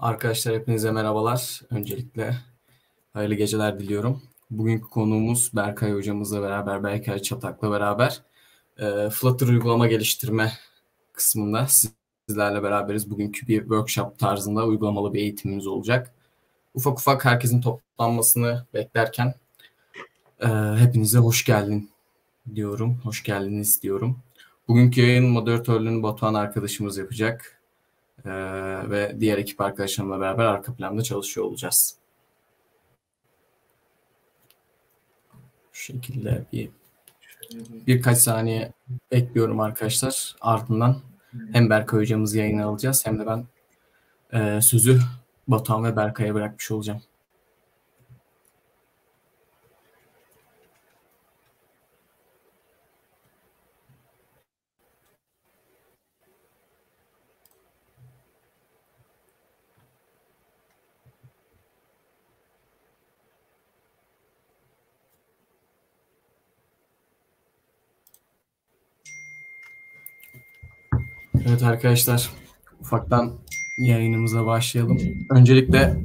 Arkadaşlar hepinize merhabalar. Öncelikle hayırlı geceler diliyorum. Bugünkü konuğumuz Berkay hocamızla beraber, Berkay Çatak'la beraber Flutter uygulama geliştirme kısmında sizlerle beraberiz. Bugünkü bir workshop tarzında uygulamalı bir eğitimimiz olacak. Ufak ufak herkesin toplanmasını beklerken hepinize hoş geldin diyorum. Hoş geldiniz diyorum. Bugünkü yayın moderatörlüğünü Batuhan arkadaşımız yapacak. Ve diğer ekip arkadaşlarımla beraber arka planda çalışıyor olacağız. Şu şekilde birkaç saniye bekliyorum arkadaşlar. Ardından hem Berkay hocamızı yayına alacağız hem de ben sözü Batuhan ve Berkay'a bırakmış olacağım. Evet arkadaşlar, ufaktan yayınımıza başlayalım. Öncelikle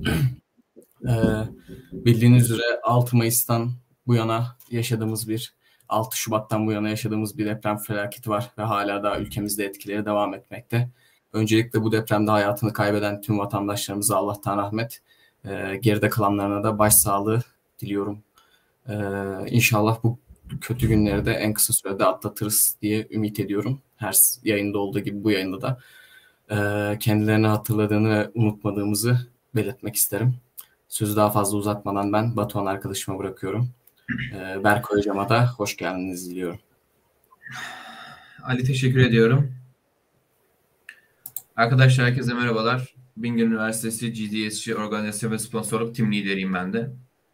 bildiğiniz üzere 6 Mayıs'tan bu yana yaşadığımız 6 Şubat'tan bu yana yaşadığımız bir deprem felaketi var ve hala da ülkemizde etkileri devam etmekte. Öncelikle bu depremde hayatını kaybeden tüm vatandaşlarımıza Allah'tan rahmet, geride kalanlarına da başsağlığı diliyorum. İnşallah bu kötü günleri de en kısa sürede atlatırız diye ümit ediyorum. Her yayında olduğu gibi bu yayında da kendilerini hatırladığını ve unutmadığımızı belirtmek isterim. Sözü daha fazla uzatmadan ben Batuhan arkadaşıma bırakıyorum. Berkay hocama da hoş geldiniz diliyorum. Ali teşekkür ediyorum. Arkadaşlar herkese merhabalar. Bingöl Üniversitesi GDSC Organizasyon ve Sponsorluk Tim Lideriyim ben de.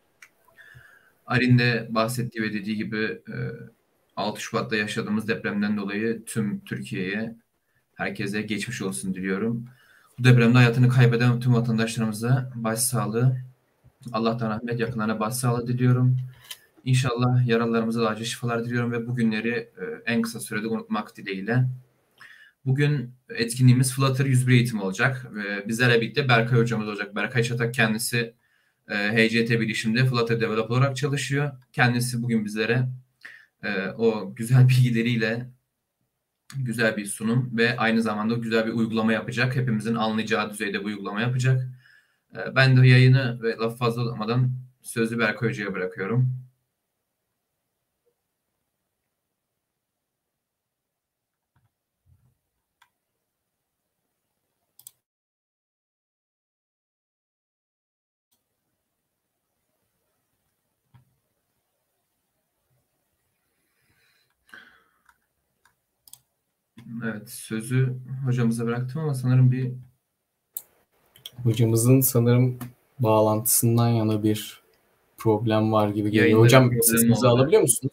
Ali'nin de bahsettiği ve dediği gibi 6 Şubat'ta yaşadığımız depremden dolayı tüm Türkiye'ye, herkese geçmiş olsun diliyorum. Bu depremde hayatını kaybeden tüm vatandaşlarımıza başsağlığı, Allah'tan rahmet, yakınlarına başsağlığı diliyorum. İnşallah yaralılarımıza da acil şifalar diliyorum ve bu günleri en kısa sürede unutmak dileğiyle. Bugün etkinliğimiz Flutter 101 eğitimi olacak. Bizlerle birlikte Berkay hocamız olacak. Berkay Çatak kendisi HCT bilişimde Flutter Developer olarak çalışıyor. Kendisi bugün bizlere o güzel bilgileriyle güzel bir sunum ve aynı zamanda güzel bir uygulama yapacak. Hepimizin anlayacağı düzeyde bu uygulama yapacak. Ben de yayını ve lafı fazla uzatmadan sözü Berkay hocaya bırakıyorum. Evet, sözü hocamıza bıraktım ama sanırım Hocamızın sanırım bağlantısından yana bir problem var gibi geliyor. yayında Hocam sesinizi oldu. alabiliyor musunuz?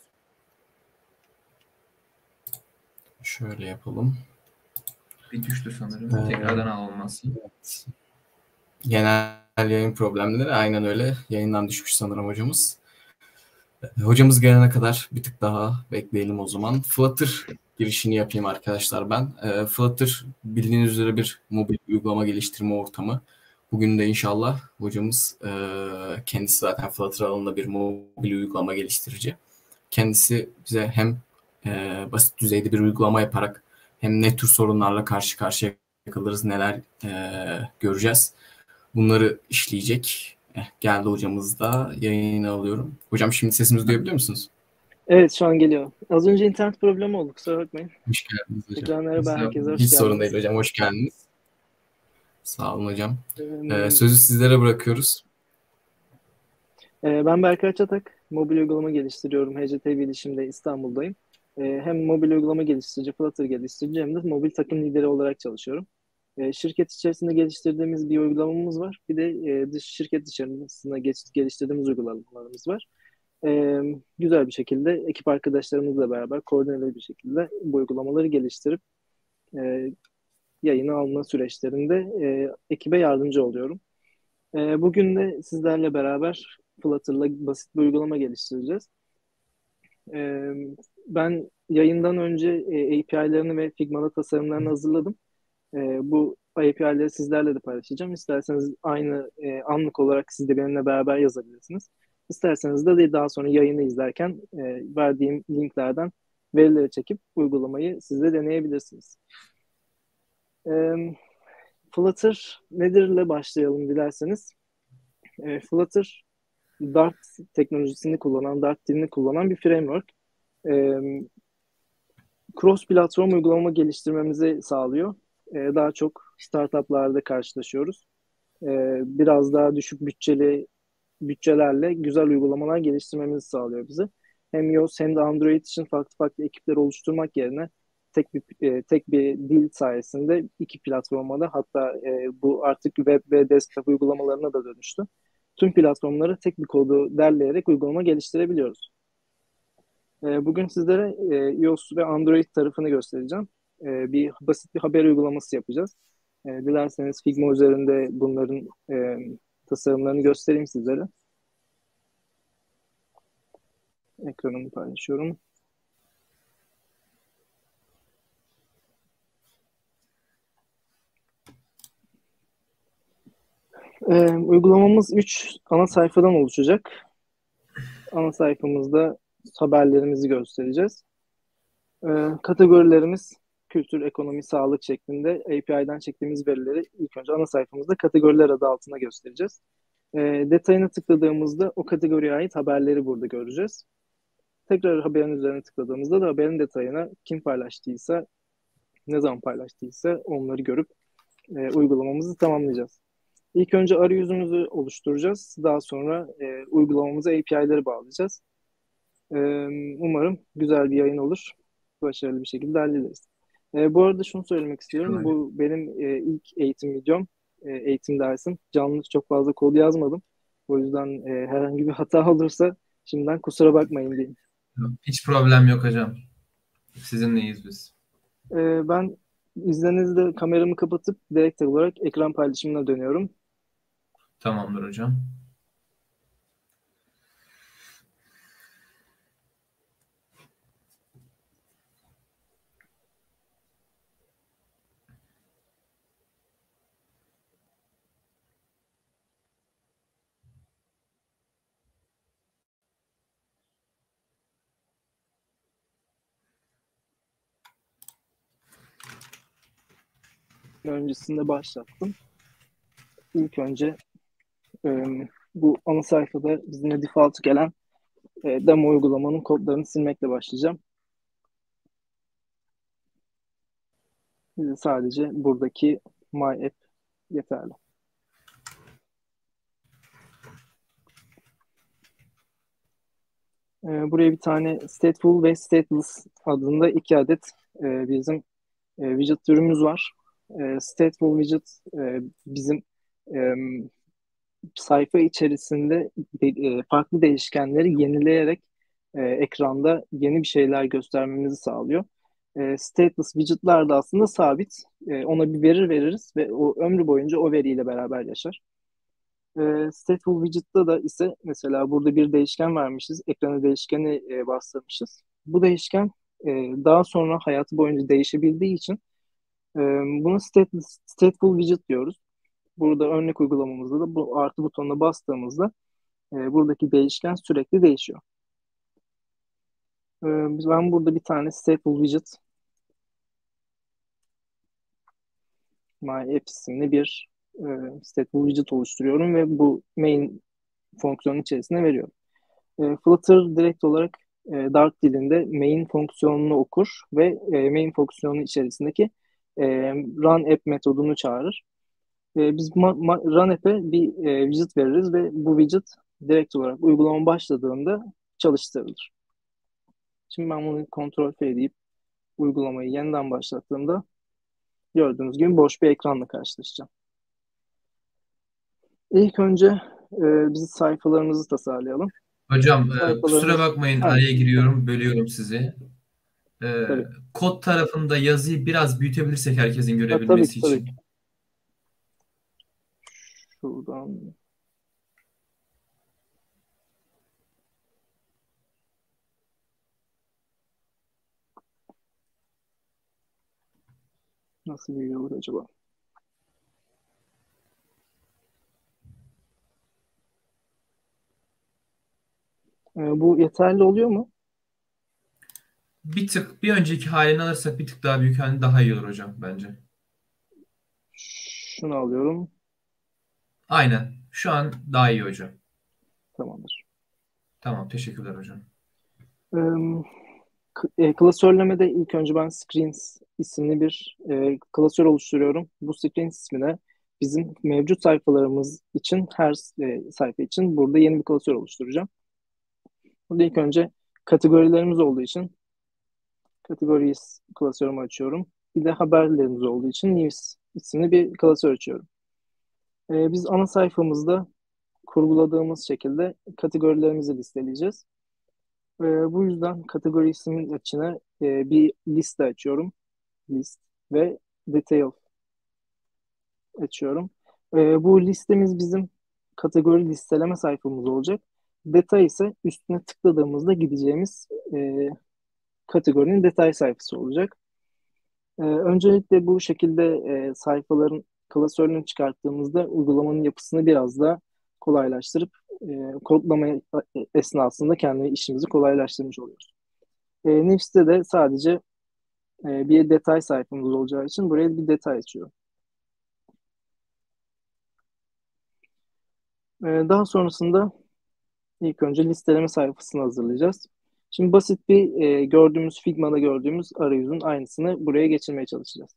Şöyle yapalım. Bir düştü sanırım. Tekrardan alınması. Evet. Genel yayın problemleri aynen öyle. Yayından düşmüş sanırım hocamız. Hocamız gelene kadar bir tık daha bekleyelim o zaman. Flutter girişini yapayım arkadaşlar ben. Flutter bildiğiniz üzere bir mobil uygulama geliştirme ortamı. Bugün de inşallah hocamız kendisi zaten Flutter alanında bir mobil uygulama geliştirici. Kendisi bize hem basit düzeyde bir uygulama yaparak hem ne tür sorunlarla karşı karşıya kalırız, neler göreceğiz. Bunları işleyecek. Geldi hocamız da yayını alıyorum. Hocam şimdi sesimizi duyabiliyor musunuz? Evet şu an geliyor. Az önce internet problemi oldu, kusura bakmayın. Hoş geldiniz hocam. Tekrar merhaba herkese, hoş Hiç geldiniz. sorun değil hocam, hoş geldiniz. Sağ olun hocam. Sözü sizlere bırakıyoruz. Ben Berkay Çatak, mobil uygulama geliştiriyorum. HCT Bilişim'de İstanbul'dayım. Hem mobil uygulama geliştirici, Flutter geliştirici hem de mobil takım lideri olarak çalışıyorum. Şirket içerisinde geliştirdiğimiz bir uygulamamız var. Bir de şirket dışarısında geliştirdiğimiz uygulamalarımız var. Güzel bir şekilde ekip arkadaşlarımızla beraber koordineli bir şekilde bu uygulamaları geliştirip yayını alma süreçlerinde ekibe yardımcı oluyorum. Bugün de sizlerle beraber Flutter'la basit bir uygulama geliştireceğiz. Ben yayından önce API'lerini ve Figma'da tasarımlarını hazırladım. Bu API'leri sizlerle de paylaşacağım. İsterseniz aynı anlık olarak siz de benimle beraber yazabilirsiniz. İsterseniz de daha sonra yayını izlerken verdiğim linklerden verileri çekip uygulamayı siz de deneyebilirsiniz. Flutter nedir ile başlayalım dilerseniz. Flutter Dart teknolojisini kullanan, Dart dilini kullanan bir framework. Cross platform uygulama geliştirmemizi sağlıyor. Daha çok startuplarda karşılaşıyoruz. Biraz daha düşük bütçelerle güzel uygulamalar geliştirmemizi sağlıyor bizi. Hem iOS hem de Android için farklı farklı ekipler oluşturmak yerine tek bir dil sayesinde iki platforma da, hatta bu artık web ve desktop uygulamalarına da dönüştü. Tüm platformları tek bir kodu derleyerek uygulama geliştirebiliyoruz. Bugün sizlere iOS ve Android tarafını göstereceğim. Basit bir haber uygulaması yapacağız. Dilerseniz Figma üzerinde bunların tasarımlarını göstereyim sizlere. Ekranımı paylaşıyorum. Uygulamamız 3 ana sayfadan oluşacak. Ana sayfamızda haberlerimizi göstereceğiz. Kategorilerimiz kültür, ekonomi, sağlık şeklinde API'den çektiğimiz verileri ilk önce ana sayfamızda kategoriler adı altında göstereceğiz. Detayına tıkladığımızda o kategoriye ait haberleri burada göreceğiz. Tekrar haberin üzerine tıkladığımızda da haberin detayına kim paylaştıysa, ne zaman paylaştıysa onları görüp uygulamamızı tamamlayacağız. İlk önce arayüzümüzü oluşturacağız. Daha sonra uygulamamıza API'leri bağlayacağız. Umarım güzel bir yayın olur. Başarılı bir şekilde hallederiz. Bu arada şunu söylemek istiyorum. Bu benim ilk eğitim videom, eğitim dersim. Canlı çok fazla kod yazmadım. O yüzden herhangi bir hata olursa şimdiden kusura bakmayın diyeyim. Hiç problem yok hocam. Sizinleyiz biz. Ben izninizle kameramı kapatıp direkt olarak ekran paylaşımına dönüyorum. Tamamdır hocam. Öncesinde başlattım. İlk önce bu ana sayfada bizimle default gelen demo uygulamanın kodlarını silmekle başlayacağım. Bize sadece buradaki My App yeterli. Buraya bir tane stateful ve stateless adında 2 adet bizim widget türümüz var. Stateful widget bizim e, sayfa içerisinde farklı değişkenleri yenileyerek ekranda yeni bir şeyler göstermemizi sağlıyor. Stateless widget'lar da aslında sabit. Ona bir veri veririz ve o ömrü boyunca o veriyle beraber yaşar. Stateful widget'ta da ise mesela burada bir değişken vermişiz. Ekrana değişkeni bastırmışız. Bu değişken daha sonra hayatı boyunca değişebildiği için buna stateful widget diyoruz. Burada örnek uygulamamızda da bu artı butonuna bastığımızda buradaki değişken sürekli değişiyor. Ben burada bir tane stateful widget My App isimli bir stateful widget oluşturuyorum ve bu main fonksiyonun içerisine veriyorum. Flutter direkt olarak Dart dilinde main fonksiyonunu okur ve main fonksiyonu içerisindeki run app metodunu çağırır. Biz run app'e bir widget veririz ve bu widget direkt olarak uygulama başladığında çalıştırılır. Şimdi ben bunu kontrol F deyip uygulamayı yeniden başlattığımda gördüğünüz gibi boş bir ekranla karşılaşacağım. İlk önce biz sayfalarımızı tasarlayalım. Hocam kusura bakmayın, araya giriyorum, bölüyorum sizi. Tabii. Kod tarafında yazıyı biraz büyütebilirsek herkesin görebilmesi tabii için. ki. Şuradan. Nasıl bir üye olur acaba? Bu yeterli oluyor mu? Bir tık bir önceki halini alırsak bir tık daha büyük halini daha iyi olur hocam bence. Şunu alıyorum. Aynen. Şu an daha iyi hocam. Tamamdır. Tamam, teşekkürler hocam. Klasörlemede ilk önce ben Screens isimli bir klasör oluşturuyorum. Bu Screens ismine bizim mevcut sayfalarımız için her sayfa için burada yeni bir klasör oluşturacağım. Burada ilk önce kategorilerimiz olduğu için Categories klasörümü açıyorum. Bir de haberlerimiz olduğu için News isimli bir klasör açıyorum. Biz ana sayfamızda kurguladığımız şekilde kategorilerimizi listeleyeceğiz. Bu yüzden kategori ismin içine bir liste açıyorum. List ve detail açıyorum. Bu listemiz bizim kategori listeleme sayfamız olacak. Detay ise üstüne tıkladığımızda gideceğimiz kategorinin detay sayfası olacak. Öncelikle bu şekilde sayfaların klasörünü çıkarttığımızda uygulamanın yapısını biraz da kolaylaştırıp kodlama esnasında kendi işimizi kolaylaştırmış oluyoruz. Nifs'te de sadece bir detay sayfamız olacağı için buraya bir detay açıyorum. Daha sonrasında ilk önce listeleme sayfasını hazırlayacağız. Şimdi basit bir Figma'da gördüğümüz arayüzün aynısını buraya geçirmeye çalışacağız.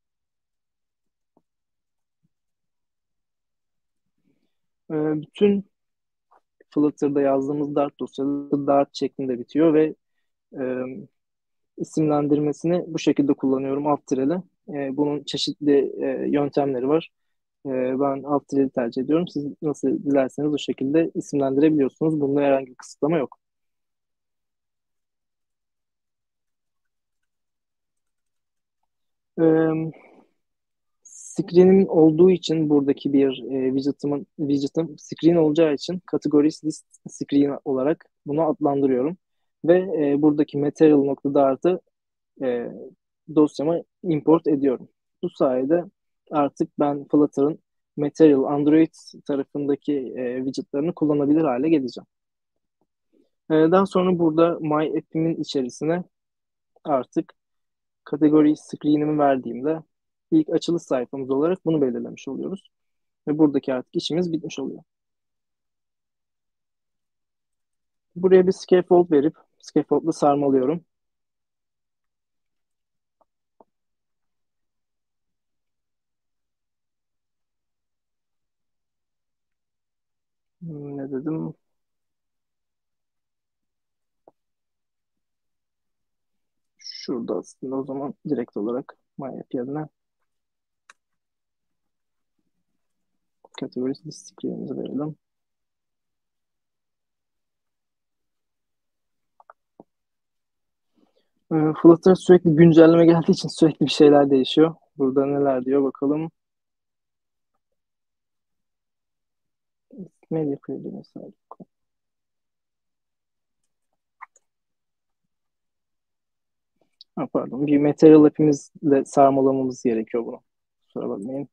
Bütün Flutter'da yazdığımız Dart dosyası Dart şeklinde bitiyor ve e, isimlendirmesini bu şekilde kullanıyorum alt tireli. Bunun çeşitli yöntemleri var. Ben alt tireli tercih ediyorum. Siz nasıl dilerseniz o şekilde isimlendirebiliyorsunuz. Bunda herhangi bir kısıtlama yok. Screen'im olduğu için buradaki bir widget'ım screen olacağı için categories list screen olarak bunu adlandırıyorum. Ve buradaki material.dart'ı e, dosyama import ediyorum. Bu sayede artık ben Flutter'ın Material Android tarafındaki widget'larını kullanabilir hale geleceğim. Daha sonra burada My App'imin içerisine artık kategori screen'imi verdiğimde ilk açılış sayfamız olarak bunu belirlemiş oluyoruz. Ve buradaki artık işimiz bitmiş oluyor. Buraya bir scaffold verip scaffold'la sarmalıyorum. Ne dedim? Şurada aslında o zaman direkt olarak MyApp yerine kategori screen'imizi verelim. Flutter sürekli güncelleme geldiği için sürekli bir şeyler değişiyor. Burada neler diyor bakalım. Media Query mesela. Pardon. Bir material app'imizle sarmalamamız gerekiyor bunu. Kusura bakmayın.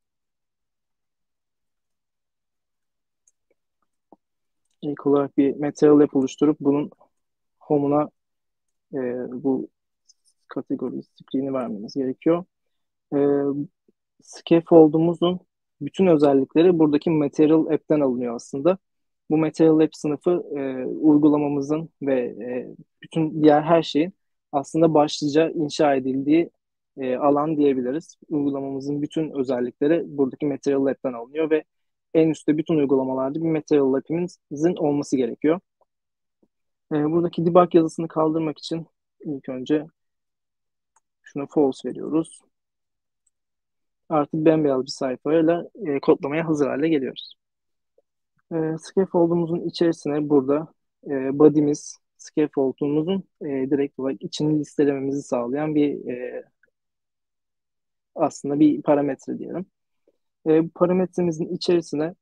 İlk olarak bir material app oluşturup bunun home'una bu kategori screen'i vermemiz gerekiyor. E, Scaffold'umuzun bütün özellikleri buradaki Material App'ten alınıyor aslında. Bu Material App sınıfı uygulamamızın ve bütün diğer her şeyin aslında başlıca inşa edildiği alan diyebiliriz. Uygulamamızın bütün özellikleri buradaki Material App'ten alınıyor ve en üstte bütün uygulamalarda bir Material App'imizin olması gerekiyor. Buradaki debug yazısını kaldırmak için ilk önce şuna false veriyoruz. Artık bembeyaz bir sayfayla kodlamaya hazır hale geliyoruz. Scaffold'umuzun içerisine burada body'miz scaffold'umuzun direkt olarak içini listelememizi sağlayan aslında bir parametre diyelim. Bu parametremizin içerisine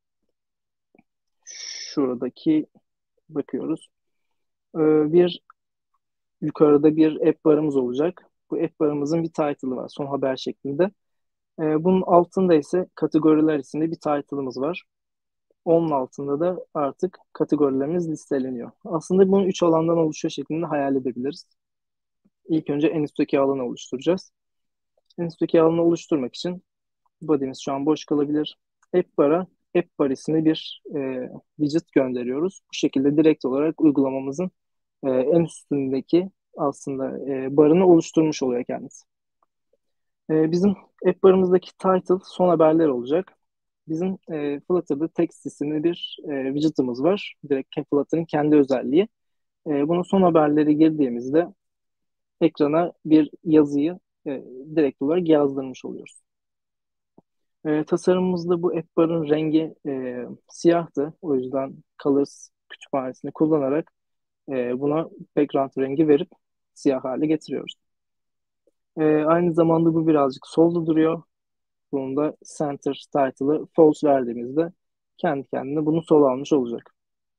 şuradaki bakıyoruz. Bir yukarıda bir app barımız olacak. Bu app barımızın bir title'ı var son haber şeklinde. Bunun altında ise kategoriler isimli bir title'ımız var. Onun altında da artık kategorilerimiz listeleniyor. Aslında bunu 3 alandan oluşuyor şeklinde hayal edebiliriz. İlk önce en üstteki alanı oluşturacağız. En üstteki alanı oluşturmak için body'miz şu an boş kalabilir. App bar isimli bir widget gönderiyoruz. Bu şekilde direkt olarak uygulamamızın en üstündeki aslında barını oluşturmuş oluyor kendisi. Bizim app barımızdaki title son haberler olacak. Bizim Flutter'da text isimli bir widget'ımız var. Direkt Flutter'ın kendi özelliği. Bunun son haberleri girdiğimizde ekrana bir yazıyı direkt olarak yazdırmış oluyoruz. Tasarımımızda bu app bar'ın rengi siyahtı. O yüzden Colors kütüphanesini kullanarak buna background rengi verip siyah hale getiriyoruz. Aynı zamanda bu birazcık solda duruyor. Bunun da center title'ı false verdiğimizde kendi kendine bunu sol almış olacak.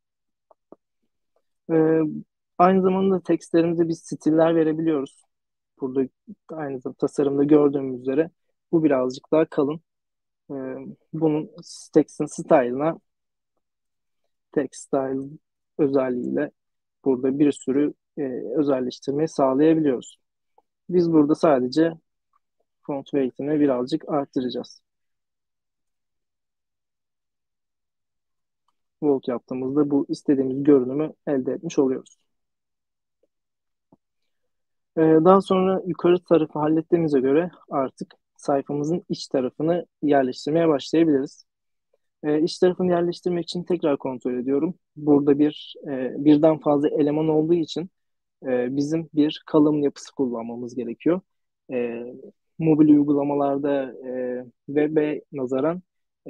Aynı zamanda tekstlerimize biz stiller verebiliyoruz. Burada aynı zamanda tasarımda gördüğümüz üzere bu birazcık daha kalın. Bunun text'in style'ına text style özelliğiyle burada bir sürü özelleştirmeyi sağlayabiliyoruz. Biz burada sadece font weight'ini birazcık arttıracağız. Volt yaptığımızda bu istediğimiz görünümü elde etmiş oluyoruz. Daha sonra yukarı tarafı hallettiğimize göre artık sayfamızın iç tarafını yerleştirmeye başlayabiliriz. İç tarafını yerleştirmek için tekrar kontrol ediyorum. Burada birden fazla eleman olduğu için bizim bir kalım yapısı kullanmamız gerekiyor. E, Mobil uygulamalarda web'e nazaran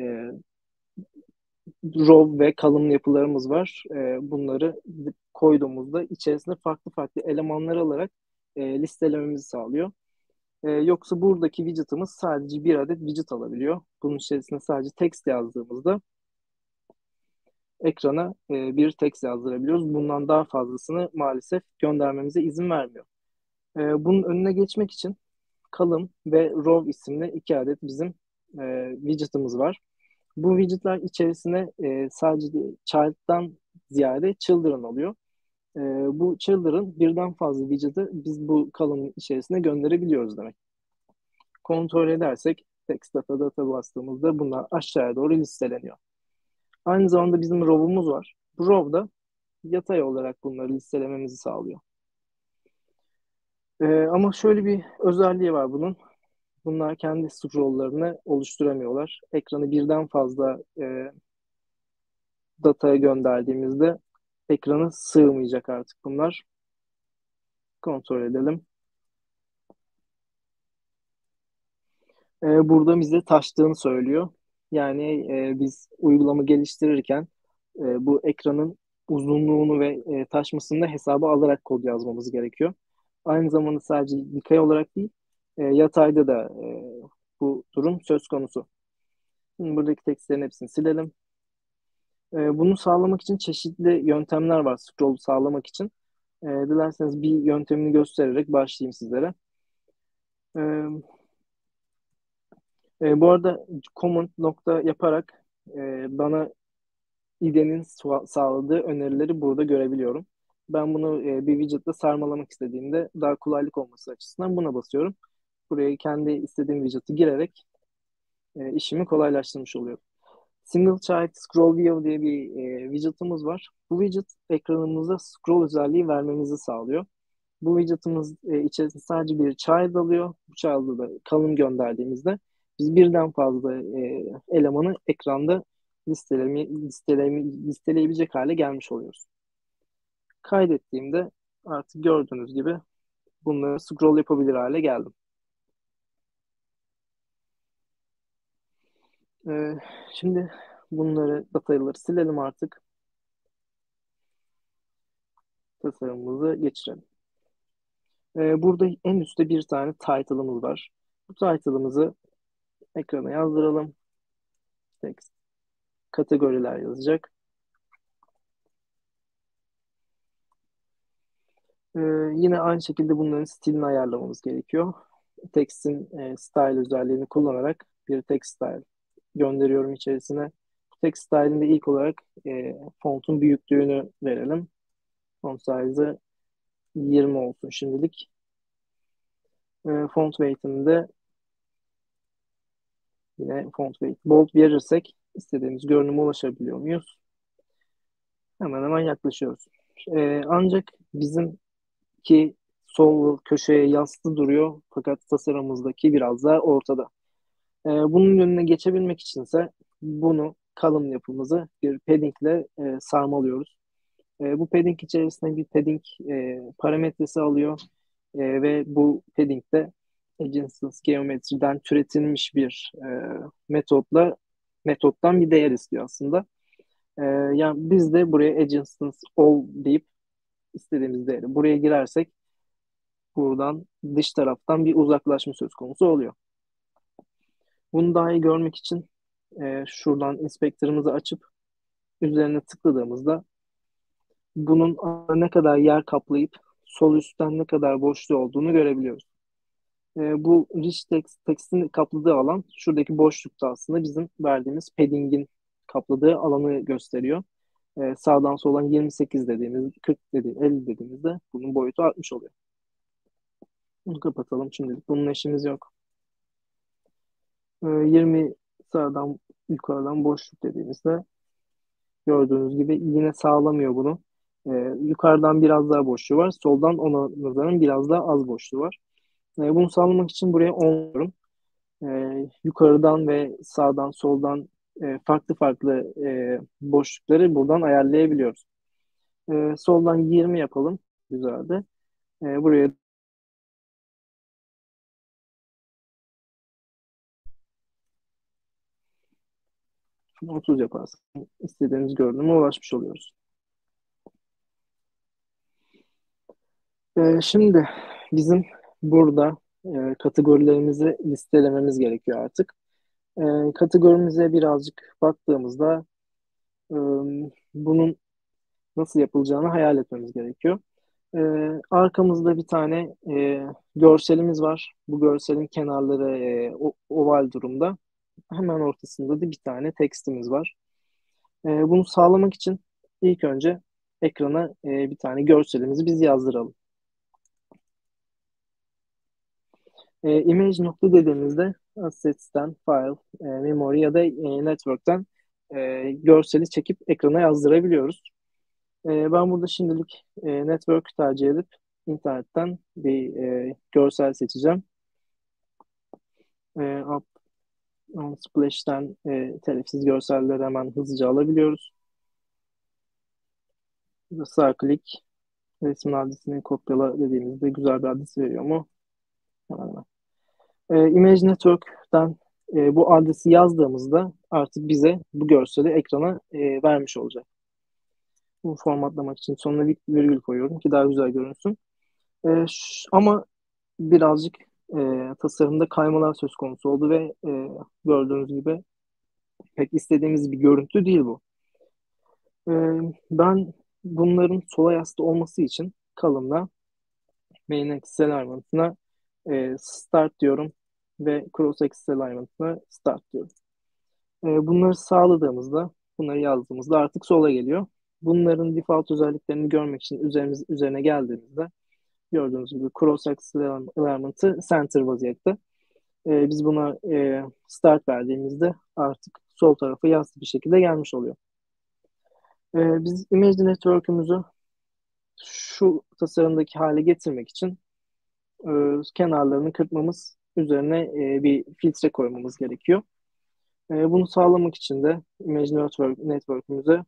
row ve kalın yapılarımız var. Bunları koyduğumuzda içerisinde farklı farklı elemanlar alarak listelememizi sağlıyor. Yoksa buradaki widget'ımız sadece bir adet widget alabiliyor. Bunun içerisine sadece text yazdığımızda ekrana bir text yazdırabiliyoruz. Bundan daha fazlasını maalesef göndermemize izin vermiyor. Bunun önüne geçmek için kalın ve row isimli 2 adet bizim widget'ımız var. Bu widget'lar içerisine sadece child'dan ziyade children oluyor. Bu children birden fazla widget'ı biz bu column içerisine gönderebiliyoruz demek. Kontrol edersek text data bastığımızda bunlar aşağıya doğru listeleniyor. Aynı zamanda bizim row'umuz var. Bu row da yatay olarak bunları listelememizi sağlıyor. Ama şöyle bir özelliği var bunun. Bunlar kendi scroll'larını oluşturamıyorlar. Ekranı birden fazla dataya gönderdiğimizde ekrana sığmayacak artık bunlar. Kontrol edelim. Burada bize taştığını söylüyor. Yani biz uygulama geliştirirken bu ekranın uzunluğunu ve taşmasını da hesaba alarak kod yazmamız gerekiyor. Aynı zamanda sadece dikey olarak değil, yatayda da bu durum söz konusu. Şimdi buradaki tekstlerin hepsini silelim. Bunu sağlamak için çeşitli yöntemler var scroll sağlamak için. Dilerseniz bir yöntemini göstererek başlayayım sizlere. Bu arada command nokta yaparak bana IDE'nin sağladığı önerileri burada görebiliyorum. Ben bunu bir widget'la sarmalamak istediğimde daha kolaylık olması açısından buna basıyorum. Buraya kendi istediğim widget'ı girerek işimi kolaylaştırmış oluyorum. Single Child Scroll View diye bir widget'ımız var. Bu widget ekranımıza scroll özelliği vermemizi sağlıyor. Bu widget'ımız içerisinde sadece bir child alıyor. Bu child'ı da kalın gönderdiğimizde biz birden fazla elemanı ekranda listeleyebilecek hale gelmiş oluyoruz. Kaydettiğimde artık gördüğünüz gibi bunları scroll yapabilir hale geldim. Şimdi bunları, dataları silelim artık. Tasarımımızı geçirelim. Burada en üstte bir tane title'ımız var. Bu title'ımızı ekrana yazdıralım. Text. Kategoriler yazacak. Yine aynı şekilde bunların stilini ayarlamamız gerekiyor. text'in style özelliğini kullanarak bir text style gönderiyorum içerisine. Text style'inde ilk olarak fontun büyüklüğünü verelim. Font size'ı 20 olsun şimdilik. Font weight'ini de yine font weight bold verirsek istediğimiz görünüme ulaşabiliyor muyuz? Hemen hemen yaklaşıyoruz. Ancak bizimki sol köşeye yaslı duruyor fakat tasarımımızdaki biraz daha ortada. Bunun önüne geçebilmek içinse bunu kalın yapımızı bir paddingle sarmalıyoruz. Bu padding içerisinde bir padding parametresi alıyor ve bu padding de Edge Instance Geometry'den türetilmiş bir metottan bir değer istiyor aslında. Yani biz de buraya Edge Instance All deyip istediğimiz değeri buraya girersek buradan dış taraftan bir uzaklaşma söz konusu oluyor. Bunu daha iyi görmek için şuradan inspektörümüzü açıp üzerine tıkladığımızda bunun ne kadar yer kaplayıp sol üstten ne kadar boşluğu olduğunu görebiliyoruz. Bu rich text'in kapladığı alan şuradaki boşlukta aslında bizim verdiğimiz padding'in kapladığı alanı gösteriyor. Sağdan soldan 28 dediğimiz, 40 dediğimiz, 50 dediğimizde bunun boyutu artmış oluyor. Bunu kapatalım şimdilik. Bunun işimiz yok. 20 sağdan yukarıdan boşluk dediğimizde gördüğünüz gibi yine sağlamıyor bunu. Yukarıdan biraz daha boşluğu var. Soldan ona nazaran biraz daha az boşluğu var. Bunu sağlamak için buraya 10 diyorum. Yukarıdan ve sağdan soldan farklı farklı boşlukları buradan ayarlayabiliyoruz. Soldan 20 yapalım. Güzeldi. Buraya 30 yaparsak istediğimiz görünüme ulaşmış oluyoruz. Şimdi bizim burada kategorilerimizi listelememiz gerekiyor artık. Kategorimize birazcık baktığımızda bunun nasıl yapılacağını hayal etmemiz gerekiyor. Arkamızda bir tane görselimiz var. Bu görselin kenarları oval durumda. Hemen ortasında da bir tane tekstimiz var. Bunu sağlamak için ilk önce ekrana bir tane görselimizi biz yazdıralım. Image nokta dediğimizde Assets'ten, File, Memory ya da Network'ten görseli çekip ekrana yazdırabiliyoruz. Ben burada şimdilik Network tercih edip internetten bir görsel seçeceğim. Up on Splash'ten telifsiz görselleri hemen hızlıca alabiliyoruz. Sağ klik, resmin adresini kopyala dediğimizde güzel bir adres veriyor mu? Image Network'ten bu adresi yazdığımızda artık bize bu görseli ekrana vermiş olacak. Bunu formatlamak için sonuna bir virgül koyuyorum ki daha güzel görünsün. Ama birazcık tasarımda kaymalar söz konusu oldu ve gördüğünüz gibi pek istediğimiz bir görüntü değil bu. Ben bunların sola yaslı olması için kalınla main axis alignment'ına start diyorum ve cross axis alignment'ına start diyorum. Bunları sağladığımızda, bunları yazdığımızda artık sola geliyor. Bunların default özelliklerini görmek için üzerine geldiğimizde gördüğünüz gibi cross axis alignment'ı center vaziyette. Biz buna start verdiğimizde artık sol tarafa yaslı bir şekilde gelmiş oluyor. Biz image network'ümüzü şu tasarımdaki hale getirmek için kenarlarını kırpmamız, üzerine bir filtre koymamız gerekiyor. Bunu sağlamak için de image network'ümüze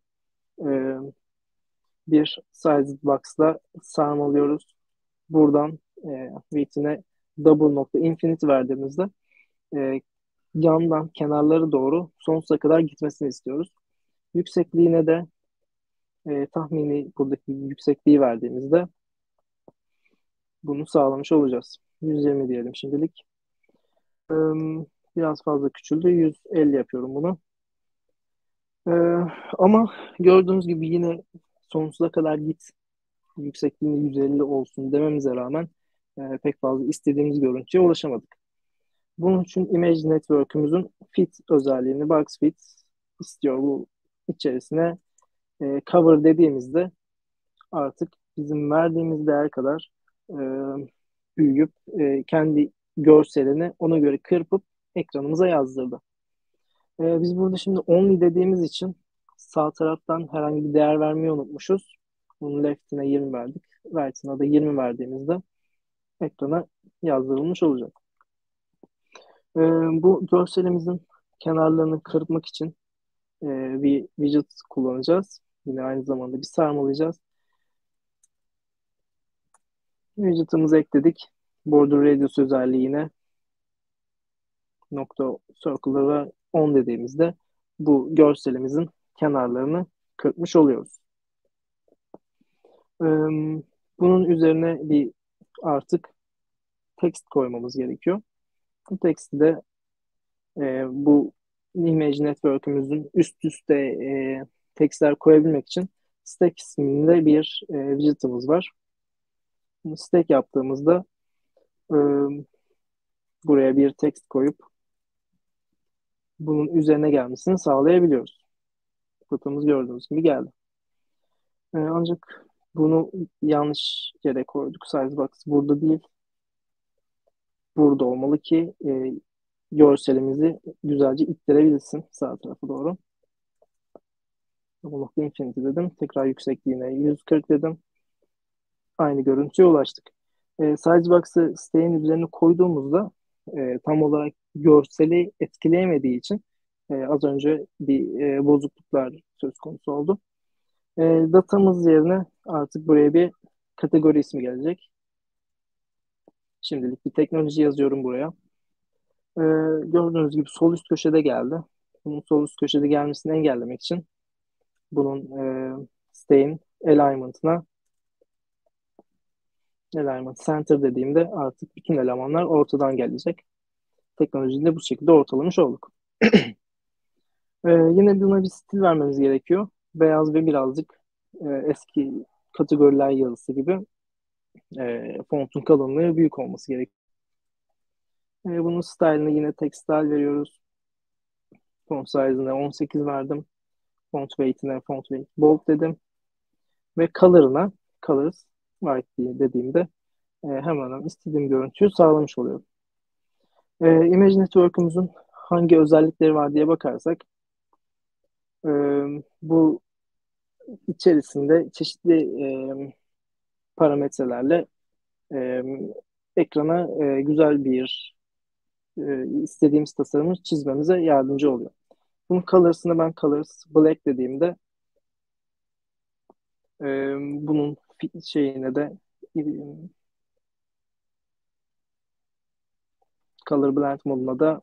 bir sized box'la sarmalıyoruz. Buradan weight'ine double nokta infinity verdiğimizde yandan kenarları doğru sonsuza kadar gitmesini istiyoruz. Yüksekliğine de tahmini buradaki yüksekliği verdiğimizde bunu sağlamış olacağız. 120 diyelim şimdilik. Biraz fazla küçüldü. 150 yapıyorum bunu. Ama gördüğünüz gibi yine sonsuza kadar git, yüksekliğini 150 olsun dememize rağmen pek fazla istediğimiz görüntüye ulaşamadık. Bunun için Image Network'ümüzün fit özelliğini, box fit istiyor. Bu içerisine cover dediğimizde artık bizim verdiğimiz değer kadar e, büyüyüp kendi görselini ona göre kırpıp ekranımıza yazdırdı. Biz burada şimdi only dediğimiz için sağ taraftan herhangi bir değer vermeyi unutmuşuz. Bunun left'ine 20 verdik. Right'ına da 20 verdiğimizde ekrana yazdırılmış olacak. Bu görselimizin kenarlarını kırpmak için bir widget kullanacağız. Yine aynı zamanda bir sarmalayacağız. Widget'ımızı ekledik. Border radius özelliğine nokta circle'lara 10 dediğimizde bu görselimizin kenarlarını kırpmış oluyoruz. Bunun üzerine bir artık text koymamız gerekiyor. Bu text'i de bu image network'ümüzün üst üste textler koyabilmek için stack isminde bir widget'ımız var. Bunu stack yaptığımızda buraya bir text koyup bunun üzerine gelmesini sağlayabiliyoruz. Fotomuz gördüğünüz gibi geldi. Ancak bunu yanlış yere koyduk. Sizebox burada değil. Burada olmalı ki görselimizi güzelce ittirebilsin sağ tarafa doğru. Bu nokta infinity dedim. Tekrar yüksekliğine 140 dedim. Aynı görüntüye ulaştık. Sizebox'ı sitenin üzerine koyduğumuzda tam olarak görseli etkileyemediği için az önce bir bozukluklar söz konusu oldu. Datamız yerine artık buraya bir kategori ismi gelecek. Şimdilik bir teknoloji yazıyorum buraya. Gördüğünüz gibi sol üst köşede geldi. Bunun sol üst köşede gelmesini engellemek için bunun sitein alignment'ına alignment center dediğimde artık bütün elemanlar ortadan gelecek. Teknolojiyi de bu şekilde ortalamış olduk. Yine buna bir stil vermemiz gerekiyor. Beyaz ve birazcık eski kategoriler yazısı gibi fontun kalınlığı büyük olması gerekiyor. Bunun style'ını yine textile veriyoruz. Font size'ına 18 verdim. Font weight'ine font weight bold dedim. Ve color'ına colors white diye dediğimde hemen istediğim görüntüyü sağlamış oluyorum. Image Network'ümüzün hangi özellikleri var diye bakarsak bu içerisinde çeşitli parametrelerle ekrana güzel bir istediğimiz tasarımı çizmemize yardımcı oluyor. Bunun colors'ını ben colors black dediğimde bunun şeyine de color blend moduna da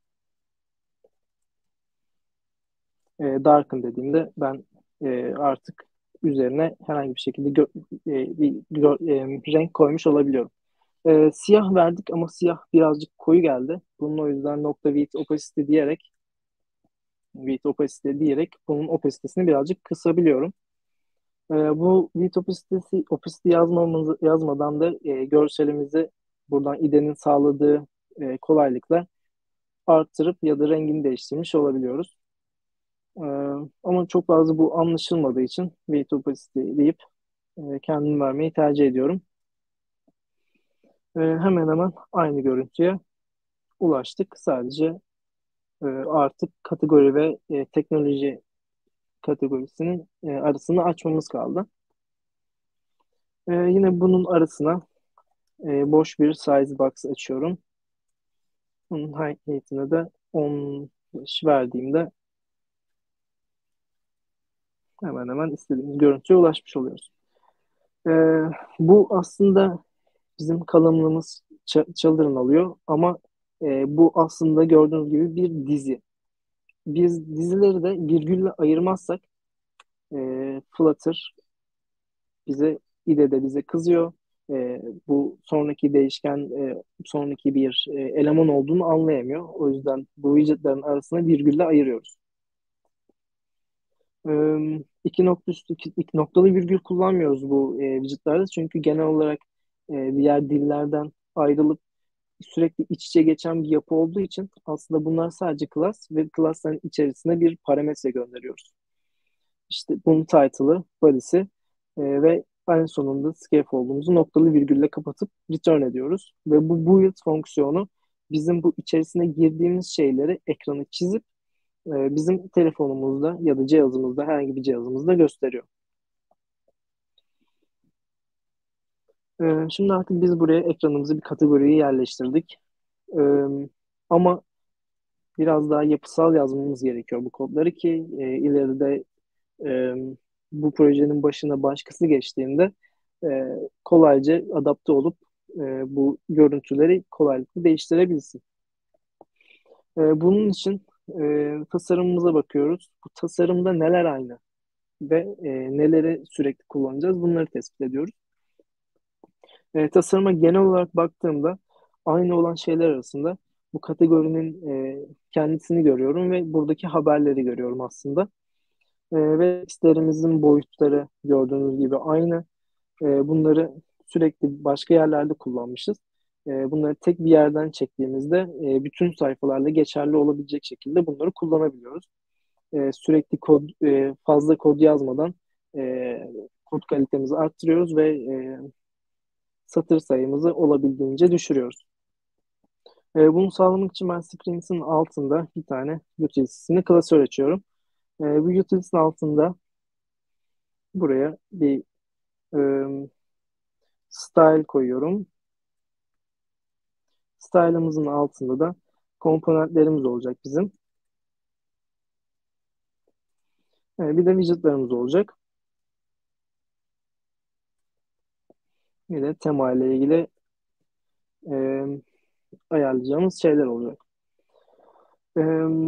darken dediğimde ben artık üzerine herhangi bir şekilde renk koymuş olabiliyorum. Siyah verdik ama siyah birazcık koyu geldi. Bunun o yüzden nokta width opacity diyerek bunun opasitesini birazcık kısabiliyorum. Bu width opacity yazmadan da görselimizi buradan IDE'nin sağladığı kolaylıkla arttırıp ya da rengini değiştirmiş olabiliyoruz. Ama çok fazla bu anlaşılmadığı için width opacity deyip kendim vermeyi tercih ediyorum. Hemen hemen aynı görüntüye ulaştık. Sadece artık kategori ve teknoloji kategorisinin arasını açmamız kaldı. Yine bunun arasına boş bir size box açıyorum. Bunun height'ine de 15 verdiğimde hemen hemen istediğimiz görüntüye ulaşmış oluyoruz. Bu aslında bizim kalınlığımız children alıyor ama bu aslında gördüğünüz gibi bir dizi. Biz dizileri de virgülle ayırmazsak Flutter IDE'de bize kızıyor. Bu sonraki değişken sonraki bir eleman olduğunu anlayamıyor. O yüzden bu widgetlerin arasına virgülle ayırıyoruz. İki noktalı virgül kullanmıyoruz bu widgetlerde çünkü genel olarak diğer dillerden ayrılıp sürekli iç içe geçen bir yapı olduğu için aslında bunlar sadece class ve class'ların içerisine bir parametre gönderiyoruz. İşte bunun title'ı, body'si ve en sonunda scaffold'umuzu noktalı virgülle kapatıp return ediyoruz. Ve bu build fonksiyonu bizim bu içerisine girdiğimiz şeyleri ekranı çizip bizim telefonumuzda ya da cihazımızda, herhangi bir cihazımızda gösteriyor. Şimdi artık biz buraya ekranımızı bir kategoriye yerleştirdik. Ama biraz daha yapısal yazmamız gerekiyor bu kodları ki ileride e, bu projenin başına başkası geçtiğinde e, kolayca adapte olup bu görüntüleri kolaylıkla değiştirebilsin. Bunun için tasarımımıza bakıyoruz. Bu tasarımda neler aynı ve neleri sürekli kullanacağız bunları tespit ediyoruz. Tasarıma genel olarak baktığımda aynı olan şeyler arasında bu kategorinin kendisini görüyorum ve buradaki haberleri görüyorum aslında. Ve textlerimizin boyutları gördüğünüz gibi aynı. Bunları sürekli başka yerlerde kullanmışız. Bunları tek bir yerden çektiğimizde bütün sayfalarla geçerli olabilecek şekilde bunları kullanabiliyoruz. Sürekli fazla kod yazmadan kod kalitemizi arttırıyoruz ve satır sayımızı olabildiğince düşürüyoruz. Bunu sağlamak için ben Strings'in altında bir tane utility'sini klasör açıyorum. Bu utility'nin altında buraya bir e, style koyuyorum. Style'ımızın altında da komponentlerimiz olacak bizim. Bir de widget'larımız olacak. Bir de tema ile ilgili e, ayarlayacağımız şeyler olacak. E,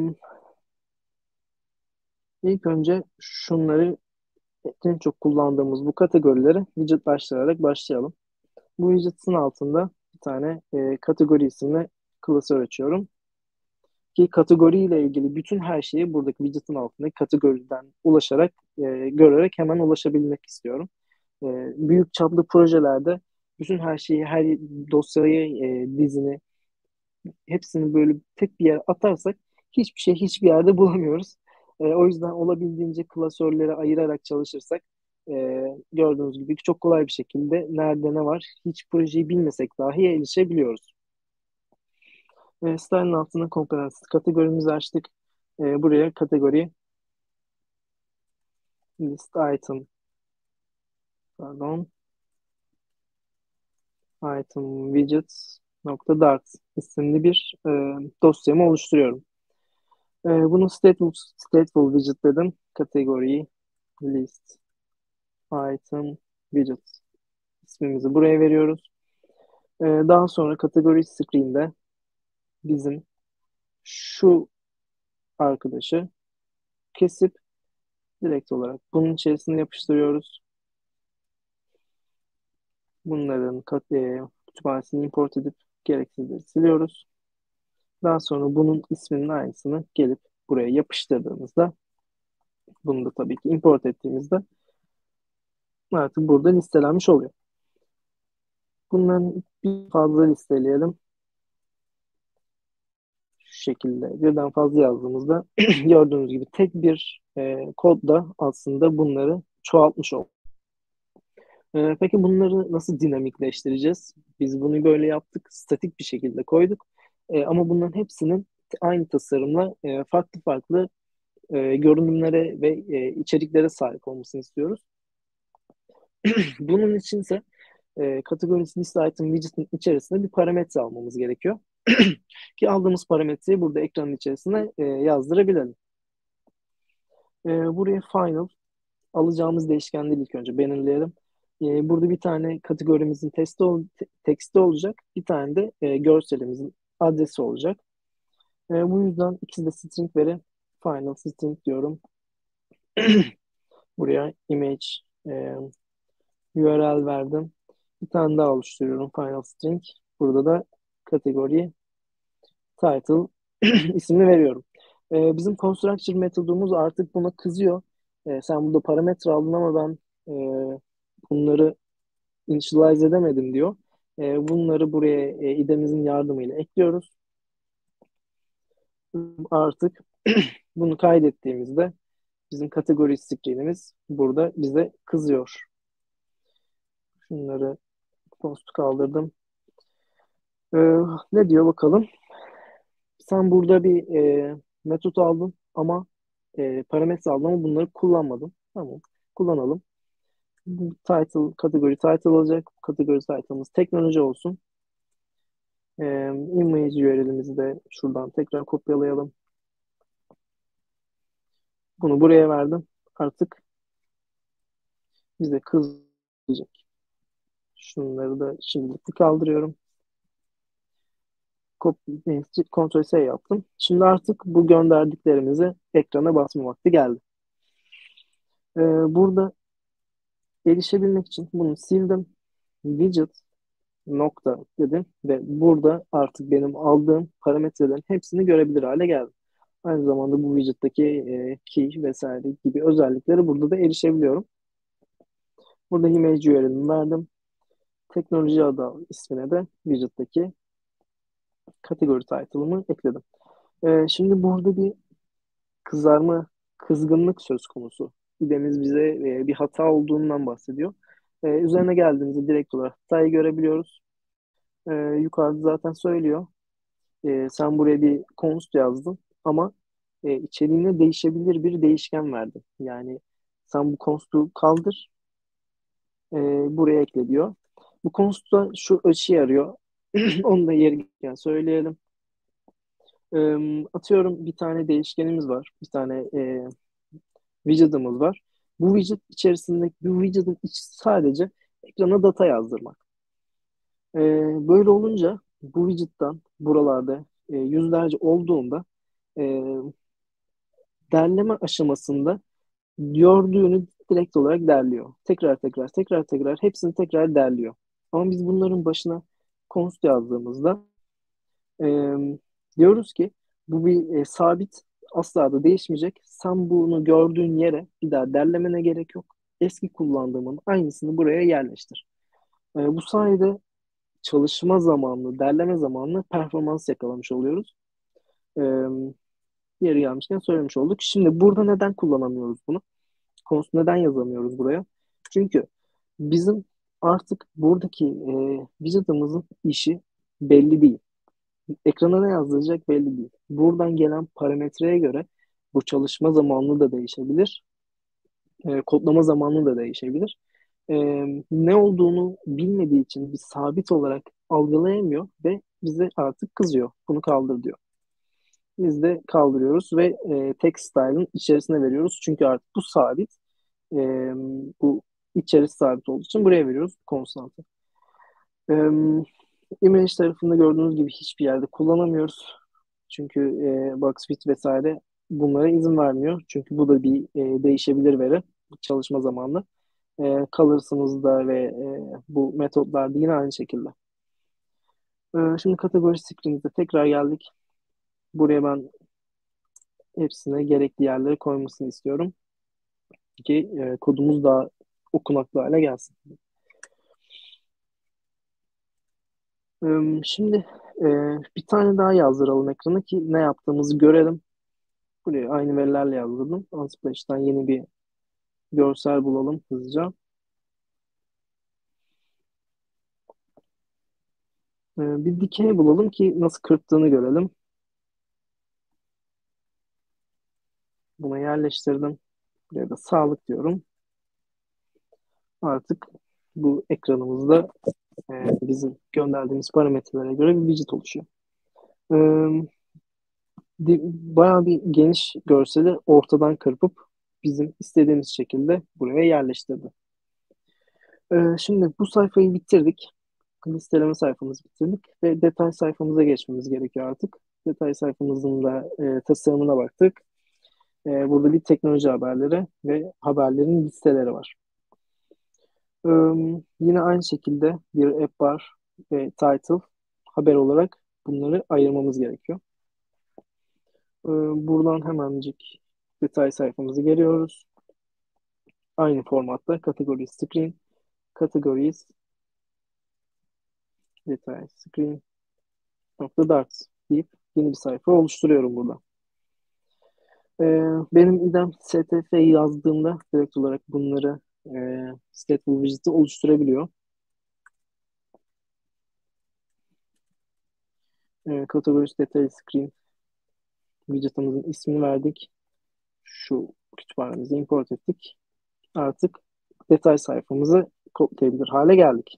ilk önce şunları en çok kullandığımız bu kategorileri widget'laştırarak başlayalım. Bu widget'ın altında bir tane kategori isimli klasör açıyorum. Ki kategoriyle ilgili bütün her şeyi buradaki widget'ın altındaki kategoriden ulaşarak, görerek hemen ulaşabilmek istiyorum. Büyük çaplı projelerde bütün her şeyi, her dosyayı, dizini, hepsini böyle tek bir yere atarsak hiçbir şey hiçbir yerde bulamıyoruz. O yüzden olabildiğince klasörleri ayırarak çalışırsak gördüğünüz gibi çok kolay bir şekilde nerede ne var hiç projeyi bilmesek dahi erişebiliyoruz. Style'ın altına komponent kategorimizi açtık. Buraya kategori list item pardon item widgets nokta dart isimli bir dosyamı oluşturuyorum. Bunu stateful widget dedim. Kategori list item widgets ismimizi buraya veriyoruz. Daha sonra kategori screen'de bizim şu arkadaşı kesip direkt olarak bunun içerisine yapıştırıyoruz. Bunların kütüphanesini import edip gereksizleri siliyoruz. Daha sonra bunun isminin aynısını gelip buraya yapıştırdığımızda bunu da tabii ki import ettiğimizde artık burada listelenmiş oluyor. Bunların bir fazla listeleyelim. Şu şekilde birden fazla yazdığımızda gördüğünüz gibi tek bir kodda aslında bunları çoğaltmış olduk. Peki bunları nasıl dinamikleştireceğiz? Biz bunu böyle yaptık, statik bir şekilde koyduk. Ama bunların hepsinin aynı tasarımla farklı farklı görünümlere ve içeriklere sahip olmasını istiyoruz. Bunun içinse kategorisi list item widget'in içerisinde bir parametre almamız gerekiyor. Ki aldığımız parametreyi burada ekranın içerisine yazdırabilelim. Buraya final alacağımız değişkenleri ilk önce belirleyelim. Burada bir tane kategorimizin teksti olacak. Bir tane de görselimizin adresi olacak. Bu yüzden ikisi de string veri. Final string diyorum. Buraya image URL verdim. Bir tane daha oluşturuyorum final string. Burada da kategori title ismini veriyorum. Bizim constructor metodumuz artık buna kızıyor. Sen burada parametre aldın ama ben bunları initialize edemedim diyor. Bunları buraya IDE'mizin yardımıyla ekliyoruz. Artık bunu kaydettiğimizde bizim kategori screen'imiz burada bize kızıyor. Şunları postu kaldırdım. Ne diyor bakalım? Sen burada bir metot aldın ama parametre aldın ama bunları kullanmadın. Tamam. Kullanalım. Title, kategori title olacak. Kategori title'ımız teknoloji olsun. Image URL'imizi de şuradan tekrar kopyalayalım. Bunu buraya verdim. Artık bize kızacak. Şunları da şimdilik kaldırıyorum. Ctrl S yaptım. Şimdi artık bu gönderdiklerimizi ekrana basma vakti geldi. Burada erişebilmek için bunu sildim. Widget nokta dedim ve burada artık benim aldığım parametrelerin hepsini görebilir hale geldim. Aynı zamanda bu widget'taki key vesaire gibi özellikleri burada da erişebiliyorum. Burada image URL'ini verdim. Teknoloji adı ismine de widget'taki kategori title'ımı ekledim. Şimdi burada bir kızgınlık söz konusu. İdemiz bize bir hata olduğundan bahsediyor. Üzerine geldiğimizde direkt olarak hatayı görebiliyoruz. Yukarıda zaten söylüyor. Sen buraya bir const yazdın ama içeriğine değişebilir bir değişken verdin. Yani sen bu const'u kaldır, e, buraya ekle diyor. Bu const'ta şu işe yarıyor. Onu da yeri gelirken söyleyelim. Atıyorum bir tane değişkenimiz var. Bir tane widget'ımız var. Bu widget içerisindeki bu widget'ın içi sadece ekrana data yazdırmak. Böyle olunca bu widget'tan buralarda yüzlerce olduğunda e, derleme aşamasında gördüğünü direkt olarak derliyor. Tekrar hepsini tekrar derliyor. Ama biz bunların başına const yazdığımızda e, diyoruz ki bu bir sabit, asla da değişmeyecek. Sen bunu gördüğün yere bir daha derlemene gerek yok. Eski kullandığımın aynısını buraya yerleştir. Bu sayede çalışma zamanlı, derleme zamanlı performans yakalamış oluyoruz. E, Yeri gelmişken söylemiş olduk. Şimdi burada neden kullanamıyoruz bunu? Konusu neden yazamıyoruz buraya? Çünkü bizim artık buradaki widget'ımızın işi belli değil. Ekrana ne yazdıracak belli değil. Buradan gelen parametreye göre bu çalışma zamanı da değişebilir. Kodlama zamanı da değişebilir. E, Ne olduğunu bilmediği için bir sabit olarak algılayamıyor ve bize artık kızıyor. Bunu kaldır diyor. Biz de kaldırıyoruz ve text style'ın içerisine veriyoruz. Çünkü artık bu sabit. E, Bu içerisi sabit olduğu için buraya veriyoruz konstantı. E, Image tarafında gördüğünüz gibi hiçbir yerde kullanamıyoruz. Çünkü box fit vesaire bunlara izin vermiyor. Çünkü bu da bir değişebilir veri çalışma zamanlı. Colors'ımızda ve bu metotlarda yine aynı şekilde. Şimdi kategori screen'de tekrar geldik. Buraya ben hepsine gerekli yerlere koymasını istiyorum ki kodumuz daha okunaklı hale gelsin. Şimdi e, bir tane daha yazdıralım ekrana ki ne yaptığımızı görelim. Buraya aynı verilerle yazdırdım. Unsplash'tan yeni bir görsel bulalım hızlıca. Bir dikey bulalım ki nasıl kırptığını görelim. Buna yerleştirdim. Buraya da sağlık diyorum. Artık bu ekranımızda bizim gönderdiğimiz parametrelere göre bir widget oluşuyor. Bayağı bir geniş görseli ortadan kırpıp bizim istediğimiz şekilde buraya yerleştirdi. Şimdi bu sayfayı bitirdik. Listeleme sayfamızı bitirdik ve detay sayfamıza geçmemiz gerekiyor artık. Detay sayfamızın da tasarımına baktık. Burada bir teknoloji haberleri ve haberlerin listeleri var. Ee, Yine aynı şekilde bir app bar ve title haber olarak bunları ayırmamız gerekiyor. Buradan hemencik detay sayfamızı geliyoruz. Aynı formatta category screen, categories, Detail screen nokta dart deyip yeni bir sayfa oluşturuyorum burada. Benim idem STF'yi yazdığımda direkt olarak bunları stateful widget'ı oluşturabiliyor. Categories detail screen widget'ımızın ismini verdik. Şu kütüphanemizi import ettik. Artık detay sayfamızı kodlayabilir hale geldik.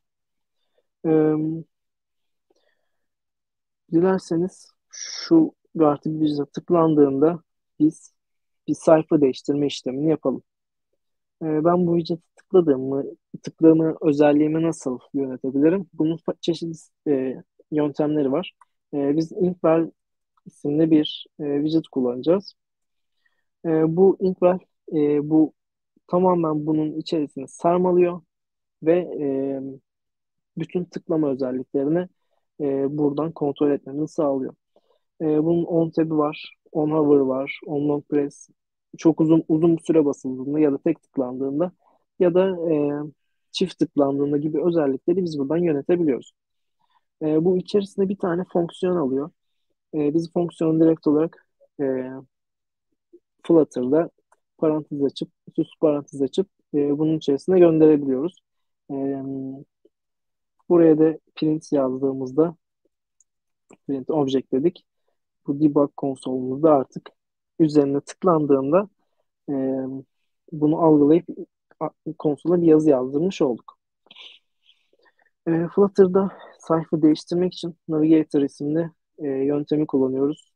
Dilerseniz şu artı bir widget'a tıklandığında biz bir sayfa değiştirme işlemini yapalım. Ben bu widget'e tıkladığımı özelliğimi nasıl yönetebilirim? Bunun çeşitli yöntemleri var. Biz Inkwell isimli bir widget kullanacağız. Bu Inkwell bu tamamen bunun içerisine sarmalıyor ve bütün tıklama özelliklerini buradan kontrol etmemizi sağlıyor. Bunun on tab'i var, on hover var, on long press. Çok uzun bir süre basıldığında ya da tek tıklandığında ya da çift tıklandığında gibi özellikleri biz buradan yönetebiliyoruz. Bu içerisinde bir tane fonksiyon alıyor. Biz fonksiyonu direkt olarak Flutter'da parantez açıp, süs parantez açıp bunun içerisine gönderebiliyoruz. E, Buraya da print yazdığımızda print object dedik. Bu debug konsolumuzda artık üzerine tıklandığında e, bunu algılayıp konsola bir yazı yazdırmış olduk. Flutter'da sayfa değiştirmek için Navigator isimli yöntemi kullanıyoruz.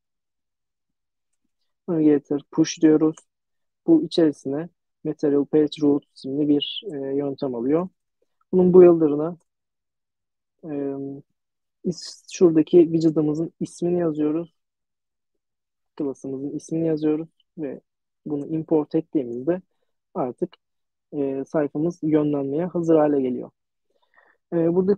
Navigator push diyoruz. Bu içerisine Material Page Route isimli bir yöntem alıyor. Bunun bu yıldırına şuradaki widget'ımızın ismini yazıyoruz. Class'ımızın ismini yazıyoruz ve bunu import ettiğimizde artık sayfamız yönlenmeye hazır hale geliyor. Burada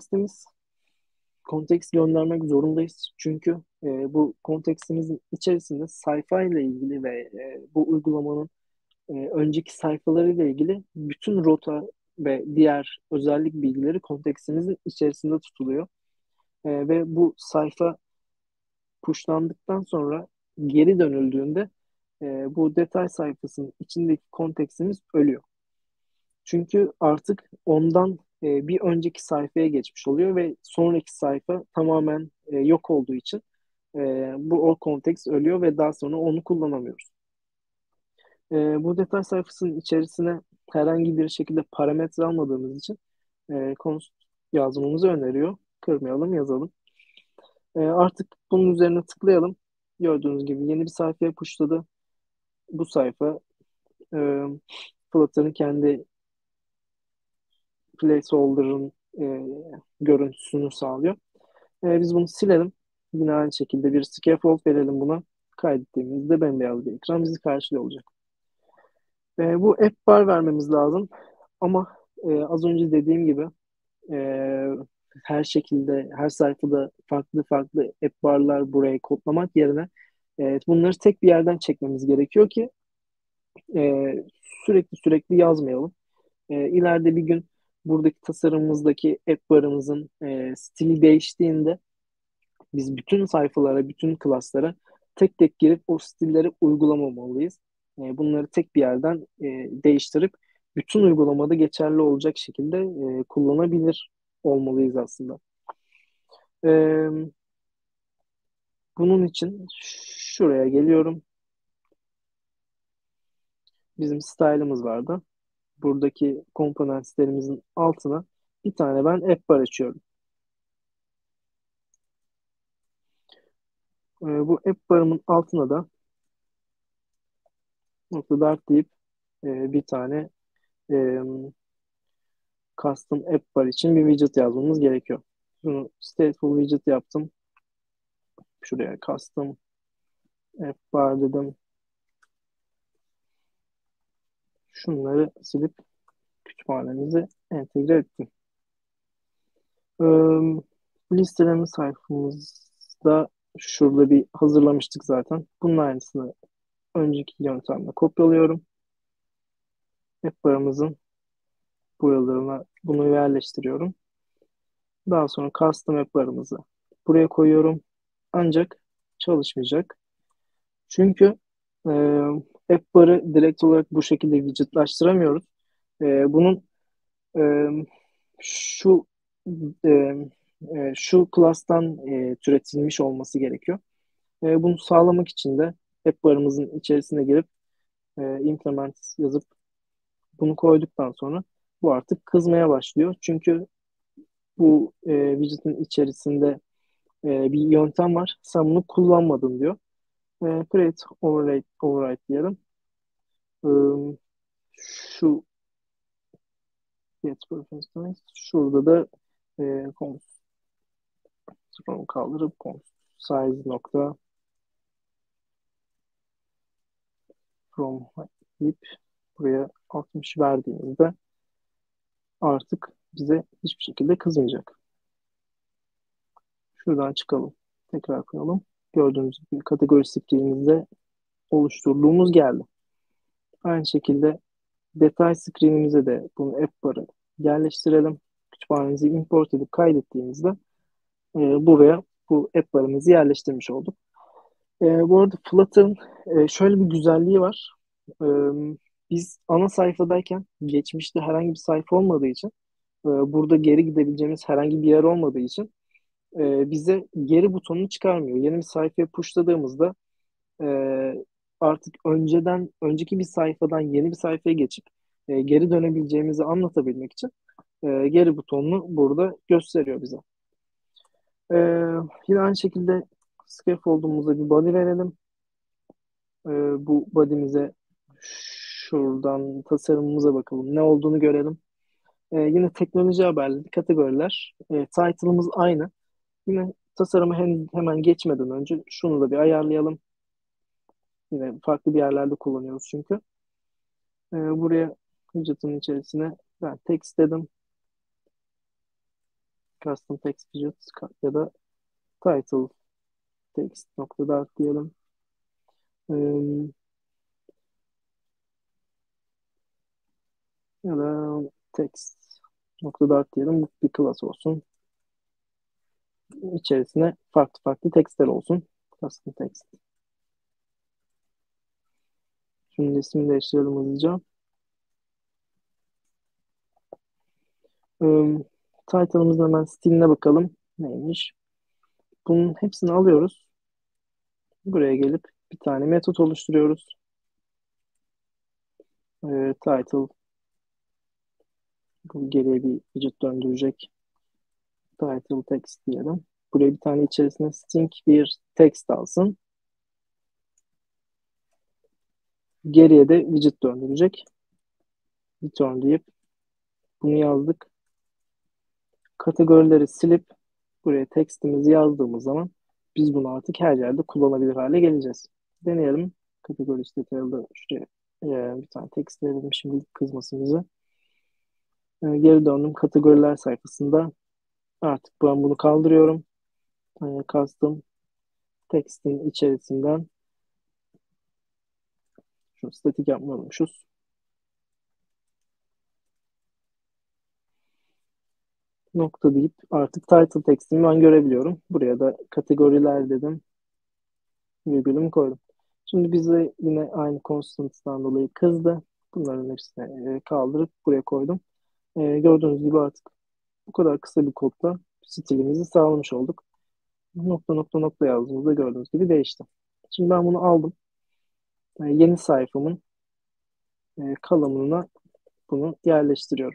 kontekst göndermek zorundayız. Çünkü bu kontekstimizin içerisinde sayfa ile ilgili ve bu uygulamanın önceki sayfalarıyla ilgili bütün rota ve diğer özellik bilgileri kontekstimizin içerisinde tutuluyor. Ve bu sayfa pushlandıktan sonra geri dönüldüğünde bu detay sayfasının içindeki kontekstimiz ölüyor. Çünkü artık ondan bir önceki sayfaya geçmiş oluyor ve sonraki sayfa tamamen yok olduğu için o konteks ölüyor ve daha sonra onu kullanamıyoruz. Bu detay sayfasının içerisine herhangi bir şekilde parametre almadığımız için const yazmamızı öneriyor. Kırmayalım, yazalım. Artık bunun üzerine tıklayalım. Gördüğünüz gibi yeni bir sayfaya pushladı. Bu sayfa Flutter'ın kendi placeholder'ın görüntüsünü sağlıyor. Biz bunu silelim. Yine aynı şekilde bir scaffold verelim buna. Kaydettiğimizde bembeyaz bir ekran bizi karşılıyor olacak. Bu app bar vermemiz lazım. Ama az önce dediğim gibi her şekilde, her sayfada farklı farklı app barlar buraya kodlamak yerine bunları tek bir yerden çekmemiz gerekiyor ki e, sürekli yazmayalım. İleride bir gün buradaki tasarımımızdaki app barımızın stili değiştiğinde biz bütün sayfalara, bütün klaslara tek tek girip o stilleri uygulamamalıyız. Bunları tek bir yerden değiştirip bütün uygulamada geçerli olacak şekilde kullanabilir olmalıyız aslında. Bunun için şuraya geliyorum. Bizim style'ımız vardı. Buradaki komponentlerimizin altına bir tane ben app bar açıyorum. Bu app barımın altına da nokta dart deyip bir tane e, custom app bar için bir widget yazmamız gerekiyor. Bunu stateful widget yaptım. Şuraya custom app bar dedim. Şunları silip kütüphanemize entegre ettim. Listeleme sayfamızda şurada bir hazırlamıştık zaten. Bunun aynısını önceki yöntemle kopyalıyorum. App barımızın boyalarına bunu yerleştiriyorum. Daha sonra custom app'larımızı buraya koyuyorum. Ancak çalışmayacak. Çünkü e, app bar'ı direkt olarak bu şekilde widgetlaştıramıyoruz. Bunun e, şu e, şu class'tan türetilmiş olması gerekiyor. Bunu sağlamak için de app bar'ımızın içerisine girip implement yazıp bunu koyduktan sonra bu artık kızmaya başlıyor. Çünkü bu widget'in içerisinde bir yöntem var. Sen bunu kullanmadın diyor. Create override diyelim. E, şu get preference şurada da const from kaldırıp const size nokta from deyip buraya 60 verdiğimizde artık bize hiçbir şekilde kızmayacak. Şuradan çıkalım. Tekrar koyalım. Gördüğünüz gibi kategori screen'imizde oluşturduğumuz geldi. Aynı şekilde detay screen'imize de bunu app bar'ı yerleştirelim. Kütüphanemizi import edip kaydettiğimizde buraya bu app bar'ımızı yerleştirmiş olduk. Bu arada Flutter'ın şöyle bir güzelliği var. E, Biz ana sayfadayken geçmişte herhangi bir sayfa olmadığı için burada geri gidebileceğimiz herhangi bir yer olmadığı için bize geri butonunu çıkarmıyor. Yeni bir sayfaya pushladığımızda artık önceki bir sayfadan yeni bir sayfaya geçip geri dönebileceğimizi anlatabilmek için geri butonunu burada gösteriyor bize. E, Yine aynı şekilde scaffold'umuza bir body verelim. Bu body'mize şuradan tasarımımıza bakalım. Ne olduğunu görelim. Yine teknoloji haberleri, kategoriler. Title'ımız aynı. Yine tasarıma hemen geçmeden önce şunu da bir ayarlayalım. Yine farklı bir yerlerde kullanıyoruz çünkü. Buraya widget'ın içerisine ben text dedim. Custom text widget ya da title text nokta dart diyelim. Ya da text nokta dart diyelim. Bu bir class olsun. İçerisine farklı farklı textler olsun. Custom text. Şunun ismini değiştirelim hızlıca. Title'ımızın hemen stiline bakalım. Neymiş? Bunun hepsini alıyoruz. Buraya gelip bir tane metot oluşturuyoruz. Title geriye bir widget döndürecek. Title text diyelim. Buraya bir tane içerisine string bir text alsın. Geriye de widget döndürecek. Return deyip bunu yazdık. Kategorileri silip buraya textimizi yazdığımız zaman biz bunu artık her yerde kullanabilir hale geleceğiz. Deneyelim. Kategori detail'da şuraya bir tane text verelim şimdi kızmasın bize. Geri döndüm. Kategoriler sayfasında artık ben bunu kaldırıyorum. Custom text'in içerisinden şunu statik yapmıyormuşuz. Nokta deyip artık title text'imi ben görebiliyorum. Buraya da kategoriler dedim. Virgülümü koydum. Şimdi bize yine aynı constant'tan dolayı kızdı. Bunların hepsini kaldırıp buraya koydum. Gördüğünüz gibi artık bu kadar kısa bir kodla stilimizi sağlamış olduk. Nokta nokta nokta yazdığımızda gördüğünüz gibi değişti. Şimdi ben bunu aldım. Yeni sayfamın column'ına bunu yerleştiriyorum.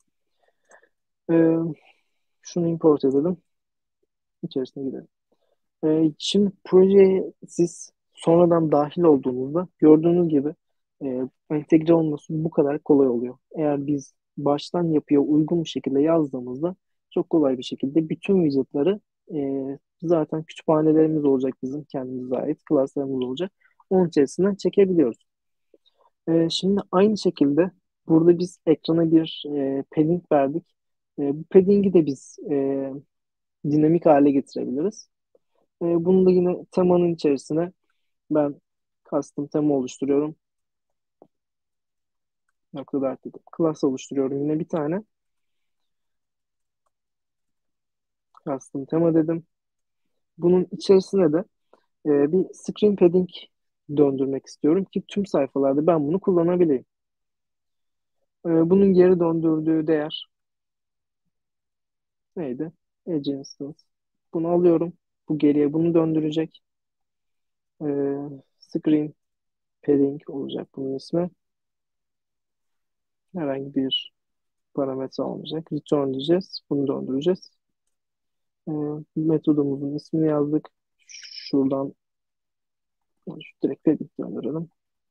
Şunu import edelim. İçerisine gidelim. Şimdi projeye siz sonradan dahil olduğunuzda gördüğünüz gibi entegre olması bu kadar kolay oluyor. Eğer biz baştan yapıya uygun bir şekilde yazdığımızda çok kolay bir şekilde bütün widget'ları zaten kütüphanelerimiz olacak bizim kendimize ait klaslarımız olacak. Onun içerisinden çekebiliyoruz. Şimdi aynı şekilde burada biz ekrana bir padding verdik. Bu padding'i de biz dinamik hale getirebiliriz. Bunu da yine temanın içerisine ben custom tema oluşturuyorum. Nokta dart dedim. Class oluşturuyorum yine bir tane. Custom tema dedim. Bunun içerisine de bir screen padding döndürmek istiyorum ki tüm sayfalarda ben bunu kullanabileyim. Bunun geri döndürdüğü değer neydi? Edge instance. Bunu alıyorum. Bu geriye bunu döndürecek. Screen padding olacak bunun ismi. Herhangi bir parametre olmayacak. Return diyeceğiz. Bunu döndüreceğiz. Metodumuzun ismini yazdık. Şuradan direkt padding döndürelim.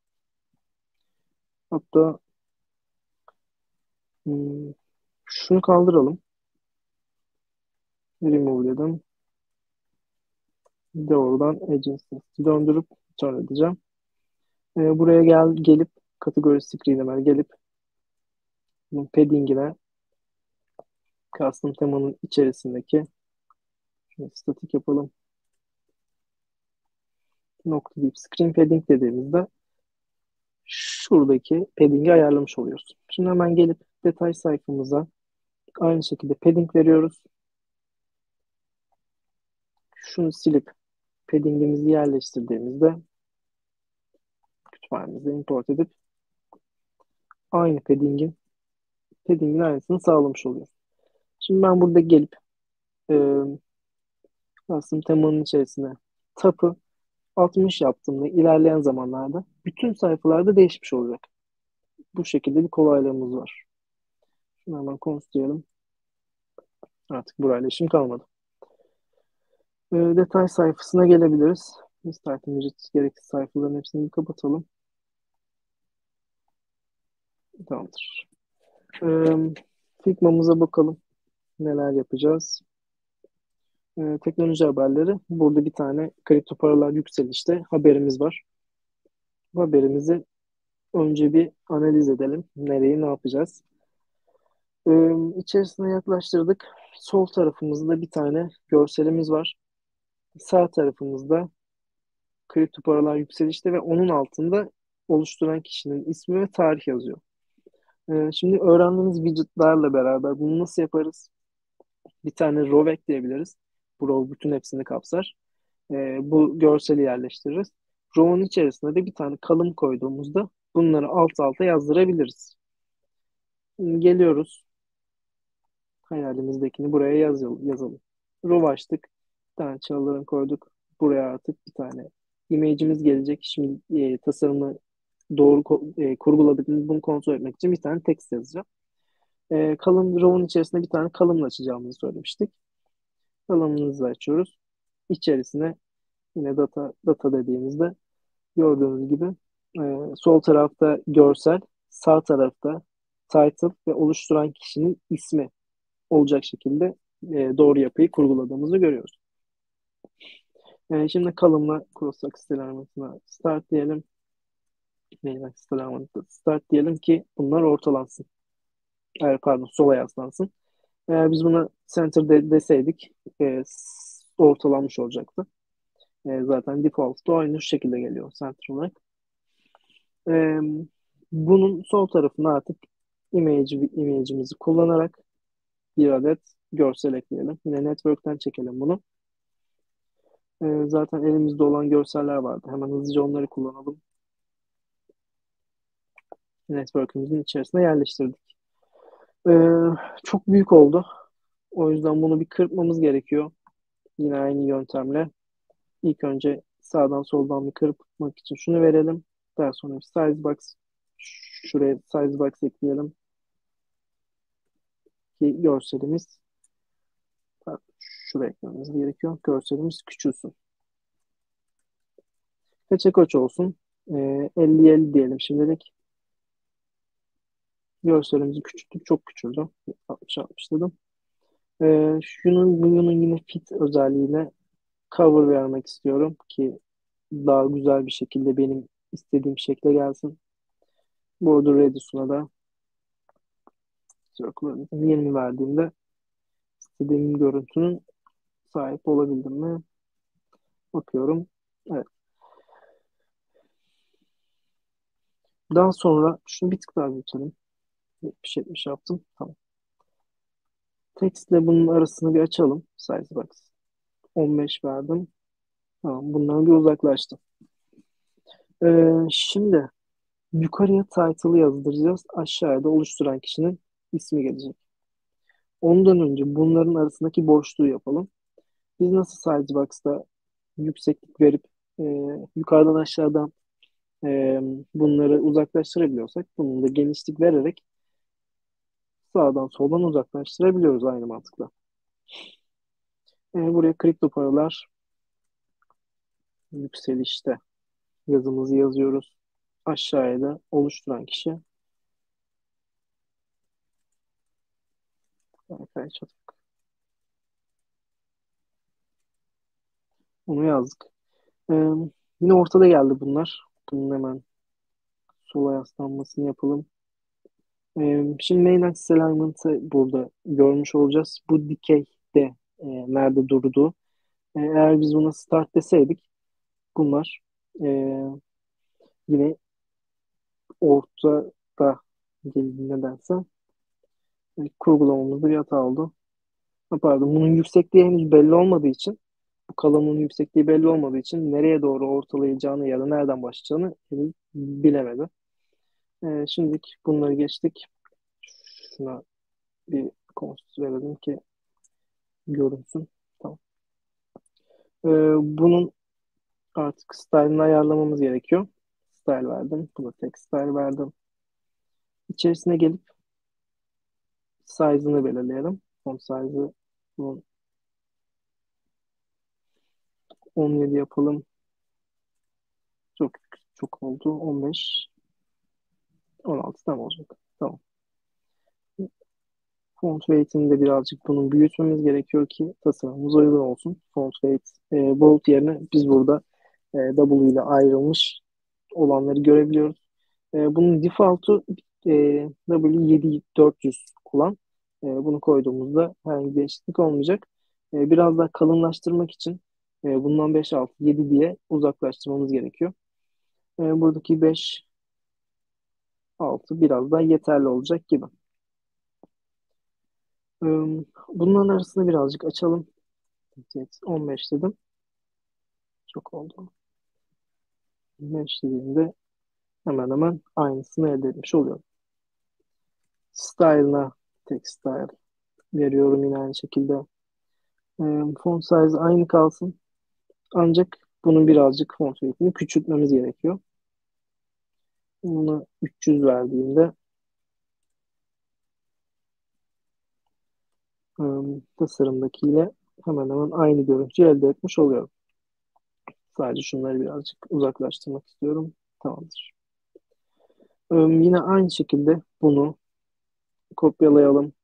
Hatta şunu kaldıralım. Remove dedim. Bir de oradan Edge Instance'ı döndürüp return edeceğim. Buraya gelip kategori screen'e gelip bunun padding'ine custom temanın içerisindeki statik yapalım. Nokta deyip screen padding dediğimizde şuradaki padding'i ayarlamış oluyoruz. Şimdi hemen gelip detay sayfamıza aynı şekilde padding veriyoruz. Şunu silip padding'imizi yerleştirdiğimizde kütüphanemize import edip aynı padding'in aynısını sağlamış oluyoruz. Şimdi ben burada gelip aslında temanın içerisine tap'ı 60 yaptığımda ilerleyen zamanlarda bütün sayfalarda değişmiş olacak. Bu şekilde bir kolaylığımız var. Şimdi hemen cons diyelim. Artık burayla işim kalmadı. Detay sayfasına gelebiliriz. Start Widget gereksiz sayfaların hepsini kapatalım. Tamamdır. Figma'mıza bakalım. Neler yapacağız? Teknoloji haberleri. Burada bir tane kripto paralar yükselişte haberimiz var. Bu haberimizi önce bir analiz edelim. Nereyi ne yapacağız? İçerisine yaklaştırdık. Sol tarafımızda bir tane görselimiz var. Sağ tarafımızda kripto paralar yükselişte ve onun altında oluşturan kişinin ismi ve tarih yazıyor. Şimdi öğrendiğimiz widgetlarla beraber bunu nasıl yaparız? Bir tane row ekleyebiliriz. Bu row bütün hepsini kapsar. Bu görseli yerleştiririz. Row'un içerisine de bir tane column koyduğumuzda bunları alt alta yazdırabiliriz. Geliyoruz. Hayalimizdekini buraya yazalım. Row açtık. Bir tane çağrılarını koyduk. Buraya artık bir tane image'imiz gelecek. Şimdi tasarımı doğru kurguladık mı bunu kontrol etmek için bir tane text yazacağım. Column row'un içerisinde bir tane column açacağımızı söylemiştik. Column'ımızı açıyoruz. İçerisine yine data dediğimizde gördüğünüz gibi sol tarafta görsel, sağ tarafta title ve oluşturan kişinin ismi olacak şekilde doğru yapıyı kurguladığımızı görüyoruz. Şimdi column'la cross axis elementine start diyelim. Main axis elementine start diyelim ki bunlar ortalansın. Pardon, sola yaslansın. Eğer biz buna center deseydik ortalanmış olacaktı. Zaten default'ta aynı şu şekilde geliyor center olarak. E, Bunun sol tarafına artık image'imizi kullanarak bir adet görsel ekleyelim. Yine network'ten çekelim bunu. Zaten elimizde olan görseller vardı. Hemen hızlıca onları kullanalım. Network'ümüzün içerisine yerleştirdik. Çok büyük oldu. O yüzden bunu bir kırpmamız gerekiyor. Yine aynı yöntemle. İlk önce sağdan soldan bir kırpmak için şunu verelim. Daha sonra bir size box. Şuraya size box ekleyelim. Ki görselimiz şuraya eklememiz gerekiyor. Görselimiz küçülsün. Kaça kaç olsun? 50-50 diyelim şimdilik. Görselimizi küçülttük. Çok küçüldü. 60-60 dedim. Bunun yine fit özelliğine cover vermek istiyorum ki daha güzel bir şekilde benim istediğim şekle gelsin. Border radius'una da circle 20 verdiğimde istediğim görüntünün sahip olabildim mi? Bakıyorum. Evet. Daha sonra şunu bir tık daha büyütelim. 70-70 yaptım. Tamam. Textle bunun arasını bir açalım. Sizebox 15 verdim. Tamam, bundan bir uzaklaştım. Şimdi yukarıya title'ı yazdıracağız. Aşağıya da oluşturan kişinin ismi gelecek. Ondan önce bunların arasındaki boşluğu yapalım. Biz nasıl Sizebox'ta yükseklik verip e, yukarıdan aşağıdan bunları uzaklaştırabiliyorsak bunun da genişlik vererek sağdan soldan uzaklaştırabiliyoruz aynı mantıkla. Buraya kripto paralar yükselişte yazımızı yazıyoruz. Aşağıya da oluşturan kişi. Onu yazdık. Ee, Yine ortada geldi bunlar. Bunun hemen sola yaslanmasını yapalım. Şimdi main axis alignment'ı burada görmüş olacağız. Bu dikeyde nerede durduğu. Eğer biz buna start deseydik bunlar e, yine ortada geldi nedense. Kurgulamamızda bir hata oldu. Pardon, bunun yüksekliği henüz belli olmadığı için bu kalanın yüksekliği belli olmadığı için nereye doğru ortalayacağını ya da nereden başlayacağını henüz bilemedi. Şimdilik bunları geçtik. Şuna bir konst verelim ki görünsün. Tamam. Bunun artık style'ını ayarlamamız gerekiyor. Style verdim. Buna tek style verdim. İçerisine gelip size'ını belirleyelim. Font size'ı bunun 17 yapalım. Çok çok oldu. 15 16 tam olacak. Tamam. Font weight'ini de birazcık bunun büyütmemiz gerekiyor ki tasarımımız uygun olsun. Font weight bold yerine biz burada W ile ayrılmış olanları görebiliyoruz. Bunun default'u W7400 olan. Bunu koyduğumuzda herhangi bir değişiklik olmayacak. Biraz daha kalınlaştırmak için bundan 5, 6, 7 diye uzaklaştırmamız gerekiyor. Buradaki 5, 6 biraz daha yeterli olacak gibi. Bunların arasını birazcık açalım. Evet, 15 dedim. Çok oldu. 15 dediğimde hemen hemen aynısını elde etmiş oluyorum. Style'ına tek style veriyorum yine aynı şekilde. Font size aynı kalsın. Ancak bunun birazcık font weight'ini küçültmemiz gerekiyor. Bunu 300 verdiğimde tasarımdakiyle hemen hemen aynı görüntüyü elde etmiş oluyorum. Sadece şunları birazcık uzaklaştırmak istiyorum. Tamamdır. Yine aynı şekilde bunu kopyalayalım.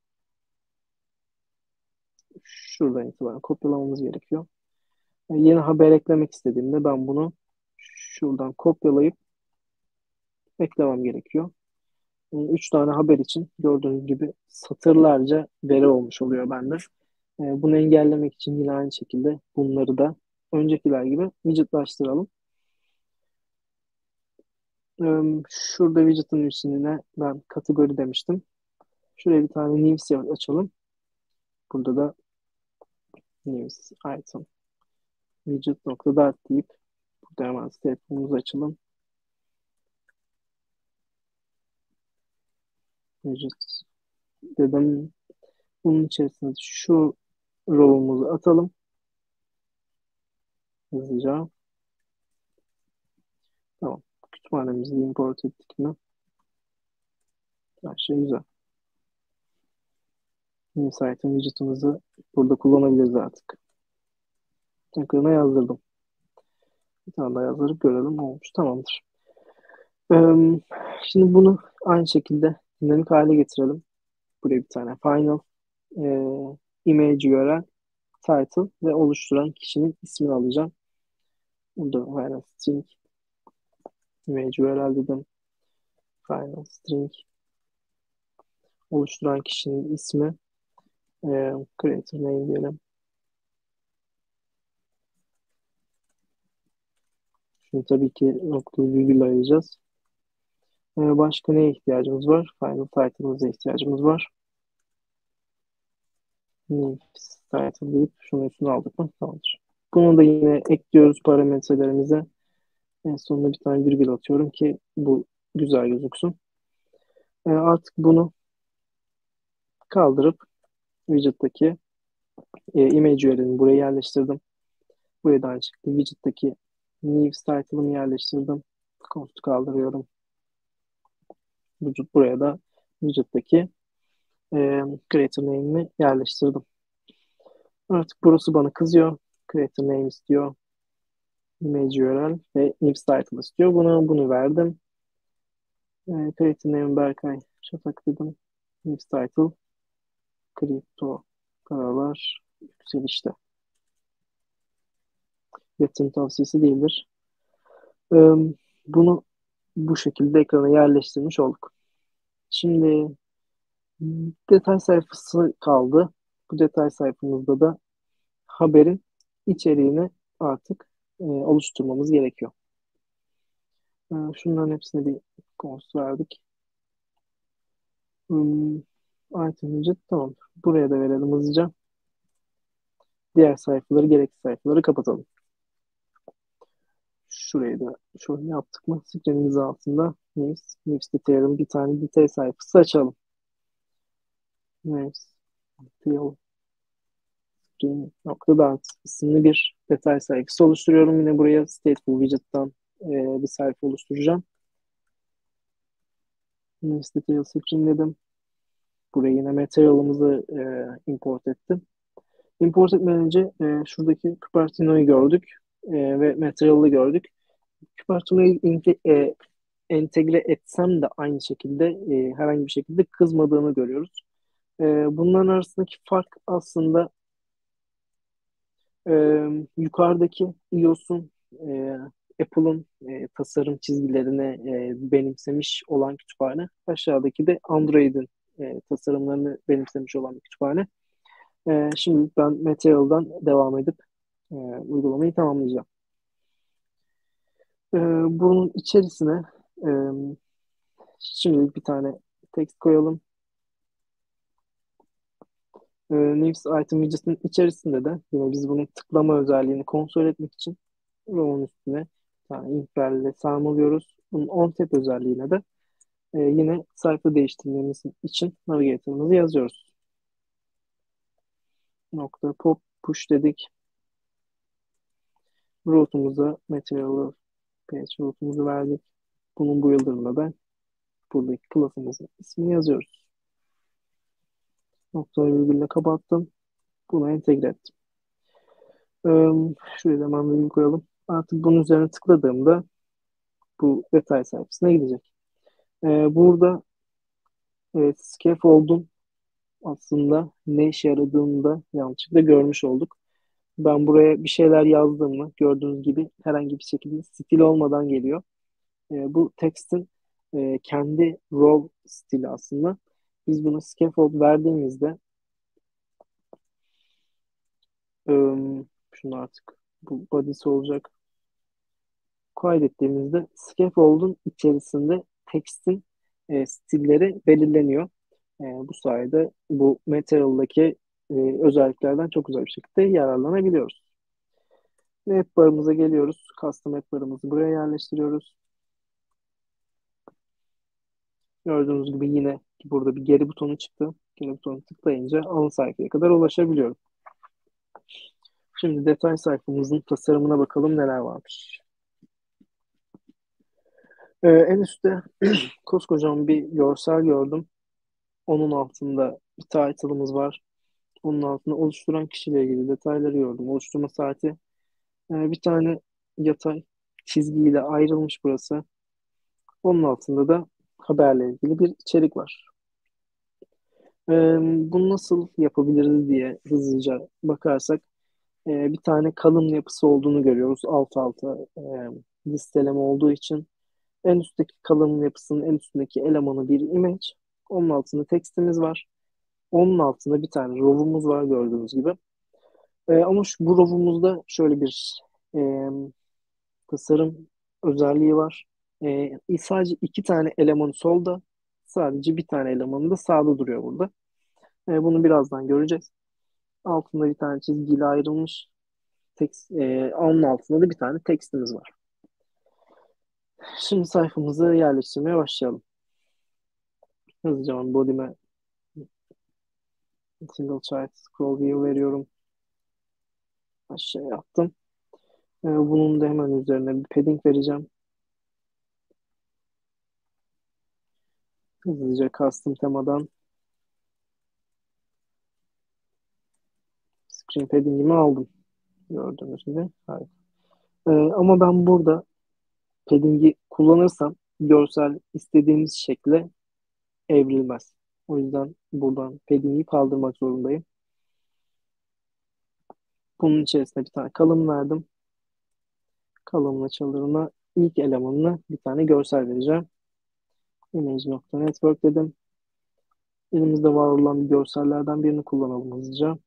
Şuradan itibaren kopyalamamız gerekiyor. Yeni haber eklemek istediğimde ben bunu şuradan kopyalayıp eklemem gerekiyor. 3 tane haber için gördüğünüz gibi satırlarca veri olmuş oluyor bende. Bunu engellemek için yine aynı şekilde bunları da öncekiler gibi widgetlaştıralım. Şurada widget'ın üstüne ben kategori demiştim. Şuraya bir tane news açalım. Burada da news item widget.dart deyip burada hemen step'imizi açalım. Widget dedim. Bunun içerisine şu row'umuzu atalım. Hızlıca. Tamam. Kütüphanemizi import ettik mi? Her şey güzel. News item widget'ımızı burada kullanabiliriz artık. Ekrana yazdırdım. Bir tane daha yazdırıp görelim. Olmuş. Tamamdır. Şimdi bunu aynı şekilde dinamik hale getirelim. Buraya bir tane final image URL title ve oluşturan kişinin ismini alacağım. Burada final string image URL dedim. Final string oluşturan kişinin ismi creator name diyelim. Şunu tabii ki noktalı virgül ayıracağız. Başka neye ihtiyacımız var? Final title'ımıza ihtiyacımız var. New title deyip şunu üstüne aldık mı? Tamamdır. Bunu da yine ekliyoruz parametrelerimize. En sonunda bir tane virgül atıyorum ki bu güzel gözüksün. Artık bunu kaldırıp widget'taki image URL'ini buraya yerleştirdim. Buraya da aynı şekilde widget'taki new title'ımı yerleştirdim. Const'u kaldırıyorum. Buraya da widget'taki creator name'imi yerleştirdim. Artık burası bana kızıyor. Creator name istiyor. Image URL ve new title istiyor. Bunu verdim. Creator name Berkay Şafak dedim. New title kripto paralar yükselişte. Yatırım tavsiyesi değildir. Bunu bu şekilde ekrana yerleştirmiş olduk. Şimdi detay sayfası kaldı. Bu detay sayfamızda da haberin içeriğini artık oluşturmamız gerekiyor. Şunların hepsine bir cons verdik. Item widget tamam. Buraya da verelim hızlıca. Diğer sayfaları, gerekli sayfaları kapatalım. Şurayı da şöyle yaptık mı? Screen'imiz altında News Detail'ın bir tane detay sayfası açalım. News Detail Screen.dart isimli bir detay sayfası oluşturuyorum. Yine buraya Stateful Widget'tan bir sayfa oluşturacağım. News Detail Screen dedim. Buraya yine material'ımızı import ettim. Import etmeden önce şuradaki Cupertino'yu gördük ve material'ı gördük. Cupertino'yu entegre etsem de aynı şekilde herhangi bir şekilde kızmadığını görüyoruz. Bunların arasındaki fark aslında yukarıdaki iOS'un Apple'ın tasarım çizgilerini benimsemiş olan kütüphane. Aşağıdaki de Android'in tasarımlarını benimsemiş olan bir kütüphane. Şimdi ben Material'dan devam edip uygulamayı tamamlayacağım. Bunun içerisine şimdi bir tane text koyalım. News Item Widget'ın içerisinde de yine biz bunun tıklama özelliğini kontrol etmek için onun üstüne bir tane infralle sarmalıyoruz. Bunun on-tap özelliğine de yine sayfa değiştirmemiz için navigator'ımızı yazıyoruz. Nokta pop push dedik. Route'umuza material page route'umuzu verdik. Bunun bu yıldırımda da buradaki class'ımızın ismini yazıyoruz. Nokta virgülle kapattım. Bunu entegre ettim. Şuraya da hemen virgül koyalım. Artık bunun üzerine tıkladığımda bu detay sayfasına gidecek. Burada scaffold'un aslında ne işe yaradığını da yanlışlıkla görmüş olduk. Ben buraya bir şeyler yazdığımda gördüğünüz gibi herhangi bir şekilde stil olmadan geliyor. Bu text'in kendi role stili aslında. Biz buna scaffold verdiğimizde şunu artık bu body'si olacak. Kaydettiğimizde scaffold'un içerisinde text'in stilleri belirleniyor. Bu sayede bu material'daki özelliklerden çok güzel bir şekilde yararlanabiliyoruz. Ve app bar'ımıza geliyoruz. Custom app bar'ımızı buraya yerleştiriyoruz. Gördüğünüz gibi yine burada bir geri butonu çıktı. Geri butonu tıklayınca ana sayfaya kadar ulaşabiliyorum. Şimdi detay sayfamızın tasarımına bakalım neler varmış. En üstte koskocaman bir görsel gördüm. Onun altında bir title'ımız var. Onun altında oluşturan kişiyle ilgili detayları gördüm. Oluşturma saati. Bir tane yatay çizgiyle ayrılmış burası. Onun altında da haberle ilgili bir içerik var. Bunu nasıl yapabiliriz diye hızlıca bakarsak bir tane kalın yapısı olduğunu görüyoruz. Alt alta listeleme olduğu için en üstteki kalın yapısının en üstündeki elemanı bir image. Onun altında tekstimiz var. Onun altında bir tane row'umuz var gördüğünüz gibi. Ama bu row'umuzda şöyle bir tasarım özelliği var. Sadece iki tane elemanı solda, sadece bir tane elemanı da sağda duruyor burada. Bunu birazdan göreceğiz. Altında bir tane çizgiyle ayrılmış. Onun altında da bir tane tekstimiz var. Şimdi sayfamızı yerleştirmeye başlayalım. Hızlıca ben body'me single child scroll view veriyorum. Aşağı yaptım. Bunun da hemen üzerine bir padding vereceğim. Hızlıca custom temadan screen padding'imi aldım. Gördüğünüz gibi. Hayır. Ama ben burada padding'i kullanırsam görsel istediğimiz şekle evrilmez. O yüzden buradan padding'i kaldırmak zorundayım. Bunun içerisine bir tane column verdim. Column açılımına ilk elemanına bir tane görsel vereceğim. Image.network dedim. Elimizde var olan bir görsellerden birini kullanalım hızlıca.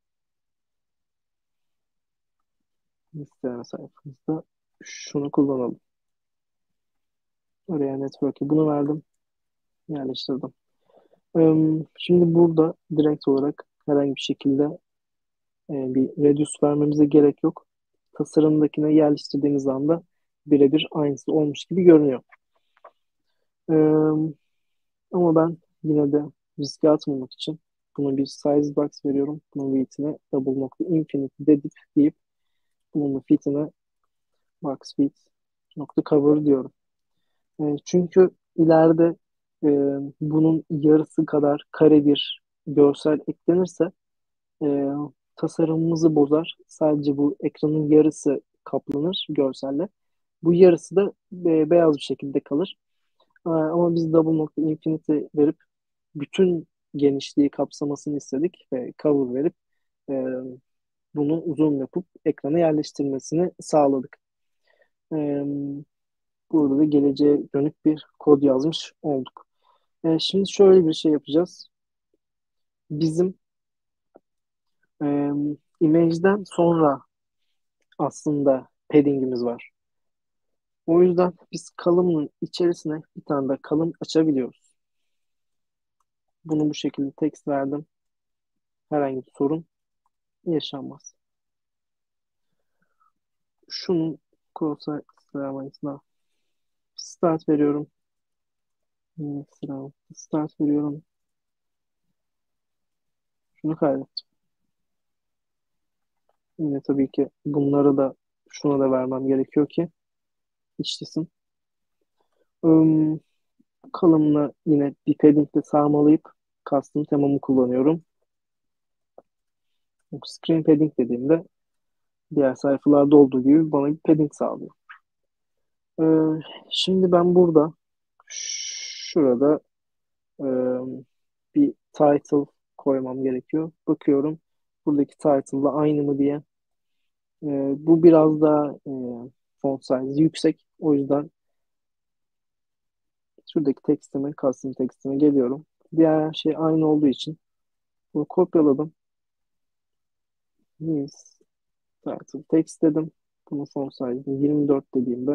Listeleme sayfamızda şunu kullanalım. Oraya network'e bunu verdim. Yerleştirdim. Şimdi burada direkt olarak herhangi bir şekilde bir radius vermemize gerek yok. Tasarımdakine yerleştirdiğimiz anda birebir aynısı olmuş gibi görünüyor. Ama ben yine de riske atmamak için buna bir size box veriyorum. Bunun width'ine double nokta infinity deyip bunun fit'ine box width nokta cover diyorum. Çünkü ileride e, bunun yarısı kadar kare bir görsel eklenirse e, tasarımımızı bozar. Sadece bu ekranın yarısı kaplanır görselle. Bu yarısı da beyaz bir şekilde kalır. Ama biz double nokta infinity verip bütün genişliği kapsamasını istedik ve cover verip e, bunu uzun yapıp ekrana yerleştirmesini sağladık. E, Burada da geleceğe dönük bir kod yazmış olduk. Şimdi şöyle bir şey yapacağız. Bizim e, image'den sonra aslında padding'imiz var. O yüzden biz column'ın içerisine bir tane de column açabiliyoruz. Bunu bu şekilde text verdim. Herhangi bir sorun yaşanmaz. Şunun kursa sıralamasına start veriyorum. Start veriyorum. Şunu kaydettim. Yine tabii ki bunları da şuna da vermem gerekiyor ki işlesin. Column'la yine bir padding'le sarmalayıp custom temamı kullanıyorum. Screen padding dediğimde diğer sayfalarda olduğu gibi bana bir padding sağlıyor. Ee, Şimdi ben burada şurada e, bir title koymam gerekiyor. Bakıyorum buradaki title'la aynı mı diye. Bu biraz daha font size yüksek. O yüzden şuradaki tekstime, custom tekstime geliyorum. Diğer şey aynı olduğu için bunu kopyaladım. Yes, title text dedim. Bunun font size'ını 24 dediğimde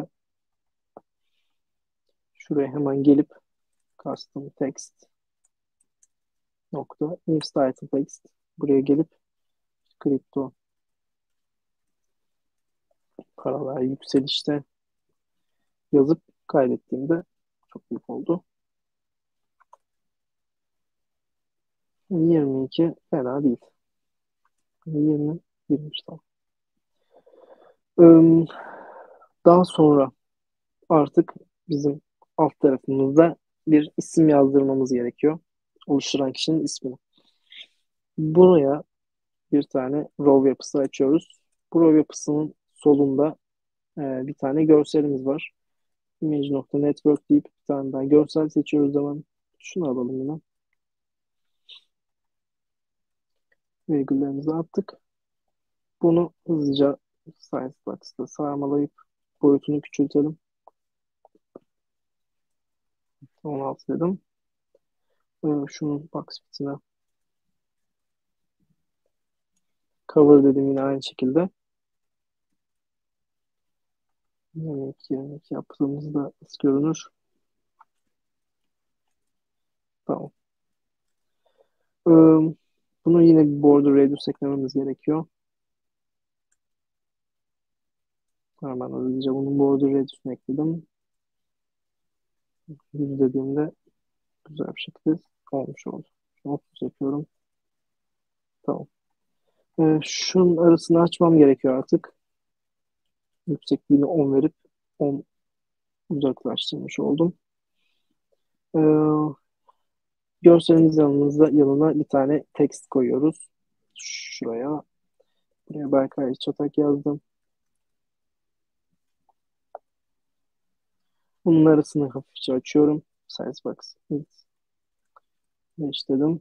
şuraya hemen gelip custom text nokta new title text buraya gelip kripto paralar yükselişte yazıp kaydettiğimde çok büyük oldu. 22 fena değil. 20 20 tamam. Daha sonra artık bizim alt tarafımızda bir isim yazdırmamız gerekiyor. Oluşturan kişinin ismini. Buraya bir tane row yapısı açıyoruz. Bu row yapısının solunda bir tane görselimiz var. Image.network deyip bir tane daha görsel seçiyoruz zaman. Şunu alalım yine. Virgüllerimizi attık. Bunu hızlıca Science Box'ta sarmalayıp boyutunu küçültelim. 16 dedim. Şunun box fitine cover dedim yine aynı şekilde. 22 yaptığımızda nasıl görünür? Tamam. Bunu yine bir border radius eklememiz gerekiyor. Hemen hızlıca bunun border radius'unu ekledim. 100 dediğimde güzel bir şekilde olmuş oldu. 30 yapıyorum. Tamam. Şunun arasını açmam gerekiyor artık. Yüksekliğini 10 verip 10 uzaklaştırmış oldum. Ee, Görselimiz yanına bir tane text koyuyoruz. Şuraya. Buraya Berkay Çatak yazdım. Bunun arasını hafifçe açıyorum. Size box. Evet. Dedim.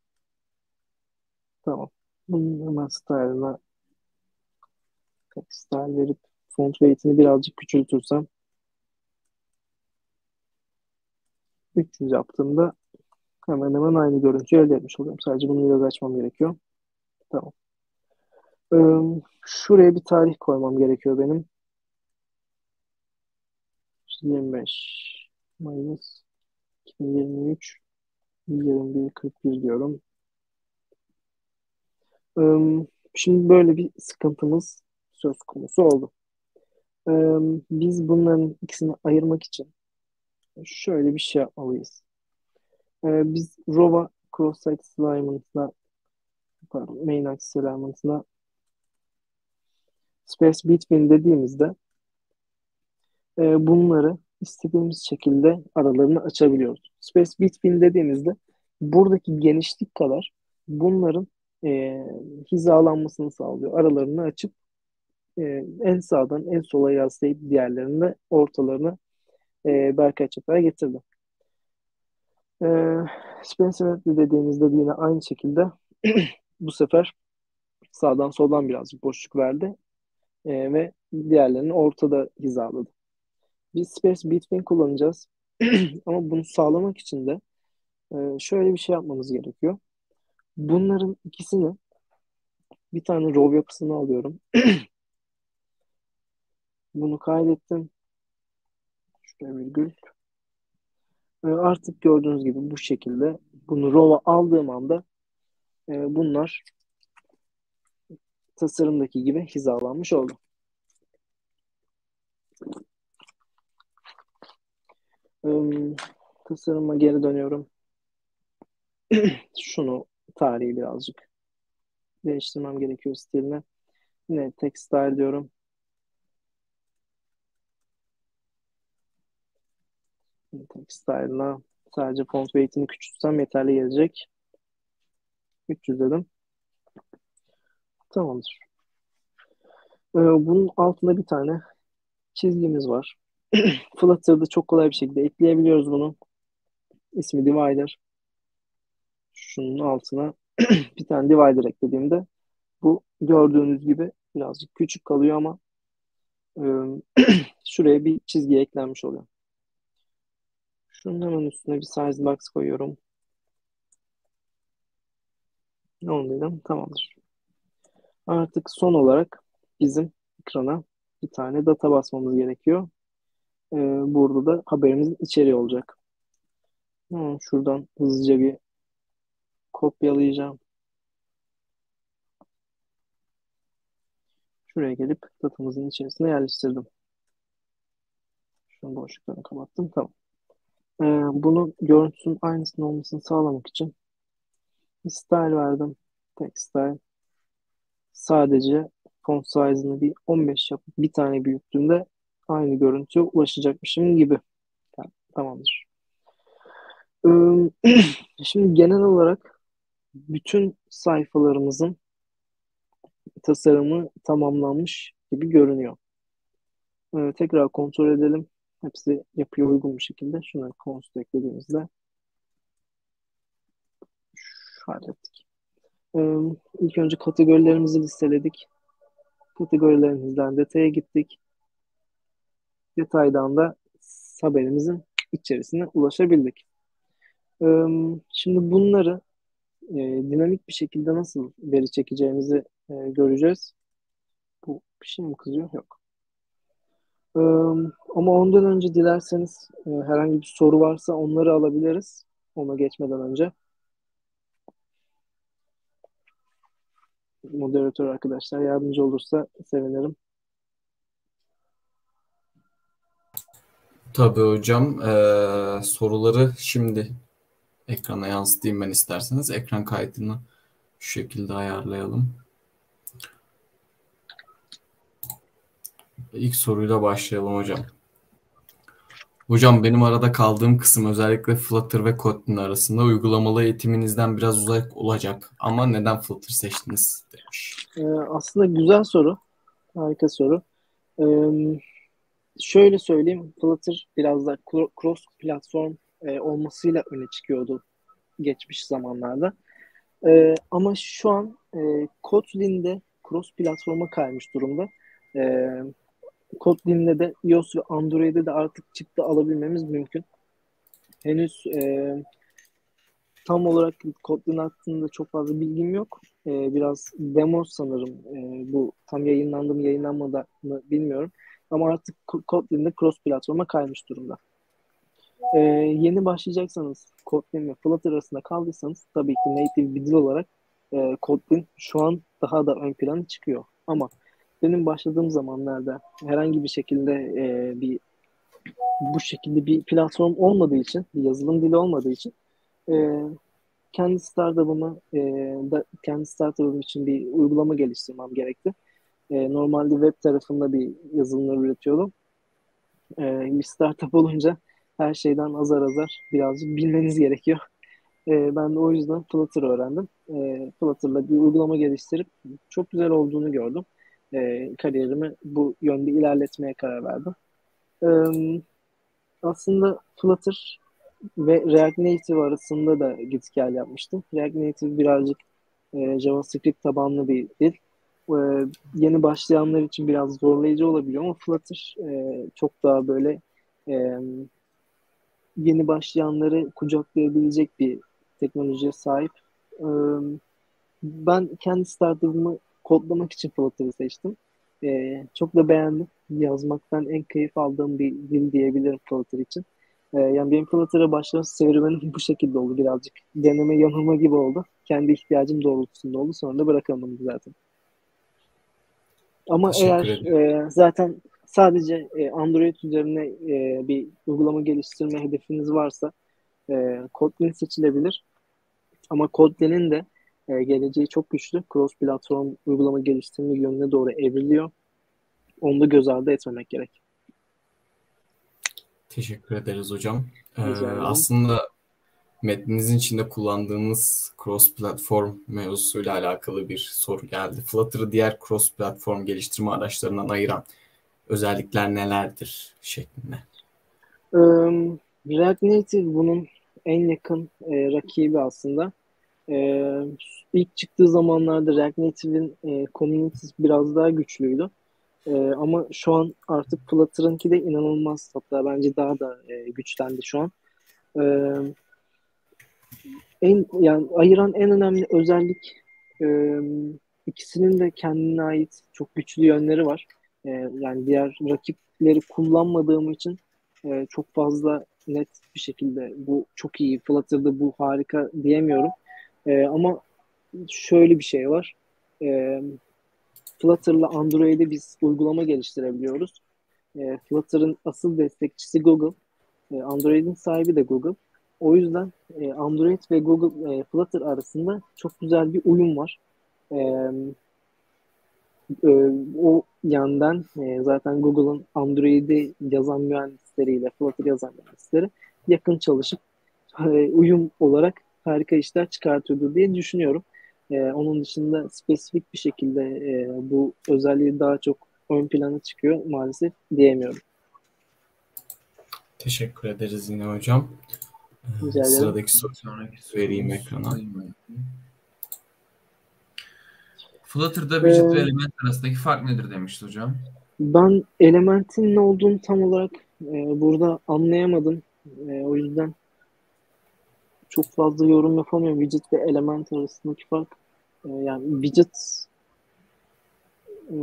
Tamam. Bunun hemen style'ına style verip font weight'ini birazcık küçültürsem 300 yaptığımda hemen hemen aynı görüntüyü elde etmiş oluyorum. Sadece bunu biraz açmam gerekiyor. Tamam. Şuraya bir tarih koymam gerekiyor benim. 25 Mayıs 2023 21.41 diyorum. Şimdi böyle bir sıkıntımız söz konusu oldu. Biz bunların ikisini ayırmak için şöyle bir şey yapmalıyız. Biz Rova cross-site alignment'la main axis alignment'la space between dediğimizde bunları istediğimiz şekilde aralarını açabiliyoruz. Space between dediğimizde buradaki genişlik kadar bunların hizalanmasını sağlıyor. Aralarını açıp en sağdan en sola yaslayıp diğerlerini de ortalarına Berkay Çapa'ya getirdi. Spencer dediğimizde yine aynı şekilde bu sefer sağdan soldan birazcık boşluk verdi ve diğerlerini ortada hizaladı. Biz space between kullanacağız. Ama bunu sağlamak için de şöyle bir şey yapmamız gerekiyor. Bunların ikisini bir tane row yapısını alıyorum. Bunu kaydettim. Şuraya virgül. Artık gördüğünüz gibi bu şekilde bunu row'a aldığım anda bunlar tasarımdaki gibi hizalanmış oldu. Tasarıma geri dönüyorum. Şunu tarihi birazcık değiştirmem gerekiyor stiline. Yine textile diyorum. Textile'la sadece font weight'ini küçültsem yeterli gelecek. 300 dedim. Tamamdır. Bunun altında bir tane çizgimiz var. Flutter'da çok kolay bir şekilde ekleyebiliyoruz bunu. İsmi divider. Şunun altına bir tane divider eklediğimde bu gördüğünüz gibi birazcık küçük kalıyor ama şuraya bir çizgi eklenmiş oluyor. Şunun hemen üstüne bir size box koyuyorum. Onu dedim. Tamamdır. Artık son olarak bizim ekrana bir tane data basmamız gerekiyor. Burada da haberimizin içeriği olacak. Şuradan hızlıca bir kopyalayacağım. Şuraya gelip datamızın içerisine yerleştirdim. Şunun boşluklarını kapattım. Tamam. Bunun görüntüsünün aynısının olmasını sağlamak için bir style verdim. Text style. Sadece font size'ını bir 15 yapıp bir tane büyüttüğümde aynı görüntüye ulaşacakmışım gibi. Tamamdır. Şimdi genel olarak bütün sayfalarımızın tasarımı tamamlanmış gibi görünüyor. Tekrar kontrol edelim. Hepsi yapıya uygun bir şekilde. Şunları console eklediğimizde hallettik. İlk önce kategorilerimizi listeledik. Kategorilerimizden detaya gittik. Detaydan da haberimizin içerisine ulaşabildik. Şimdi bunları dinamik bir şekilde nasıl veri çekeceğimizi göreceğiz. Bu bir şey mi kızıyor? Yok. Ama ondan önce dilerseniz herhangi bir soru varsa onları alabiliriz. Ona geçmeden önce. moderatör arkadaşlar yardımcı olursa sevinirim. Tabii hocam. Soruları şimdi ekrana yansıtayım ben isterseniz. Ekran kaydını şu şekilde ayarlayalım. İlk soruyla başlayalım hocam. Hocam benim arada kaldığım kısım özellikle Flutter ve Kotlin arasında uygulamalı eğitiminizden biraz uzak olacak. Ama neden Flutter seçtiniz demiş. Aslında güzel soru. Harika soru. Şöyle söyleyeyim. Flutter biraz da cross platform olmasıyla öne çıkıyordu geçmiş zamanlarda. Ama şu an Kotlin'de cross platforma kaymış durumda. E, Kotlin'de de iOS ve Android'de de artık çıktı alabilmemiz mümkün. Henüz tam olarak Kotlin hakkında çok fazla bilgim yok. Biraz demo sanırım. Bu tam yayınlandı mı yayınlanmadı mı bilmiyorum. Ama artık Kotlin'de cross platforma kaymış durumda. Yeni başlayacaksanız Kotlin ve Flutter arasında kaldıysanız tabii ki native bir dil olarak Kotlin şu an daha da ön plana çıkıyor. Ama benim başladığım zamanlarda herhangi bir şekilde bu şekilde bir platform olmadığı için, bir yazılım dili olmadığı için e, kendi startup'ım için bir uygulama geliştirmem gerekti. Normalde web tarafında bir yazılımlar üretiyordum. Bir startup olunca her şeyden azar azar birazcık bilmeniz gerekiyor. Ben de o yüzden Flutter öğrendim. Flutter'la bir uygulama geliştirip çok güzel olduğunu gördüm. Kariyerimi bu yönde ilerletmeye karar verdim. Aslında Flutter ve React Native arasında da git gel yapmıştım. React Native birazcık JavaScript tabanlı bir dil. Yeni başlayanlar için biraz zorlayıcı olabiliyor ama Flutter çok daha böyle e, yeni başlayanları kucaklayabilecek bir teknolojiye sahip. E, Ben kendi startup'ımı kodlamak için Flutter'ı seçtim. Çok da beğendim. Yazmaktan en keyif aldığım bir dil diyebilirim Flutter için. Yani benim Flutter'a başlama serüvenim bu şekilde oldu birazcık. Deneme yanılma gibi oldu. Kendi ihtiyacım doğrultusunda oldu. Sonra da bırakamadım zaten. Ama Teşekkür eğer ederim. zaten sadece Android üzerine bir uygulama geliştirme hedefiniz varsa Kotlin seçilebilir. Ama Kotlin'in de geleceği çok güçlü. Cross platform uygulama geliştirme yönüne doğru evriliyor. Onu da göz ardı etmemek gerek. Teşekkür ederiz hocam. Rica ederim. Aslında metninizin içinde kullandığınız cross platform mevzusuyla alakalı bir soru geldi. Flutter'ı diğer cross platform geliştirme araçlarından ayıran özellikler nelerdir şeklinde. React Native bunun en yakın rakibi aslında. İlk çıktığı zamanlarda React Native'in community'si biraz daha güçlüydü. Ama şu an artık Flutter'ınki de inanılmaz. Hatta bence daha da güçlendi şu an. Ee, yani ayıran en önemli özellik e, ikisinin de kendine ait çok güçlü yönleri var. Yani diğer rakipleri kullanmadığım için çok fazla net bir şekilde bu çok iyi, Flutter'da bu harika diyemiyorum. Ama şöyle bir şey var. E, Flutter'la Android'e biz uygulama geliştirebiliyoruz. Flutter'ın asıl destekçisi Google. Android'in sahibi de Google. O yüzden Android ve Google Flutter arasında çok güzel bir uyum var. E, e, O yandan zaten Google'ın Android'i yazan mühendisleriyle Flutter yazan mühendisleri yakın çalışıp uyum olarak harika işler çıkartıyordur diye düşünüyorum. Onun dışında spesifik bir şekilde bu özelliği daha çok ön plana çıkıyor maalesef diyemiyorum. Teşekkür ederiz yine hocam. Rica ederim. Sıradaki soru Sonraki vereyim sorumuz ekrana. Flutter'da Ee, widget ve element arasındaki fark nedir demişti hocam. Ben elementin ne olduğunu tam olarak burada anlayamadım. O yüzden çok fazla yorum yapamıyorum. Widget ve element arasındaki fark. Yani widget e,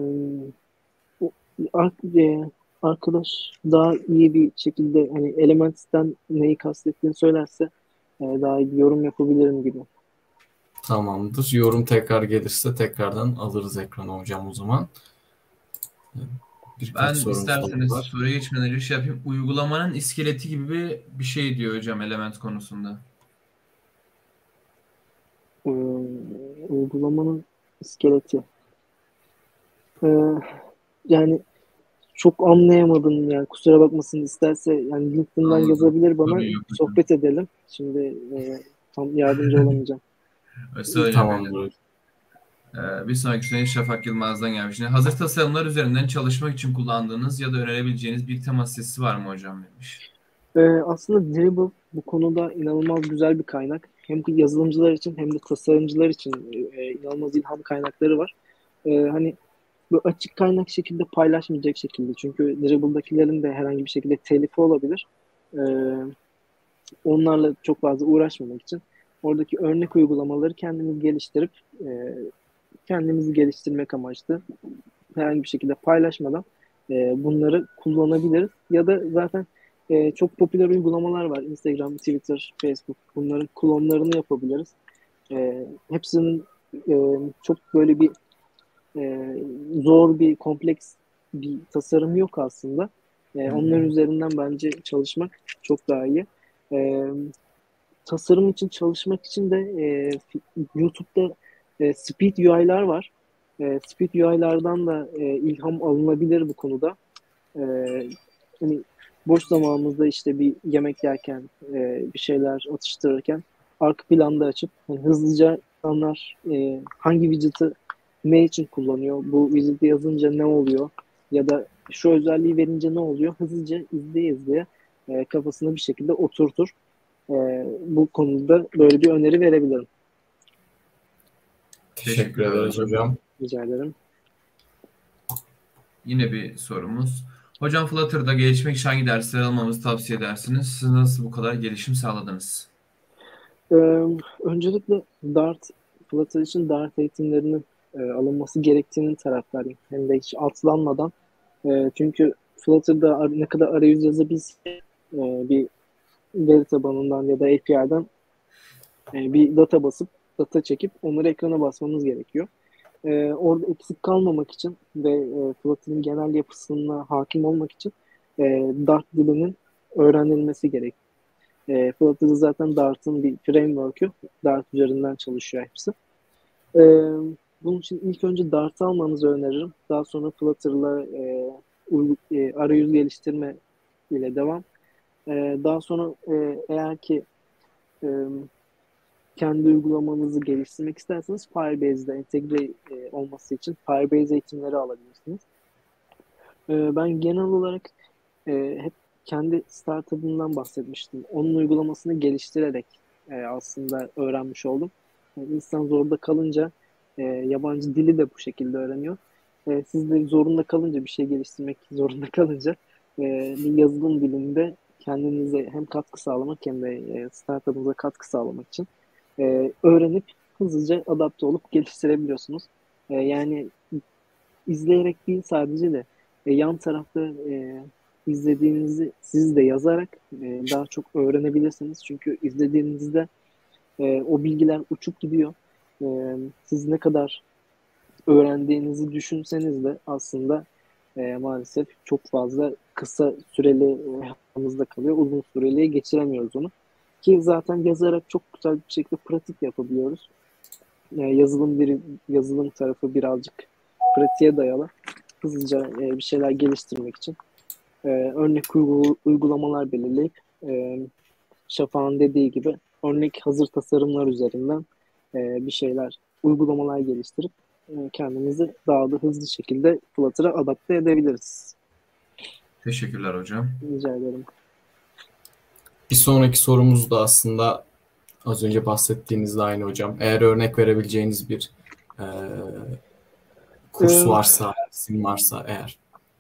arkadaş daha iyi bir şekilde hani elementten neyi kastettiğini söylerse daha iyi bir yorum yapabilirim gibi. Tamamdır. Yorum tekrar gelirse tekrardan alırız ekrana hocam o zaman. Birkaç Ben sorumuz daha isterseniz var. soruya geçmeden önce şey yapayım. Uygulamanın iskeleti gibi bir şey diyor hocam element konusunda. Ee, Uygulamanın iskeleti. Ee, Yani çok anlayamadım yani, kusura bakmasın, isterse yani LinkedIn'den Anladım. yazabilir bana, Sorun yok hocam. sohbet edelim. Şimdi tam yardımcı olamayacağım. Söylemeyelim. Tamamdır. Bir sonraki soru Şafak Yılmaz'dan gelmiş. Hazır tasarımlar üzerinden çalışmak için kullandığınız ya da önerebileceğiniz bir tema sitesi var mı hocam demiş. Aslında Dribbble bu konuda inanılmaz güzel bir kaynak. Hem yazılımcılar için hem de tasarımcılar için inanılmaz ilham kaynakları var. Hani bu açık kaynak şekilde paylaşmayacak şekilde. Çünkü Dribble'dakilerin de herhangi bir şekilde telifi olabilir. Ee, Onlarla çok fazla uğraşmamak için oradaki örnek uygulamaları kendimiz geliştirip kendimizi geliştirmek amaçlı herhangi bir şekilde paylaşmadan bunları kullanabiliriz. Ya da zaten çok popüler uygulamalar var. Instagram, Twitter, Facebook. Bunların klonlarını yapabiliriz. Hepsinin çok böyle bir zor bir, kompleks bir tasarım yok aslında. Onların üzerinden bence çalışmak çok daha iyi. E, Tasarım için çalışmak için de YouTube'da Speed UI'lar var. Speed UI'lardan da ilham alınabilir bu konuda. E, Hani boş zamanımızda işte bir yemek yerken, bir şeyler atıştırırken arka planda açıp hani hızlıca insanlar hangi widget'ı ne için kullanıyor, bu widget'ı yazınca ne oluyor ya da şu özelliği verince ne oluyor, hızlıca izleye izleye kafasına bir şekilde oturtur. Bu konuda böyle bir öneri verebilirim. Teşekkür Teşekkürler ederiz hocam. hocam. Rica ederim. Yine bir sorumuz. Hocam Flutter'da gelişmek için hangi dersleri almamızı tavsiye edersiniz? Siz nasıl bu kadar gelişim sağladınız? Ee, Öncelikle Flutter için Dart eğitimlerinin alınması gerektiğinin taraftarıyım. Hem de hiç atlanmadan. Çünkü Flutter'da ne kadar arayüz yazabilse bir veri tabanından ya da API'den bir data basıp data çekip onları ekrana basmamız gerekiyor. Orada eksik kalmamak için ve Flutter'ın genel yapısına hakim olmak için e, Dart dilinin öğrenilmesi gerekiyor. Flutter'da zaten Dart'ın bir framework'ü. Dart üzerinden çalışıyor hepsi. E, Bunun için ilk önce Dart'ı almanızı öneririm. Daha sonra Flutter'la arayüz geliştirme ile devam. Daha sonra eğer ki e, kendi uygulamanızı geliştirmek isterseniz Firebase'de entegre olması için Firebase eğitimleri alabilirsiniz. Ben genel olarak hep kendi startup'ımdan bahsetmiştim. Onun uygulamasını geliştirerek aslında öğrenmiş oldum. Yani insan zorunda kalınca yabancı dili de bu şekilde öğreniyor. Siz de zorunda kalınca, bir şey geliştirmek zorunda kalınca bir yazılım dilinde kendinize hem katkı sağlamak hem de startup'ınıza katkı sağlamak için öğrenip hızlıca adapte olup geliştirebiliyorsunuz. Yani izleyerek değil sadece de yan tarafta izlediğinizi siz de yazarak daha çok öğrenebilirsiniz. Çünkü izlediğinizde o bilgiler uçup gidiyor. Siz ne kadar öğrendiğinizi düşünseniz de aslında maalesef çok fazla kısa süreli hafızamızda kalıyor. Uzun süreliye geçiremiyoruz onu. Ki zaten yazarak çok güzel bir şekilde pratik yapabiliyoruz. Yazılım tarafı birazcık pratiğe dayalı. Hızlıca bir şeyler geliştirmek için örnek uygulamalar belirleyip Şafak'ın dediği gibi örnek hazır tasarımlar üzerinden bir şeyler, uygulamalar geliştirip kendimizi daha da hızlı şekilde Flutter'a adapte edebiliriz. Teşekkürler hocam. Rica ederim. Bir sonraki sorumuz da aslında az önce bahsettiğinizde aynı hocam. Eğer örnek verebileceğiniz bir kurs varsa, isim varsa eğer.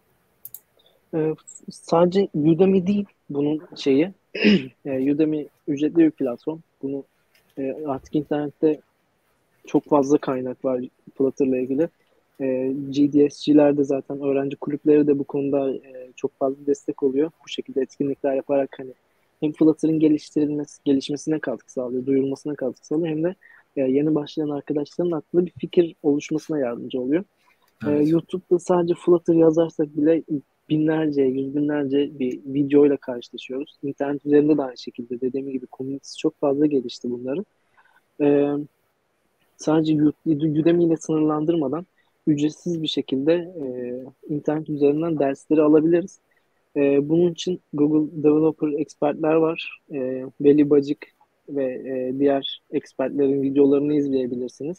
Sadece Udemy değil bunun şeyi. Udemy ücretli bir platform. Bunu artık internette çok fazla kaynak var Flutter'la ilgili. GDS'ciler de zaten, öğrenci kulüpleri de bu konuda çok fazla destek oluyor. Bu şekilde etkinlikler yaparak hani hem Flutter'ın gelişmesine katkı sağlıyor, duyurulmasına katkı sağlıyor hem de yeni başlayan arkadaşların aklında bir fikir oluşmasına yardımcı oluyor. Evet. YouTube'da sadece Flutter yazarsak bile binlerce, yüz binlerce bir videoyla karşılaşıyoruz. İnternet üzerinde de aynı şekilde dediğim gibi komünitesi çok fazla gelişti bunların. Ee, Sadece Udemy ile sınırlandırmadan ücretsiz bir şekilde internet üzerinden dersleri alabiliriz. Bunun için Google Developer Expertler var. Veli Bacık ve diğer expertlerin videolarını izleyebilirsiniz.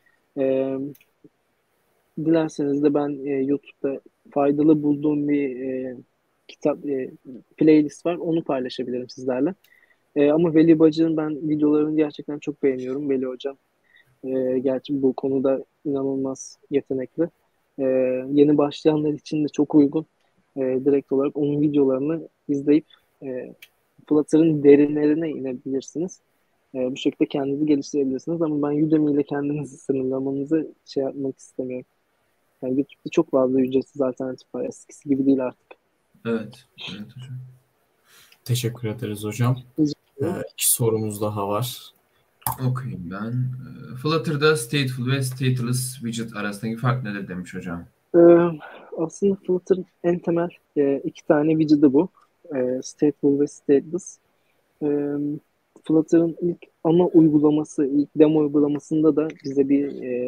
Dilerseniz de ben YouTube'da faydalı bulduğum bir kitap playlist var. Onu paylaşabilirim sizlerle. Ama Veli Bacık'ın ben videolarını gerçekten çok beğeniyorum. Veli Hocam gerçi bu konuda inanılmaz yetenekli. Yeni başlayanlar için de çok uygun. Direkt olarak onun videolarını izleyip Flutter'ın derinlerine inebilirsiniz. Bu şekilde kendinizi geliştirebilirsiniz. Ama ben Udemy ile kendinizi sınırlamanızı yapmak istemiyorum. Yani YouTube'da çok fazla ücretsiz alternatif var. Eskisi gibi değil artık. Evet. Evet hocam. Teşekkür ederiz hocam. İki sorumuz daha var. Okuyayım ben. Flutter'da stateful ve stateless widget arasındaki fark nedir demiş hocam. Aslında Flutter'ın en temel iki tane widget'ı bu. Stateful ve stateless. Flutter'ın ilk ana uygulaması, ilk demo uygulamasında da bize bir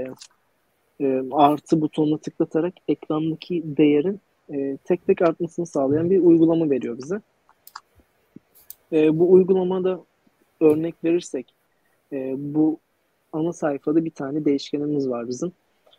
artı butonuna tıklatarak ekrandaki değerin tek tek artmasını sağlayan bir uygulama veriyor bize. Bu uygulamada örnek verirsek bu ana sayfada bir tane değişkenimiz var bizim.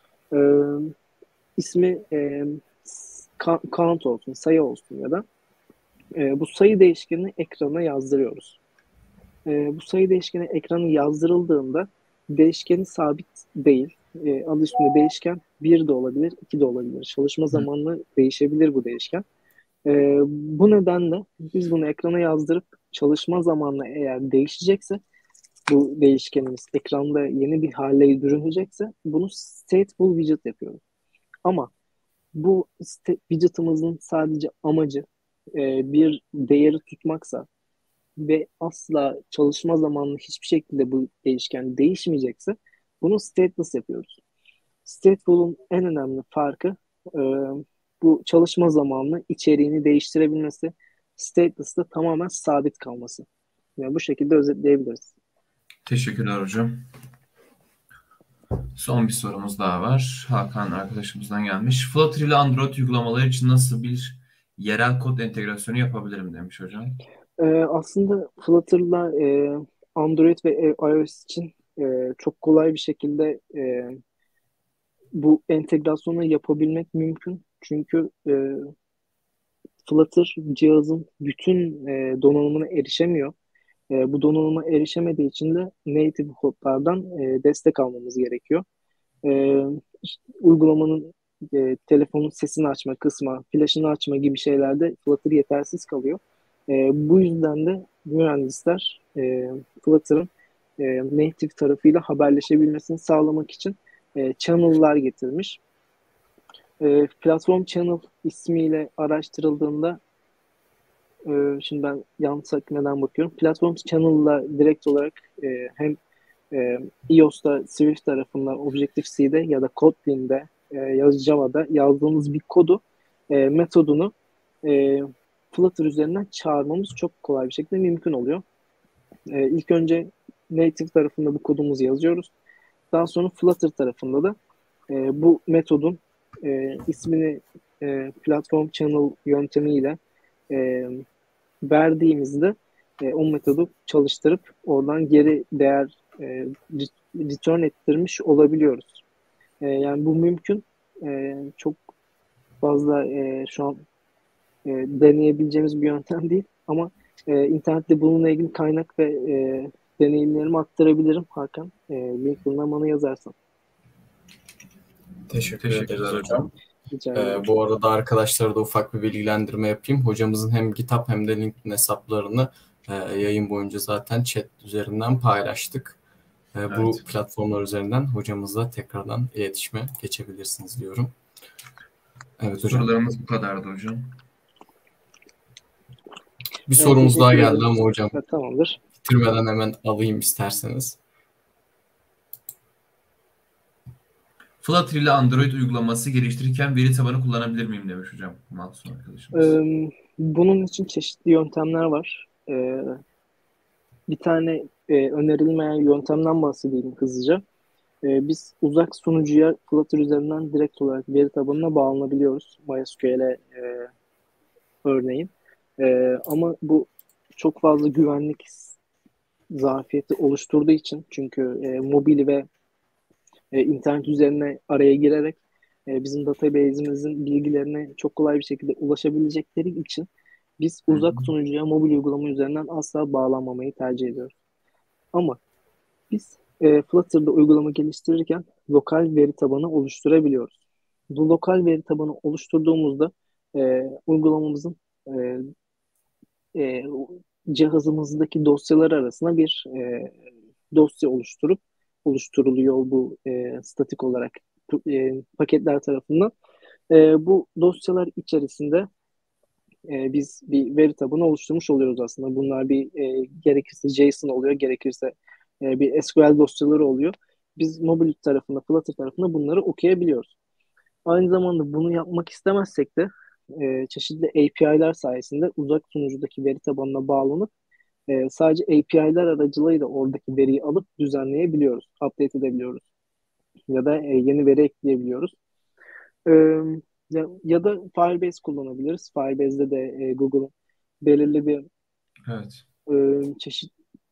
İsmi count olsun, sayı olsun ya da bu sayı değişkenini ekrana yazdırıyoruz. Bu sayı değişkeni ekrana yazdırıldığında değişkeni sabit değil. Adı üstünde değişken 1 de olabilir, 2 de olabilir. Çalışma zamanla değişebilir bu değişken. Bu nedenle biz bunu ekrana yazdırıp çalışma zamanla eğer değişecekse bu değişkenimiz ekranda yeni bir hale bürünecekse bunu stateful widget yapıyoruz. Ama bu widget'ımızın sadece amacı bir değeri tutmaksa ve asla çalışma zamanında hiçbir şekilde bu değişken değişmeyecekse bunu stateless yapıyoruz. Stateful'un en önemli farkı bu çalışma zamanını içeriğini değiştirebilmesi, stateless'ta tamamen sabit kalması. Yani bu şekilde özetleyebiliriz. Teşekkürler hocam. Son bir sorumuz daha var. Hakan arkadaşımızdan gelmiş. Flutter ile Android uygulamaları için nasıl bir yerel kod entegrasyonu yapabilirim demiş hocam. Aslında Flutter'la Android ve iOS için çok kolay bir şekilde bu entegrasyonu yapabilmek mümkün. Çünkü Flutter cihazın bütün donanımına erişemiyor. Bu donanıma erişemediği için de native kodlardan destek almamız gerekiyor. Uygulamanın telefonun sesini açma, kısma, flaşını açma gibi şeylerde Flutter yetersiz kalıyor. Bu yüzden de mühendisler Flutter'ın native tarafıyla haberleşebilmesini sağlamak için channel'lar getirmiş. Platform Channel ismiyle araştırıldığında şimdi ben yanlış neden bakıyorum. Platform Channel'la direkt olarak hem iOS'ta Swift tarafından Objective-C'de ya da Kotlin'de ya da Java'da yazdığımız bir kodu metodunu Flutter üzerinden çağırmamız çok kolay bir şekilde mümkün oluyor. İlk önce native tarafında bu kodumuzu yazıyoruz. Daha sonra Flutter tarafında da bu metodun ismini platform channel yöntemiyle verdiğimizde o metodu çalıştırıp oradan geri değer return ettirmiş olabiliyoruz. Yani bu mümkün. Çok fazla şu an deneyebileceğimiz bir yöntem değil ama internette bununla ilgili kaynak ve deneyimlerimi aktarabilirim Hakan. Link'inden bana yazarsan. Teşekkür ederiz hocam. Bu arada arkadaşlara da ufak bir bilgilendirme yapayım. Hocamızın hem GitHub hem de LinkedIn hesaplarını yayın boyunca zaten chat üzerinden paylaştık. Bu platformlar üzerinden hocamızla tekrardan iletişime geçebilirsiniz diyorum. Evet hocam. Sorularımız bu kadardı hocam. Bir sorumuz daha geldi ama hocam. Tamamdır. Bitirmeden hemen alayım isterseniz. Flutter ile Android uygulaması geliştirirken veri tabanı kullanabilir miyim demiş hocam Mahsun arkadaşımız. Bunun için çeşitli yöntemler var. Bir tane önerilmeyen yöntemden bahsedeyim hızlıca. Biz uzak sunucuya Flutter üzerinden direkt olarak veri tabanına bağlanabiliyoruz. MySQL'e örneğin. Ama bu çok fazla güvenlik zafiyeti oluşturduğu için, çünkü mobil ve internet üzerine araya girerek bizim database'imizin bilgilerine çok kolay bir şekilde ulaşabilecekleri için biz uzak sunucuya mobil uygulama üzerinden asla bağlanmamayı tercih ediyoruz. Ama biz Flutter'da uygulama geliştirirken lokal veri tabanı oluşturabiliyoruz. Bu lokal veri tabanı oluşturduğumuzda uygulamamızın cihazımızdaki dosyalar arasında bir dosya oluşturuluyor bu statik olarak paketler tarafından. Bu dosyalar içerisinde biz bir veri tabanı oluşturmuş oluyoruz aslında. Bunlar bir gerekirse JSON oluyor, gerekirse bir SQL dosyaları oluyor. Biz mobil tarafında, Flutter tarafında bunları okuyabiliyoruz. Aynı zamanda bunu yapmak istemezsek de çeşitli API'ler sayesinde uzak sunucudaki veri tabanına bağlanıp sadece API'ler aracılığıyla oradaki veriyi alıp düzenleyebiliyoruz, update edebiliyoruz ya da yeni veri ekleyebiliyoruz. Ya da Firebase kullanabiliriz. Firebase'de de Google'ın belirli bir Evet. çeşit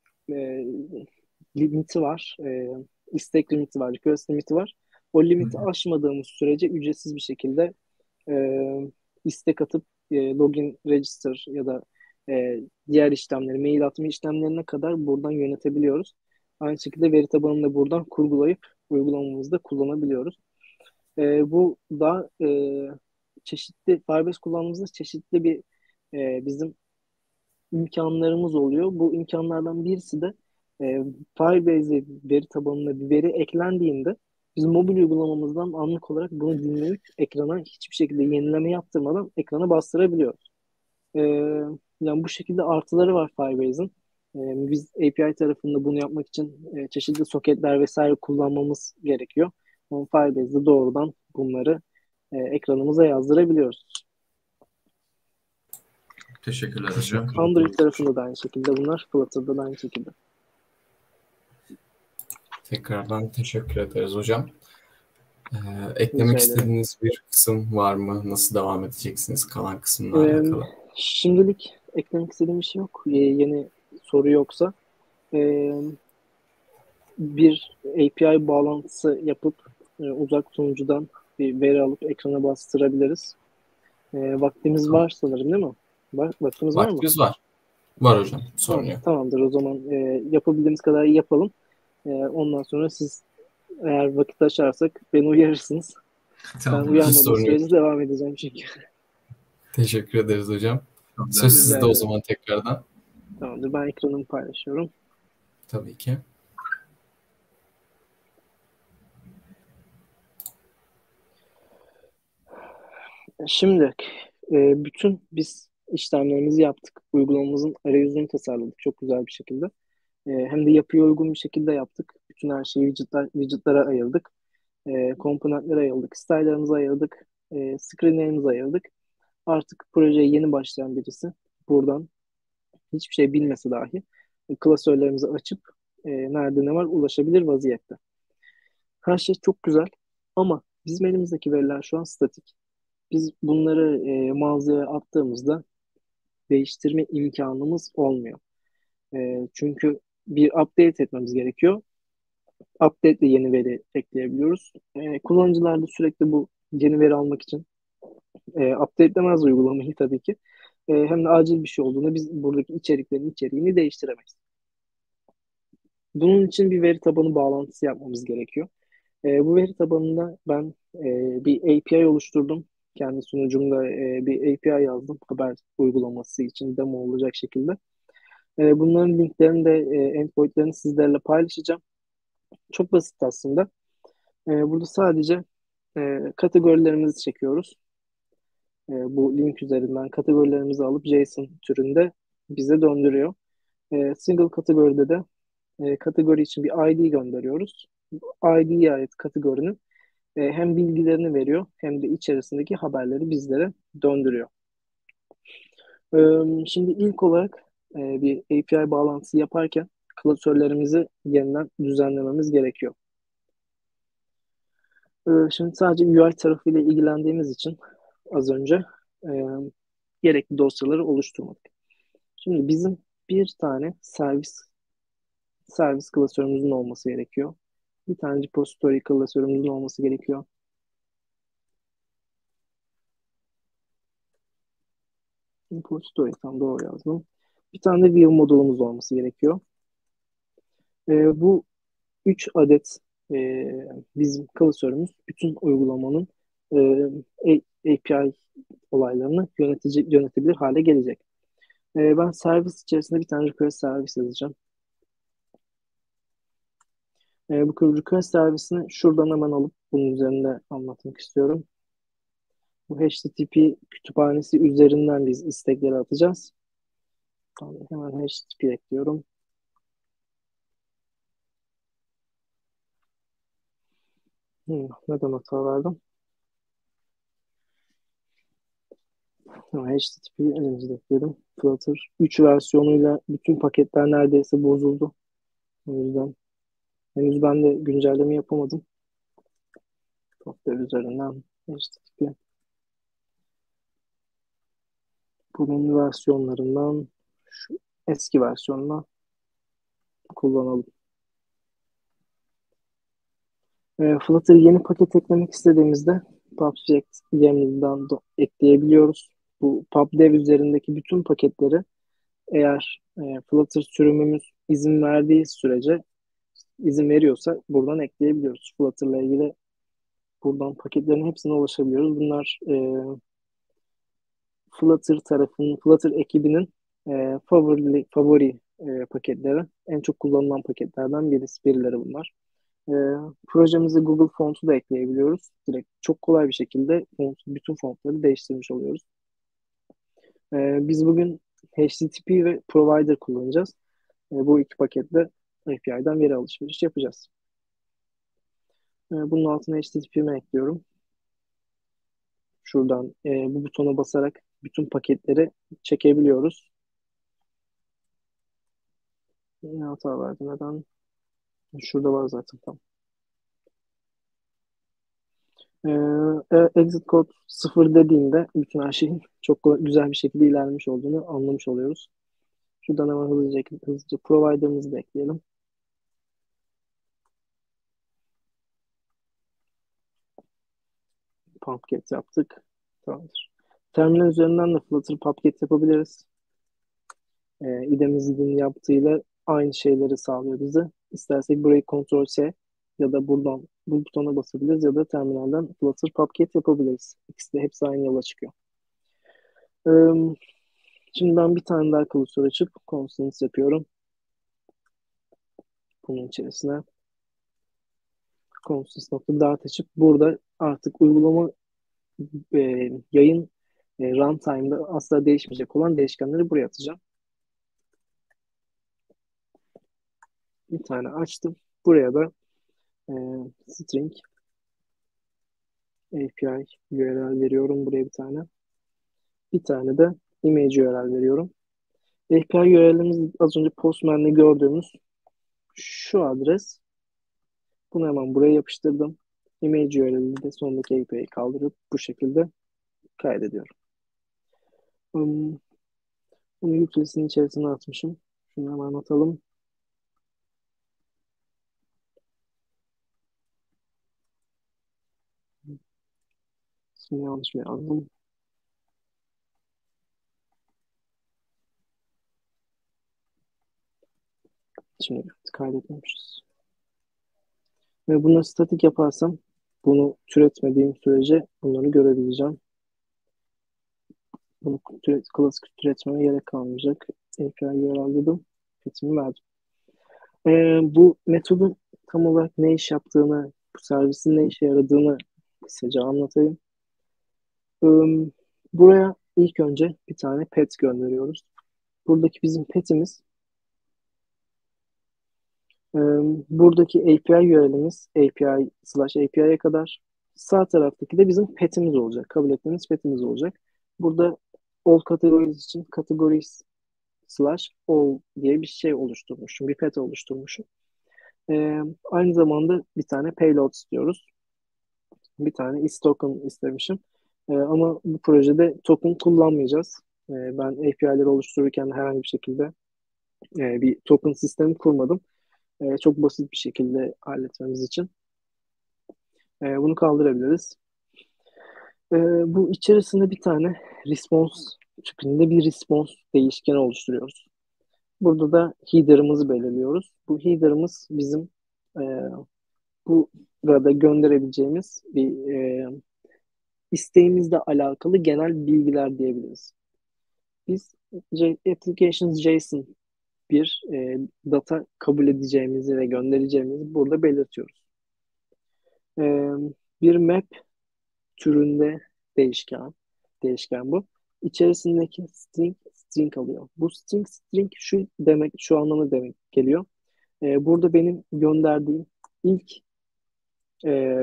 limiti var. İstek limiti var, request limiti var. O limiti aşmadığımız sürece ücretsiz bir şekilde istek atıp login, register ya da diğer işlemleri, mail atma işlemlerine kadar buradan yönetebiliyoruz. Aynı şekilde veri tabanını da buradan kurgulayıp uygulamamızda kullanabiliyoruz. Bu da çeşitli Firebase kullandığımızda çeşitli bir bizim imkanlarımız oluyor. Bu imkanlardan birisi de Firebase veri tabanına bir veri eklendiğinde biz mobil uygulamamızdan anlık olarak bunu dinleyip ekrana hiçbir şekilde yenileme yaptırmadan ekrana bastırabiliyoruz. E, Yani bu şekilde artıları var Firebase'in. Biz API tarafında bunu yapmak için çeşitli soketler vesaire kullanmamız gerekiyor. Ama Firebase'de doğrudan bunları ekranımıza yazdırabiliyoruz. Teşekkürler hocam. Android tarafında da aynı şekilde bunlar. Flutter'da da aynı şekilde. Tekrardan teşekkür ederiz hocam. Eklemek istediğiniz bir kısım var mı? Nasıl devam edeceksiniz kalan kısımla alakalı? Şimdilik eklemek istediğim bir şey yok. Yeni soru yoksa bir API bağlantısı yapıp uzak sunucudan bir veri alıp ekrana bastırabiliriz. Vaktimiz var sanırım, değil mi? Vaktimiz var mı? Vaktimiz var. Var hocam. Sorun yok. Tamamdır. O zaman yapabildiğimiz kadar yapalım. Ondan sonra siz eğer vakit açarsak beni uyarırsınız. Tamam. Ben uyanmadığım sürece devam edeceğim çünkü. Teşekkür ederiz hocam. Söz sizde o zaman tekrardan. Tamamdır. Ben ekranımı paylaşıyorum. Tabii ki. Şimdi bütün biz işlemlerimizi yaptık. Uygulamamızın arayüzünü tasarladık çok güzel bir şekilde. Hem de yapıya uygun bir şekilde yaptık. Bütün her şeyi widgetlara ayırdık. Komponentlere ayırdık. Style'larımızı ayırdık. Screen'lerimizi ayırdık. Artık projeye yeni başlayan birisi buradan hiçbir şey bilmese dahi klasörlerimizi açıp nerede ne var ulaşabilir vaziyette. Her şey çok güzel ama bizim elimizdeki veriler şu an statik. Biz bunları mağazaya attığımızda değiştirme imkanımız olmuyor. Çünkü bir update etmemiz gerekiyor. Update ile yeni veri ekleyebiliyoruz. Kullanıcılar da sürekli bu yeni veri almak için updatelemez uygulamayı tabii ki. Hem de acil bir şey olduğunda biz buradaki içeriklerin içeriğini değiştiremeyiz. Bunun için bir veri tabanı bağlantısı yapmamız gerekiyor. Bu veri tabanında ben bir API oluşturdum. Kendi sunucumda bir API yazdım haber uygulaması için demo olacak şekilde. Bunların linklerini de endpointlerini sizlerle paylaşacağım. Çok basit aslında. Burada sadece kategorilerimizi çekiyoruz. Bu link üzerinden kategorilerimizi alıp JSON türünde bize döndürüyor. Single kategoride de kategori için bir ID gönderiyoruz. ID'ye ait kategorinin hem bilgilerini veriyor hem de içerisindeki haberleri bizlere döndürüyor. Şimdi ilk olarak bir API bağlantısı yaparken klasörlerimizi yeniden düzenlememiz gerekiyor. Şimdi sadece UI tarafıyla ilgilendiğimiz için az önce e, gerekli dosyaları oluşturmadık. Şimdi bizim bir tane servis klasörümüzün olması gerekiyor. Bir tane repository klasörümüzün olması gerekiyor. Repository tam doğru yazdım. Bir tane de view modulumuz olması gerekiyor. Bu 3 adet bizim klasörümüz bütün uygulamanın API olaylarını yönetebilir hale gelecek. Ben servis içerisinde bir tane request servis yazacağım. Bu request servisini şuradan hemen alıp bunun üzerinde anlatmak istiyorum. Bu HTTP kütüphanesi üzerinden biz istekleri atacağız. Tamam, hemen HTTP ekliyorum. Neden hata verdim? HTTP elimizde ekledim. Flutter 3 versiyonuyla bütün paketler neredeyse bozuldu. O yüzden henüz ben de güncelleme yapamadım. Flutter üzerinden HTTP. Bunun versiyonlarından şu eski versiyonla kullanalım. Flutter yeni paket eklemek istediğimizde PubSubject YAML'dan ekleyebiliyoruz. Bu PubDev üzerindeki bütün paketleri eğer Flutter sürümümüz izin verdiği sürece izin veriyorsa buradan ekleyebiliyoruz. Flutter'la ilgili buradan paketlerin hepsine ulaşabiliyoruz. Bunlar Flutter ekibinin favori paketleri. En çok kullanılan paketlerden birileri bunlar. Projemize Google Font'u da ekleyebiliyoruz. Direkt çok kolay bir şekilde bütün fontları değiştirmiş oluyoruz. Biz bugün HTTP ve Provider kullanacağız. Bu iki paketle API'den veri alışveriş yapacağız. Bunun altına HTTP'mi ekliyorum. Şuradan bu butona basarak bütün paketleri çekebiliyoruz. Yine hata verdi. Neden? Şurada var zaten. Tamam. Exit code 0 dediğinde bütün her şeyin çok güzel bir şekilde ilerlemiş olduğunu anlamış oluyoruz. Şuradan hemen hızlıca provider'ımızı da ekleyelim. Pumpget yaptık. Tamamdır. Terminal üzerinden de Flutter Pumpget yapabiliriz. İdemizin yaptığıyla aynı şeyleri sağlıyor bize. İstersek burayı Ctrl+C ya da buradan bu butona basabiliriz ya da terminalden Flutter Pumpget yapabiliriz. İkisi de hepsi aynı yola çıkıyor. Şimdi ben bir tane daha klasör açıp constants yapıyorum. Bunun içerisine constants.dart açıp burada artık uygulama yayın runtime'da asla değişmeyecek olan değişkenleri buraya atacağım. Bir tane açtım. Buraya da string API URL veriyorum. Buraya bir tane. Bir tane de image URL veriyorum. API URL'imiz az önce Postman'de gördüğümüz şu adres. Bunu hemen buraya yapıştırdım. Image URL'i de sondaki API'yi kaldırıp bu şekilde kaydediyorum. Bunu utilitys'in içerisine atmışım. Şunu hemen atalım. Şimdi yanlış mı yazdım? Şimdi kaydetmemişiz. Ve bunu statik yaparsam bunu türetmediğim sürece bunları görebileceğim. Bunu klasik türetmeme gerek kalmayacak. API URL dedim. Petimi verdim. Bu metodun tam olarak ne iş yaptığını, bu servisin ne işe yaradığını kısaca anlatayım. Buraya ilk önce bir tane pet gönderiyoruz. Buradaki bizim petimiz buradaki API URL'imiz API/API'ye kadar Sağ taraftaki de bizim petimiz olacak. Kabul ettiğimiz petimiz olacak. Burada all categories için categories slash all diye bir şey oluşturmuşum. Bir pet oluşturmuşum. Aynı zamanda bir tane payload istiyoruz. Bir tane is token istemişim. Ama bu projede token kullanmayacağız. Ben API'leri oluştururken herhangi bir şekilde bir token sistemi kurmadım. Çok basit bir şekilde halletmemiz için. Bunu kaldırabiliriz. Bu içerisinde bir tane response tipinde bir response değişkeni oluşturuyoruz. Burada da header'ımızı belirliyoruz. Bu header'ımız bizim e, burada gönderebileceğimiz bir isteğimizle alakalı genel bilgiler diyebiliriz. Biz applications JSON bir data kabul edeceğimizi ve göndereceğimizi burada belirtiyoruz. Bir map türünde değişken bu. İçerisindeki string alıyor. Bu string şu anlamı demek geliyor. Burada benim gönderdiğim ilk e,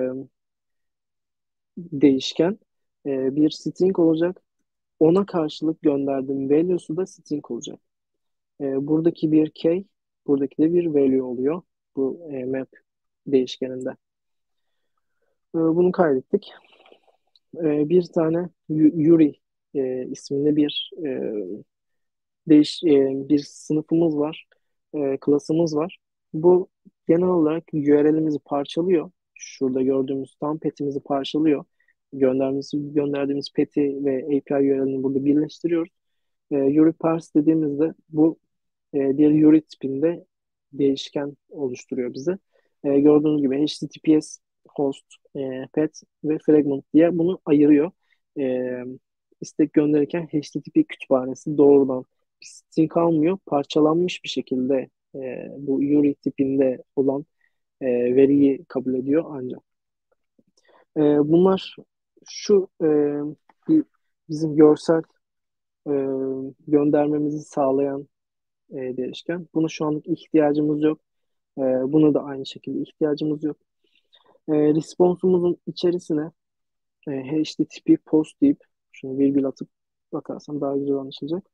değişken bir string olacak. Ona karşılık gönderdiğim value'su da string olacak. Buradaki bir key, buradaki de bir value oluyor. Bu map değişkeninde. Bunu kaydettik. Bir tane Yuri isminde bir sınıfımız var, klasımız var. Bu genel olarak URL'imizi parçalıyor. Şurada gördüğümüz tam petimizi parçalıyor. Gönderdiğimiz peti ve API URL'ini burada birleştiriyoruz. Yuri parse dediğimizde bu bir Yuri tipinde değişken oluşturuyor bize. Gördüğünüz gibi HTTPS, host, pet ve fragment diye bunu ayırıyor. İstek gönderirken HTTP kütüphanesi doğrudan string almıyor. Parçalanmış bir şekilde bu Yuri tipinde olan veriyi kabul ediyor ancak. Bunlar şu bizim görsel e, göndermemizi sağlayan değişken. Buna şu anlık ihtiyacımız yok. Buna da aynı şekilde ihtiyacımız yok. Response'umuzun içerisine HTTP post deyip şunu virgül atıp bakarsam daha güzel anlaşılacak.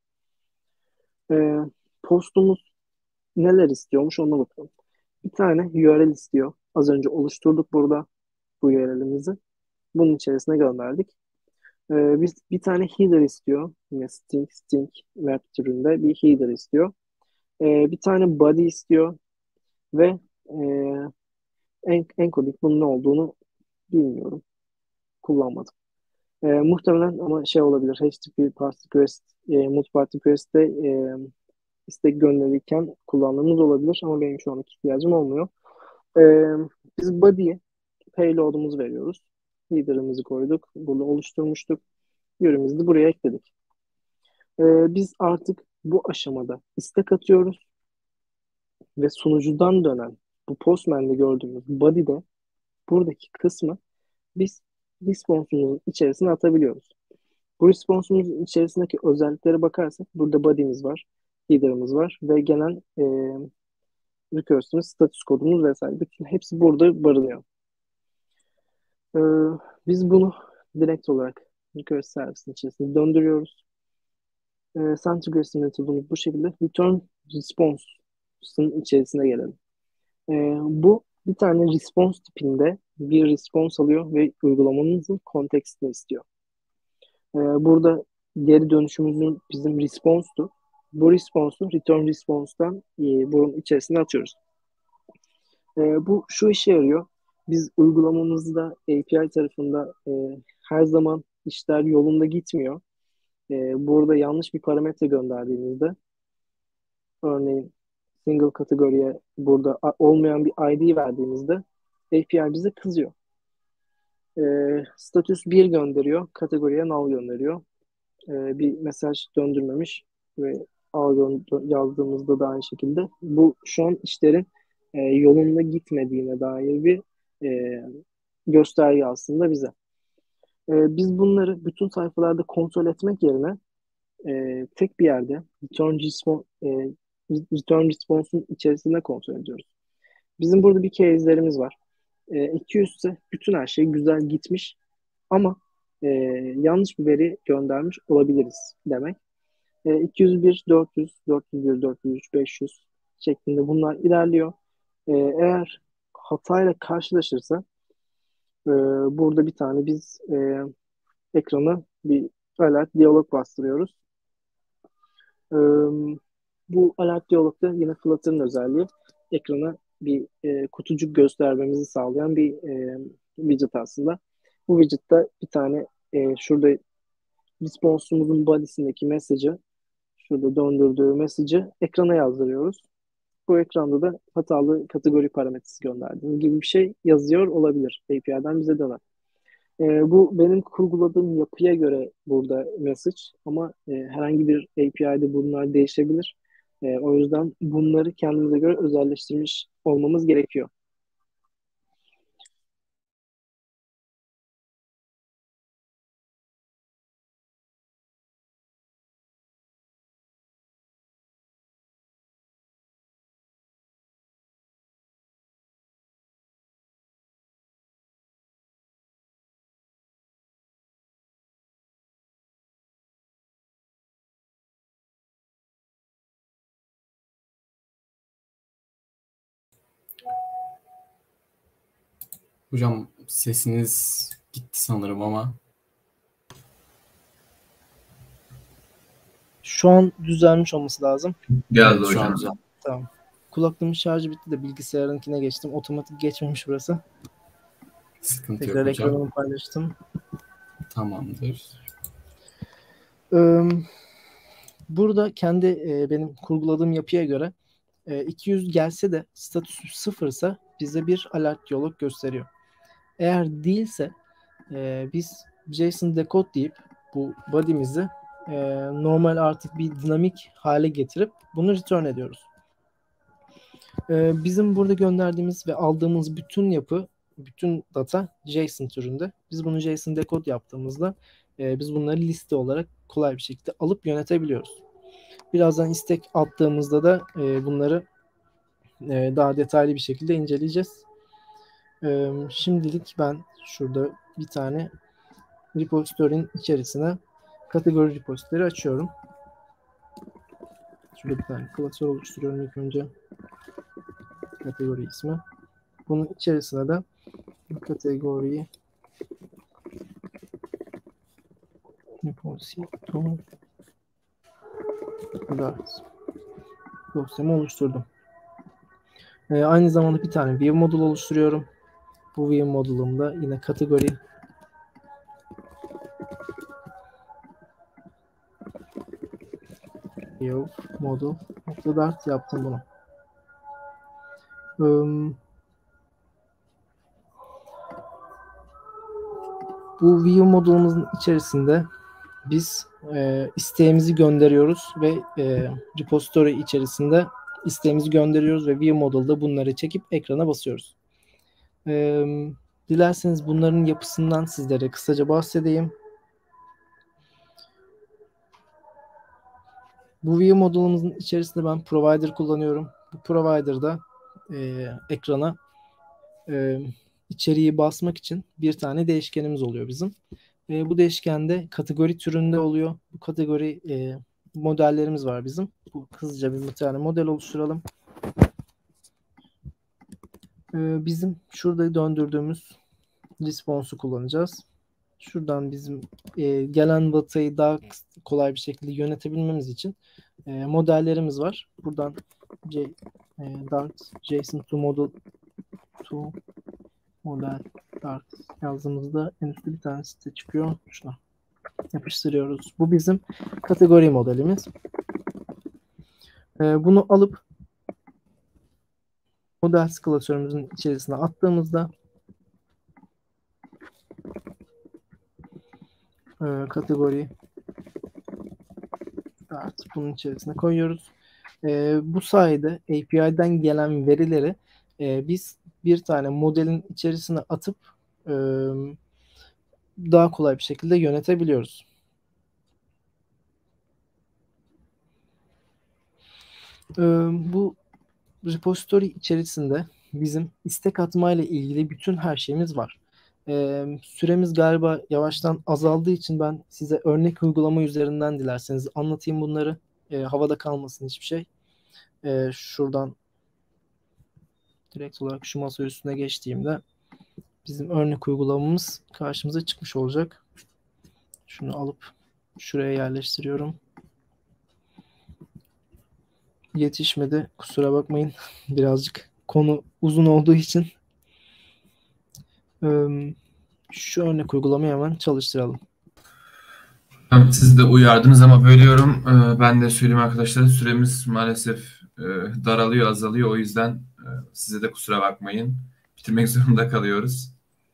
Postumuz neler istiyormuş ona bakalım. Bir tane URL istiyor. Az önce oluşturduk burada bu URL'imizi. Bunun içerisine gönderdik. Biz bir tane header istiyor. Yine string web türünde bir header istiyor. Bir tane body istiyor ve encoding bunun ne olduğunu bilmiyorum. Kullanmadım. Muhtemelen ama şey olabilir. HTTP parse request, multi-party request'te istek gönderirken kullandığımız olabilir ama benim şu an ihtiyacım olmuyor. E, Biz body'ye payload'umuzu veriyoruz. Header'ımızı koyduk. Burada oluşturmuştuk. Yürümüzü de buraya ekledik. Biz artık bu aşamada istek atıyoruz ve sunucudan dönen bu Postman'de gördüğümüz body'de buradaki kısmı biz response'umuzun içerisine atabiliyoruz. Bu response'umuzun içerisindeki özelliklere bakarsak burada body'miz var, header'ımız var ve gelen recursive'imiz, status kodumuz vesaire. Bütün hepsi burada barınıyor. Ee, Biz bunu direkt olarak recursive servisin içerisinde döndürüyoruz. Centrigration metodumuz bu şekilde. Return response'ın içerisine gelelim. Bu bir tane response tipinde bir response alıyor ve uygulamanızın kontekstini istiyor. Burada geri dönüşümüzün bizim response'tu. Bu response'u return response'tan bunun içerisine atıyoruz. Bu şu işe yarıyor. Biz uygulamamızda API tarafında her zaman işler yolunda gitmiyor. Burada yanlış bir parametre gönderdiğimizde örneğin single kategoriye burada olmayan bir ID verdiğimizde API bize kızıyor. Status 1 gönderiyor, kategoriye null gönderiyor. Bir mesaj döndürmemiş ve yazdığımızda da aynı şekilde. Bu şu an işlerin yolunda gitmediğine dair bir gösterge aslında bize. Biz bunları bütün sayfalarda kontrol etmek yerine tek bir yerde return response'un içerisinde kontrol ediyoruz. Bizim burada bir case'lerimiz var. 200 ise bütün her şey güzel gitmiş ama yanlış bir veri göndermiş olabiliriz demek. 201, 400, 401, 403, 500 şeklinde bunlar ilerliyor. Eğer hatayla karşılaşırsa burada bir tane biz ekrana bir alert diyalog bastırıyoruz. Bu alert diyalogda yine Flutter'ın özelliği ekrana bir kutucuk göstermemizi sağlayan bir widget aslında. Bu widget'ta bir tane şurada response'umuzun body'sindeki mesajı, şurada döndürdüğü mesajı ekrana yazdırıyoruz. Bu ekranda da hatalı kategori parametresi gönderdiğiniz gibi bir şey yazıyor olabilir. API'den bize döner. Bu benim kurguladığım yapıya göre burada message ama herhangi bir API'de bunlar değişebilir. O yüzden bunları kendimize göre özelleştirmiş olmamız gerekiyor. Hocam sesiniz gitti sanırım ama. Şu an düzelmiş olması lazım. Geldi Evet, şu an hocam. güzel. Tamam. Kulaklığımın şarjı bitti de bilgisayarınkine geçtim. Otomatik geçmemiş burası. Sıkıntı Tekrar yok hocam. ekranımı paylaştım. Tamamdır. Burada kendi benim kurguladığım yapıya göre 200 gelse de statüsü 0 ise bize bir alert diyalog gösteriyor. Eğer değilse biz JSON decode deyip bu body'mizi normal artık bir dinamik hale getirip bunu return ediyoruz. Bizim burada gönderdiğimiz ve aldığımız bütün yapı, bütün data JSON türünde. Biz bunu JSON decode yaptığımızda biz bunları liste olarak kolay bir şekilde alıp yönetebiliyoruz. Birazdan istek attığımızda da bunları daha detaylı bir şekilde inceleyeceğiz. Şimdilik ben şurada bir tane repository'nin içerisine kategori repository açıyorum. Şurada bir tane klasör oluşturuyorum ilk önce. Kategori ismi. Bunun içerisine de kategoriyi repository dosyamı oluşturdum. Aynı zamanda bir tane view model oluşturuyorum. Bu view model'ımda yine kategori view model.dart yaptım bunu. Bu view model'ımızın içerisinde biz isteğimizi gönderiyoruz ve repository içerisinde isteğimizi gönderiyoruz ve view model'da bunları çekip ekrana basıyoruz. Dilerseniz bunların yapısından sizlere kısaca bahsedeyim. Bu view model'ımızın içerisinde ben provider kullanıyorum. Bu provider'da ekrana içeriği basmak için bir tane değişkenimiz oluyor bizim. Bu değişkende kategori türünde oluyor. Bu kategori modellerimiz var bizim. Bu hızlıca bir tane model oluşturalım. Bizim şurada döndürdüğümüz response'u kullanacağız. Şuradan bizim gelen datayı daha kolay bir şekilde yönetebilmemiz için modellerimiz var. Buradan Dart JSON to model to model Dart yazdığımızda en üstte bir tane site çıkıyor. Şuna yapıştırıyoruz. Bu bizim kategori modelimiz. Bunu alıp models klasörümüzün içerisine attığımızda kategori Dart bunun içerisine koyuyoruz. Bu sayede API'den gelen verileri biz bir tane modelin içerisine atıp daha kolay bir şekilde yönetebiliyoruz. Bu repository içerisinde bizim istek atmayla ilgili bütün her şeyimiz var. Süremiz galiba yavaştan azaldığı için ben size örnek uygulama üzerinden dilerseniz anlatayım bunları. Havada kalmasın hiçbir şey. Şuradan direkt olarak şu masa üstüne geçtiğimde bizim örnek uygulamamız karşımıza çıkmış olacak. Şunu alıp şuraya yerleştiriyorum. Yetişmedi. Kusura bakmayın. Birazcık konu uzun olduğu için. Şu örnek uygulamayı hemen çalıştıralım. Siz de uyardınız ama bölüyorum. Ben de söyleyeyim arkadaşlar. Süremiz maalesef daralıyor, azalıyor. O yüzden size de kusura bakmayın. Bitirmek zorunda kalıyoruz.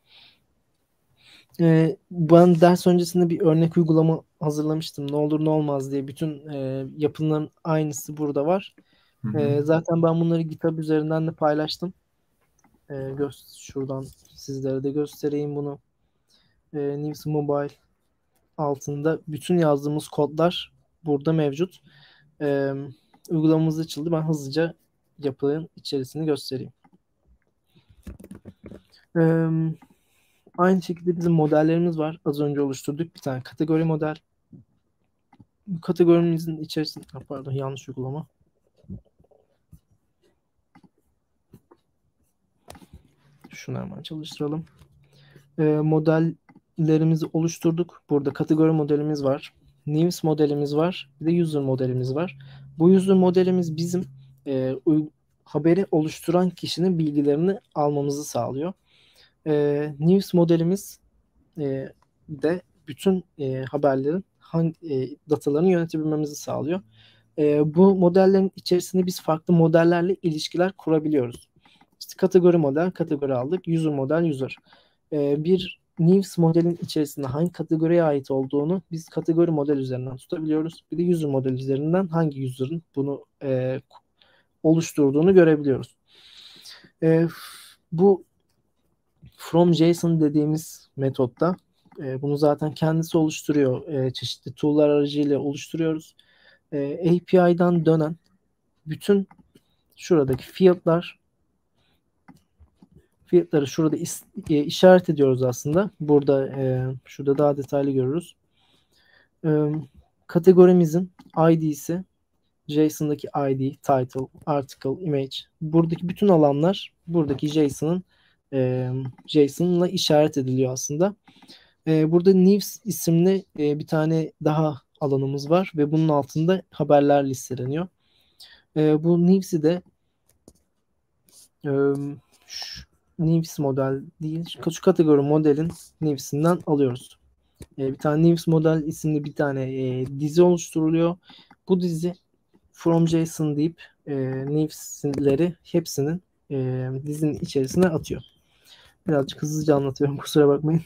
Ben ders öncesinde bir örnek uygulama hazırlamıştım. Ne olur ne olmaz diye. Bütün yapıların aynısı burada var. Zaten ben bunları GitHub üzerinden de paylaştım. Şuradan sizlere de göstereyim bunu. News Mobile altında bütün yazdığımız kodlar burada mevcut. Uygulamamız açıldı. Ben hızlıca yapının içerisini göstereyim. Aynı şekilde bizim modellerimiz var. Az önce oluşturduk bir tane kategori model. Bu kategorimizin içerisinde pardon yanlış uygulama. Şunu hemen çalıştıralım. Modellerimizi oluşturduk. Burada kategori modelimiz var. News modelimiz var. Bir de user modelimiz var. Bu user modelimiz bizim haberi oluşturan kişinin bilgilerini almamızı sağlıyor. News modelimiz de bütün haberlerin datalarını yönetebilmemizi sağlıyor. Bu modellerin içerisinde biz farklı modellerle ilişkiler kurabiliyoruz. İşte kategori model, kategori aldık. User model, user. Bir News modelin içerisinde hangi kategoriye ait olduğunu biz kategori model üzerinden tutabiliyoruz. Bir de user model üzerinden hangi user'ın bunu oluşturduğunu görebiliyoruz. Bu from JSON dediğimiz metotta bunu zaten kendisi oluşturuyor. Çeşitli tool'lar aracıyla oluşturuyoruz. API'dan dönen bütün şuradaki fiyatları şurada işaret ediyoruz aslında. Burada şurada daha detaylı görürüz. Kategorimizin ID'si JSON'daki ID, title, article, image. Buradaki bütün alanlar buradaki JSON'la işaret ediliyor aslında. Burada News isimli bir tane daha alanımız var ve bunun altında haberler listeleniyor. Bu News'i de News model değil, şu kategori modelin News'inden alıyoruz. Bir tane News model isimli bir tane dizi oluşturuluyor. Bu dizi from JSON deyip News'leri hepsinin dizinin içerisine atıyor. Birazcık hızlıca anlatıyorum, kusura bakmayın.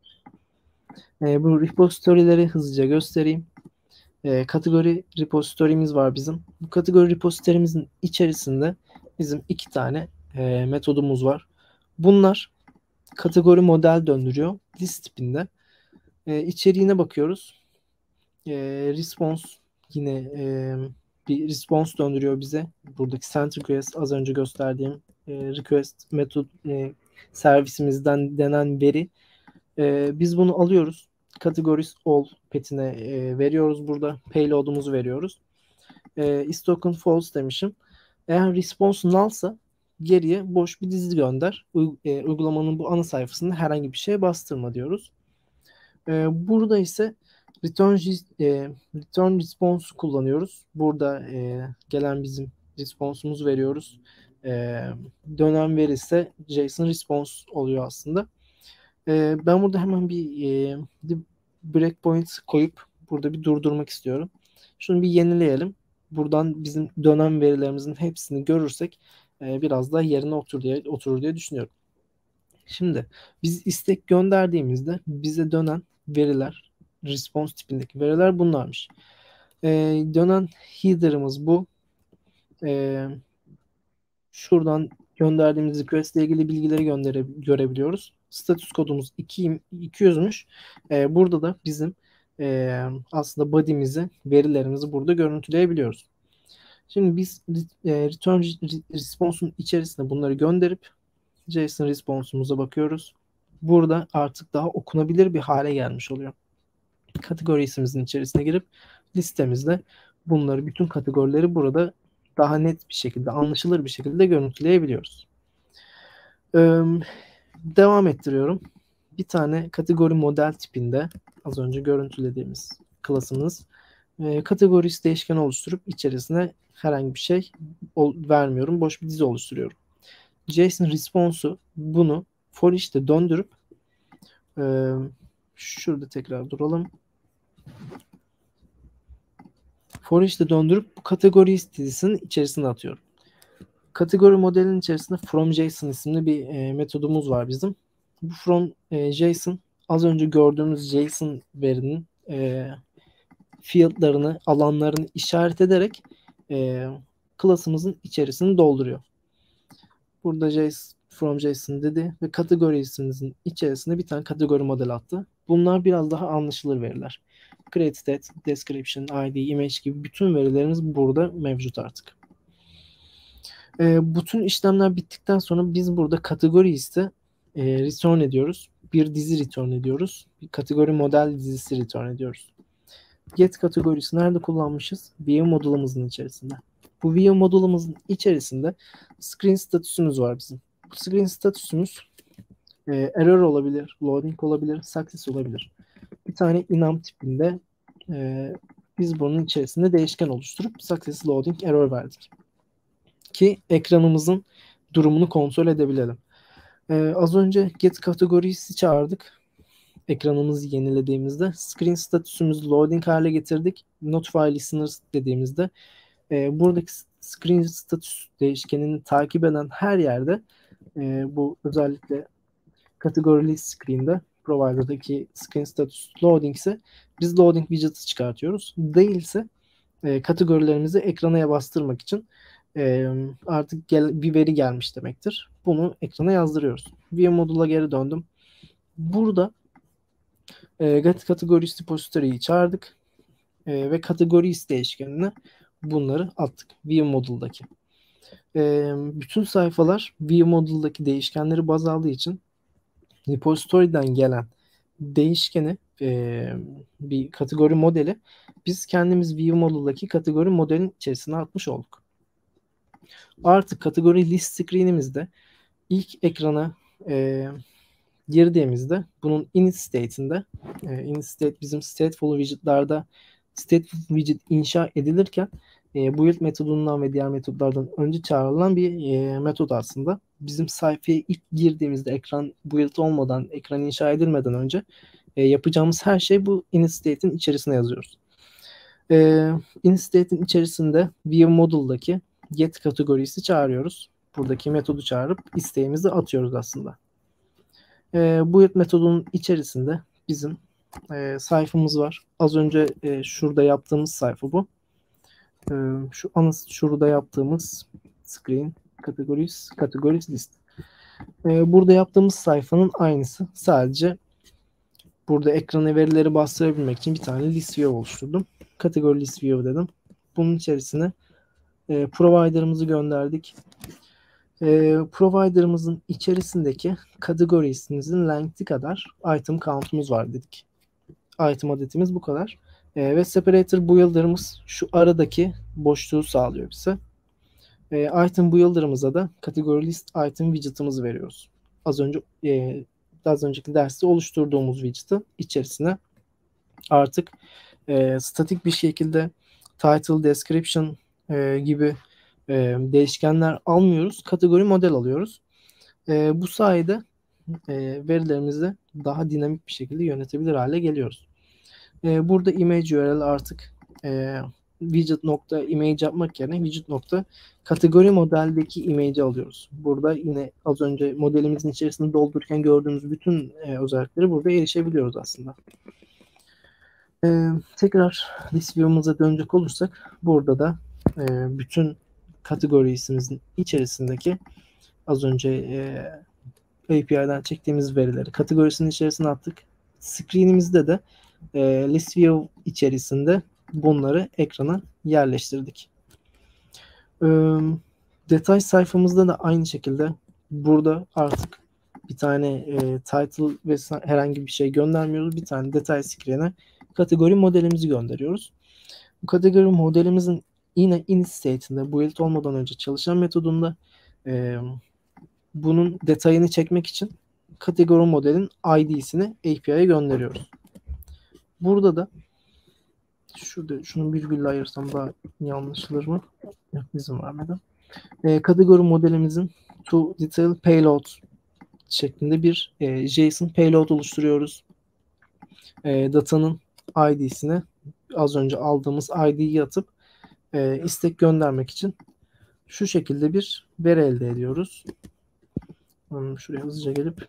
Bu repository'leri hızlıca göstereyim. Kategori repository'miz var bizim. Bu kategori repository'mizin içerisinde bizim 2 tane metodumuz var. Bunlar kategori model döndürüyor list tipinde. İçeriğine bakıyoruz. Response yine bir response döndürüyor bize. Buradaki send request az önce gösterdiğim request metod servisimizden denen veri. Biz bunu alıyoruz. Categories all petine veriyoruz burada. Payload'umuzu veriyoruz. Is token false demişim. Eğer response null'sa geriye boş bir dizi gönder. Uygulamanın bu ana sayfasında herhangi bir şeye bastırma diyoruz. Burada ise return response kullanıyoruz. Burada gelen bizim response'umuzu veriyoruz. Dönen veri ise JSON response oluyor aslında. Ben burada hemen bir breakpoint koyup burada bir durdurmak istiyorum. Şunu bir yenileyelim. Buradan bizim dönem verilerimizin hepsini görürsek biraz daha yerine oturur diye düşünüyorum. Şimdi biz istek gönderdiğimizde bize dönen veriler, response tipindeki veriler bunlarmış. Dönen header'ımız bu. Şuradan gönderdiğimiz request ile ilgili bilgileri görebiliyoruz. Status kodumuz 200'müş. Burada da bizim aslında body'mizi, verilerimizi burada görüntüleyebiliyoruz. Şimdi biz return response'un içerisine bunları gönderip JSON response'umuza bakıyoruz. Burada artık daha okunabilir bir hale gelmiş oluyor. Kategori isimimizin içerisine girip listemizde bunları, bütün kategorileri burada daha net bir şekilde, anlaşılır bir şekilde görüntüleyebiliyoruz. Devam ettiriyorum. Bir tane kategori model tipinde az önce görüntülediğimiz klasımız kategorisi değişken oluşturup içerisine herhangi bir şey vermiyorum. Boş bir dizi oluşturuyorum. JSON response'u bunu for each'te döndürüp şurada tekrar duralım. For each'te döndürüp bu kategori dizisinin içerisine atıyorum. Kategori modelinin içerisinde from JSON isimli bir metodumuz var bizim. Bu from JSON az önce gördüğümüz JSON verinin field'larını, alanlarını işaret ederek class'ımızın içerisini dolduruyor. Burada from JSON dedi ve kategori isimimizin içerisinde bir tane kategori model attı. Bunlar biraz daha anlaşılır veriler. Create state, description, ID, image gibi bütün verilerimiz burada mevcut artık. Bütün işlemler bittikten sonra biz burada kategori iste return ediyoruz. Bir dizi return ediyoruz. Bir kategori model dizisi return ediyoruz. Get kategorisi nerede kullanmışız? View modulumuzun içerisinde. Bu view modulumuzun içerisinde screen statüsümüz var bizim. Bu screen statüsümüz error olabilir, loading olabilir, success olabilir. Bir tane enum tipinde biz bunun içerisinde değişken oluşturup success, loading, error verdik. Ki ekranımızın durumunu kontrol edebilelim. Az önce get kategorisi çağırdık. Ekranımızı yenilediğimizde screen statüsümüzü loading hale getirdik. Notify listeners dediğimizde buradaki screen status değişkenini takip eden her yerde bu özellikle kategori list screen'de provider'daki screen status loading ise biz loading widget'ı çıkartıyoruz. Değilse kategorilerimizi ekrana bastırmak için artık bir veri gelmiş demektir. Bunu ekrana yazdırıyoruz. View modula geri döndüm. Burada get kategorisi repository'yi çağırdık ve kategorisi değişkenine bunları attık. View moduldaki. Bütün sayfalar view moduldaki değişkenleri baz aldığı için repository'den gelen değişkeni bir kategori modeli biz kendimiz view moduldaki kategori modelin içerisine atmış olduk. Artık kategori list screen'imizde ilk ekrana girdiğimizde bunun init state'inde init state bizim stateful widget'larda stateful widget inşa edilirken build metodundan ve diğer metodlardan önce çağrılan bir metod aslında. Bizim sayfaya ilk girdiğimizde ekran build olmadan, ekran inşa edilmeden önce yapacağımız her şey bu init state'in içerisine yazıyoruz. Init state'in içerisinde view moduldaki get kategorisi çağırıyoruz. Buradaki metodu çağırıp isteğimizi atıyoruz aslında. Build metodunun içerisinde bizim sayfamız var. Az önce şurada yaptığımız sayfa bu. Şurada yaptığımız screen categories list. Burada yaptığımız sayfanın aynısı. Sadece burada ekrana verileri bastırabilmek için bir tane list view oluşturdum. Kategori list view dedim. Bunun içerisine provider'ımızı gönderdik. Provider'ımızın içerisindeki kategorisimizin length'i kadar item count'umuz var dedik. Item adetimiz bu kadar. Ve separator builder'ımız şu aradaki boşluğu sağlıyor bize. Item builder'ımıza da kategori list item widget'ımızı veriyoruz. Az önceki derste oluşturduğumuz widget'ın içerisine artık statik bir şekilde title, description gibi değişkenler almıyoruz. Kategori model alıyoruz. Bu sayede verilerimizi daha dinamik bir şekilde yönetebilir hale geliyoruz. Burada image URL artık widget.image yapmak yerine widget.kategori modeldeki image'i alıyoruz. Burada yine az önce modelimizin içerisinde doldururken gördüğümüz bütün özellikleri burada erişebiliyoruz aslında. Tekrar list view'umuza dönecek olursak burada da bütün kategori isimimizin içerisindeki az önce API'den çektiğimiz verileri kategorisinin içerisine attık. Screen'imizde de list view içerisinde bunları ekrana yerleştirdik. Detay sayfamızda da aynı şekilde burada artık bir tane title ve herhangi bir şey göndermiyoruz. Bir tane detay screen'e kategori modelimizi gönderiyoruz. Bu kategori modelimizin yine init state'inde build olmadan önce çalışan metodunda bunun detayını çekmek için kategori modelin ID'sini API'ye gönderiyoruz. Burada da şurada şunu virgülle ayırsam daha iyi anlaşılır mı? Yok, izin vermeden. Kategori modelimizin to detail payload şeklinde bir JSON payload oluşturuyoruz. Datanın ID'sine az önce aldığımız ID'yi atıp istek göndermek için şu şekilde bir veri elde ediyoruz. Şuraya hızlıca gelip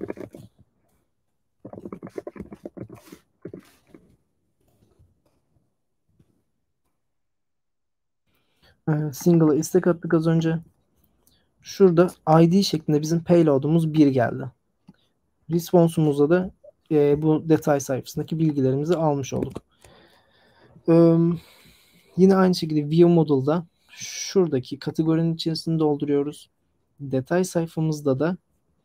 single'a istek attık az önce. Şurada ID şeklinde bizim payload'umuz 1 geldi. Response'umuzda da bu detay sayfasındaki bilgilerimizi almış olduk. Yine aynı şekilde view model'da şuradaki kategorinin içerisini dolduruyoruz. Detay sayfamızda da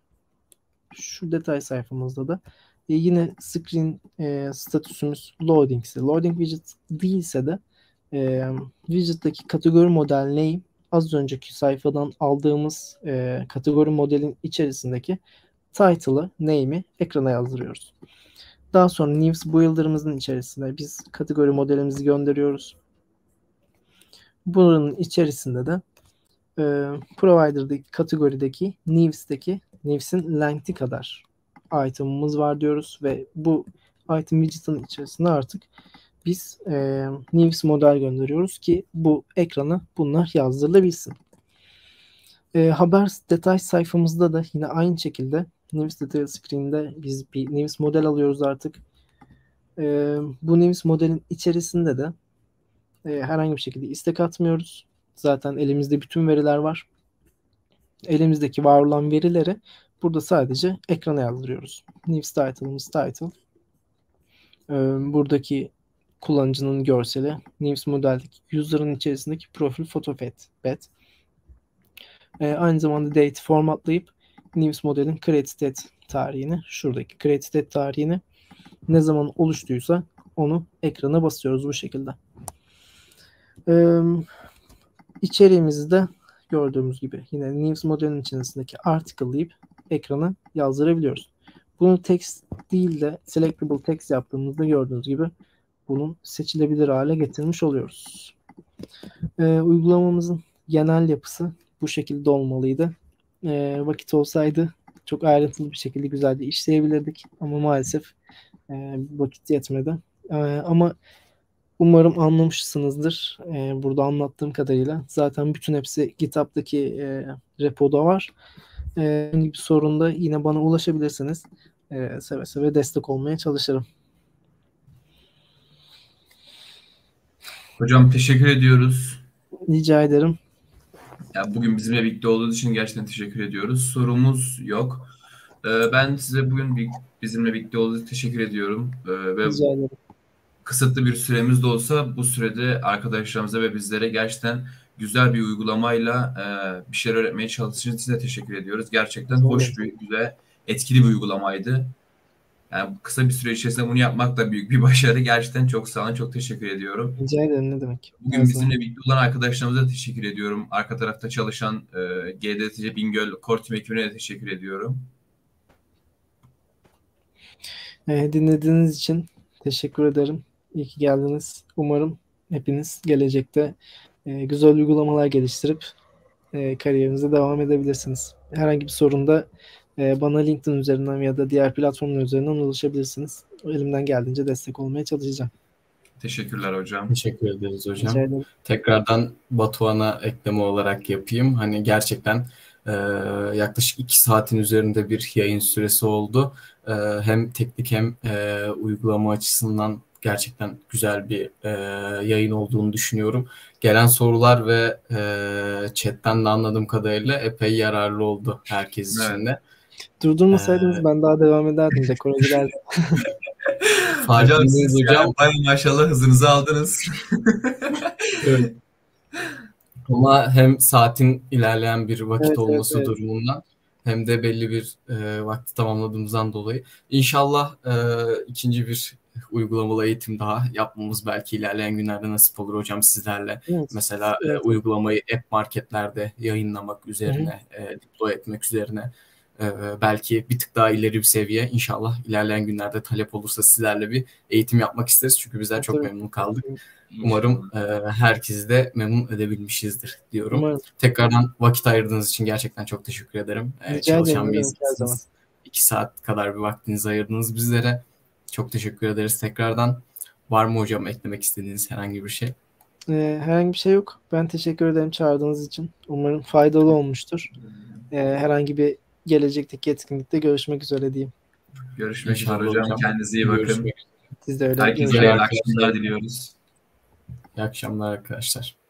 yine screen statüsümüz loading ise, loading widget değilse de widget'taki kategori model name az önceki sayfadan aldığımız kategori modelin içerisindeki title'ı, name'i ekrana yazdırıyoruz. Daha sonra News's builder'ımızın içerisine biz kategori modelimizi gönderiyoruz. Bunun içerisinde de provider'daki kategorideki News'in length'i kadar item'ımız var diyoruz ve bu item widget'ın içerisine artık biz News model gönderiyoruz ki bu ekrana bunlar yazdırılabilsin. Haber detay sayfamızda da yine aynı şekilde News Detail Screen'de biz bir News model alıyoruz artık. Bu News modelin içerisinde de herhangi bir şekilde istek atmıyoruz. Zaten elimizde bütün veriler var. Elimizdeki var olan verileri burada sadece ekrana yazdırıyoruz. News title'ımız title. Buradaki kullanıcının görseli, News modeldeki user'ın içerisindeki profil foto bet. Aynı zamanda date formatlayıp News modelin create date tarihini, şuradaki create date tarihini ne zaman oluştuysa onu ekrana basıyoruz bu şekilde. İçeriğimizi de gördüğümüz gibi yine News modelin içerisindeki article deyip ekrana yazdırabiliyoruz. Bunu text değil de selectable text yaptığımızda gördüğünüz gibi bunun seçilebilir hale getirmiş oluyoruz. Uygulamamızın genel yapısı bu şekilde olmalıydı. Vakit olsaydı çok ayrıntılı bir şekilde güzelce işleyebilirdik ama maalesef vakit yetmedi. Ama umarım anlamışsınızdır burada anlattığım kadarıyla. Zaten bütün hepsi GitHub'daki repoda var. Bir sorunda yine bana ulaşabilirsiniz. Seve seve destek olmaya çalışırım. Hocam teşekkür ediyoruz. Rica ederim. Ya bugün bizimle birlikte olduğunuz için gerçekten teşekkür ediyoruz. Sorumuz yok. Ben size bugün bizimle birlikte olduğunuz için teşekkür ediyorum. Ve Rica ederim. kısıtlı bir süremiz de olsa bu sürede arkadaşlarımıza ve bizlere gerçekten güzel bir uygulamayla bir şeyler öğretmeye çalıştığınız için de teşekkür ediyoruz. Gerçekten hoş bir, güzel, etkili bir uygulamaydı. Yani kısa bir süre içerisinde bunu yapmak da büyük bir başarı. Gerçekten çok sağ olun, çok teşekkür ediyorum. Rica ederim, ne demek. Bugün bizimle birlikte olan arkadaşlarımıza da teşekkür ediyorum. Arka tarafta çalışan GDTC Bingöl Core Team ekibine de teşekkür ediyorum. Dinlediğiniz için teşekkür ederim. İyi ki geldiniz. Umarım hepiniz gelecekte güzel uygulamalar geliştirip kariyerinize devam edebilirsiniz. Herhangi bir sorunda bana LinkedIn üzerinden ya da diğer platformlar üzerinden ulaşabilirsiniz. Elimden geldiğince destek olmaya çalışacağım. Teşekkürler hocam. Teşekkür ederiz hocam. Tekrardan Batuhan'a ekleme olarak yapayım. Hani gerçekten yaklaşık 2 saatin üzerinde bir yayın süresi oldu. Hem teknik hem uygulama açısından gerçekten güzel bir yayın olduğunu düşünüyorum. Gelen sorular ve chatten de anladığım kadarıyla epey yararlı oldu herkes için de. Durdurmasaydınız ben daha devam ederdim. Dekora giderdim. Hocam siz hocam. Maşallah hızınızı aldınız. Evet. Ama hem saatin ilerleyen bir vakit Evet, olması evet. durumundan hem de belli bir vakti tamamladığımızdan dolayı inşallah ikinci bir uygulamalı eğitim daha yapmamız belki ilerleyen günlerde nasip olur hocam sizlerle. Evet. Mesela Evet. uygulamayı app marketlerde yayınlamak üzerine, deploy etmek üzerine belki bir tık daha ileri bir seviye inşallah ilerleyen günlerde talep olursa sizlerle bir eğitim yapmak isteriz. Çünkü bizler çok Tabii. memnun kaldık. İnşallah. Umarım herkesi de memnun edebilmişizdir diyorum. Umarım. Tekrardan vakit ayırdığınız için gerçekten çok teşekkür ederim. Rica Çalışan ederim. bir Ne demek, her zaman. insansınız. 2 saat kadar bir vaktinizi ayırdınız bizlere. Çok teşekkür ederiz tekrardan. Var mı hocam eklemek istediğiniz herhangi bir şey? Herhangi bir şey yok. Ben teşekkür ederim çağırdığınız için. Umarım faydalı olmuştur. Herhangi bir gelecekteki etkinlikte görüşmek üzere diyeyim. Görüşmek üzere İnşallah hocam. hocam. Kendinize iyi bakın. Görüşmek üzere. Siz de öyle. Herkese Görüşmek hayırlı arkadaşlar. akşamlar diliyoruz. İyi akşamlar arkadaşlar.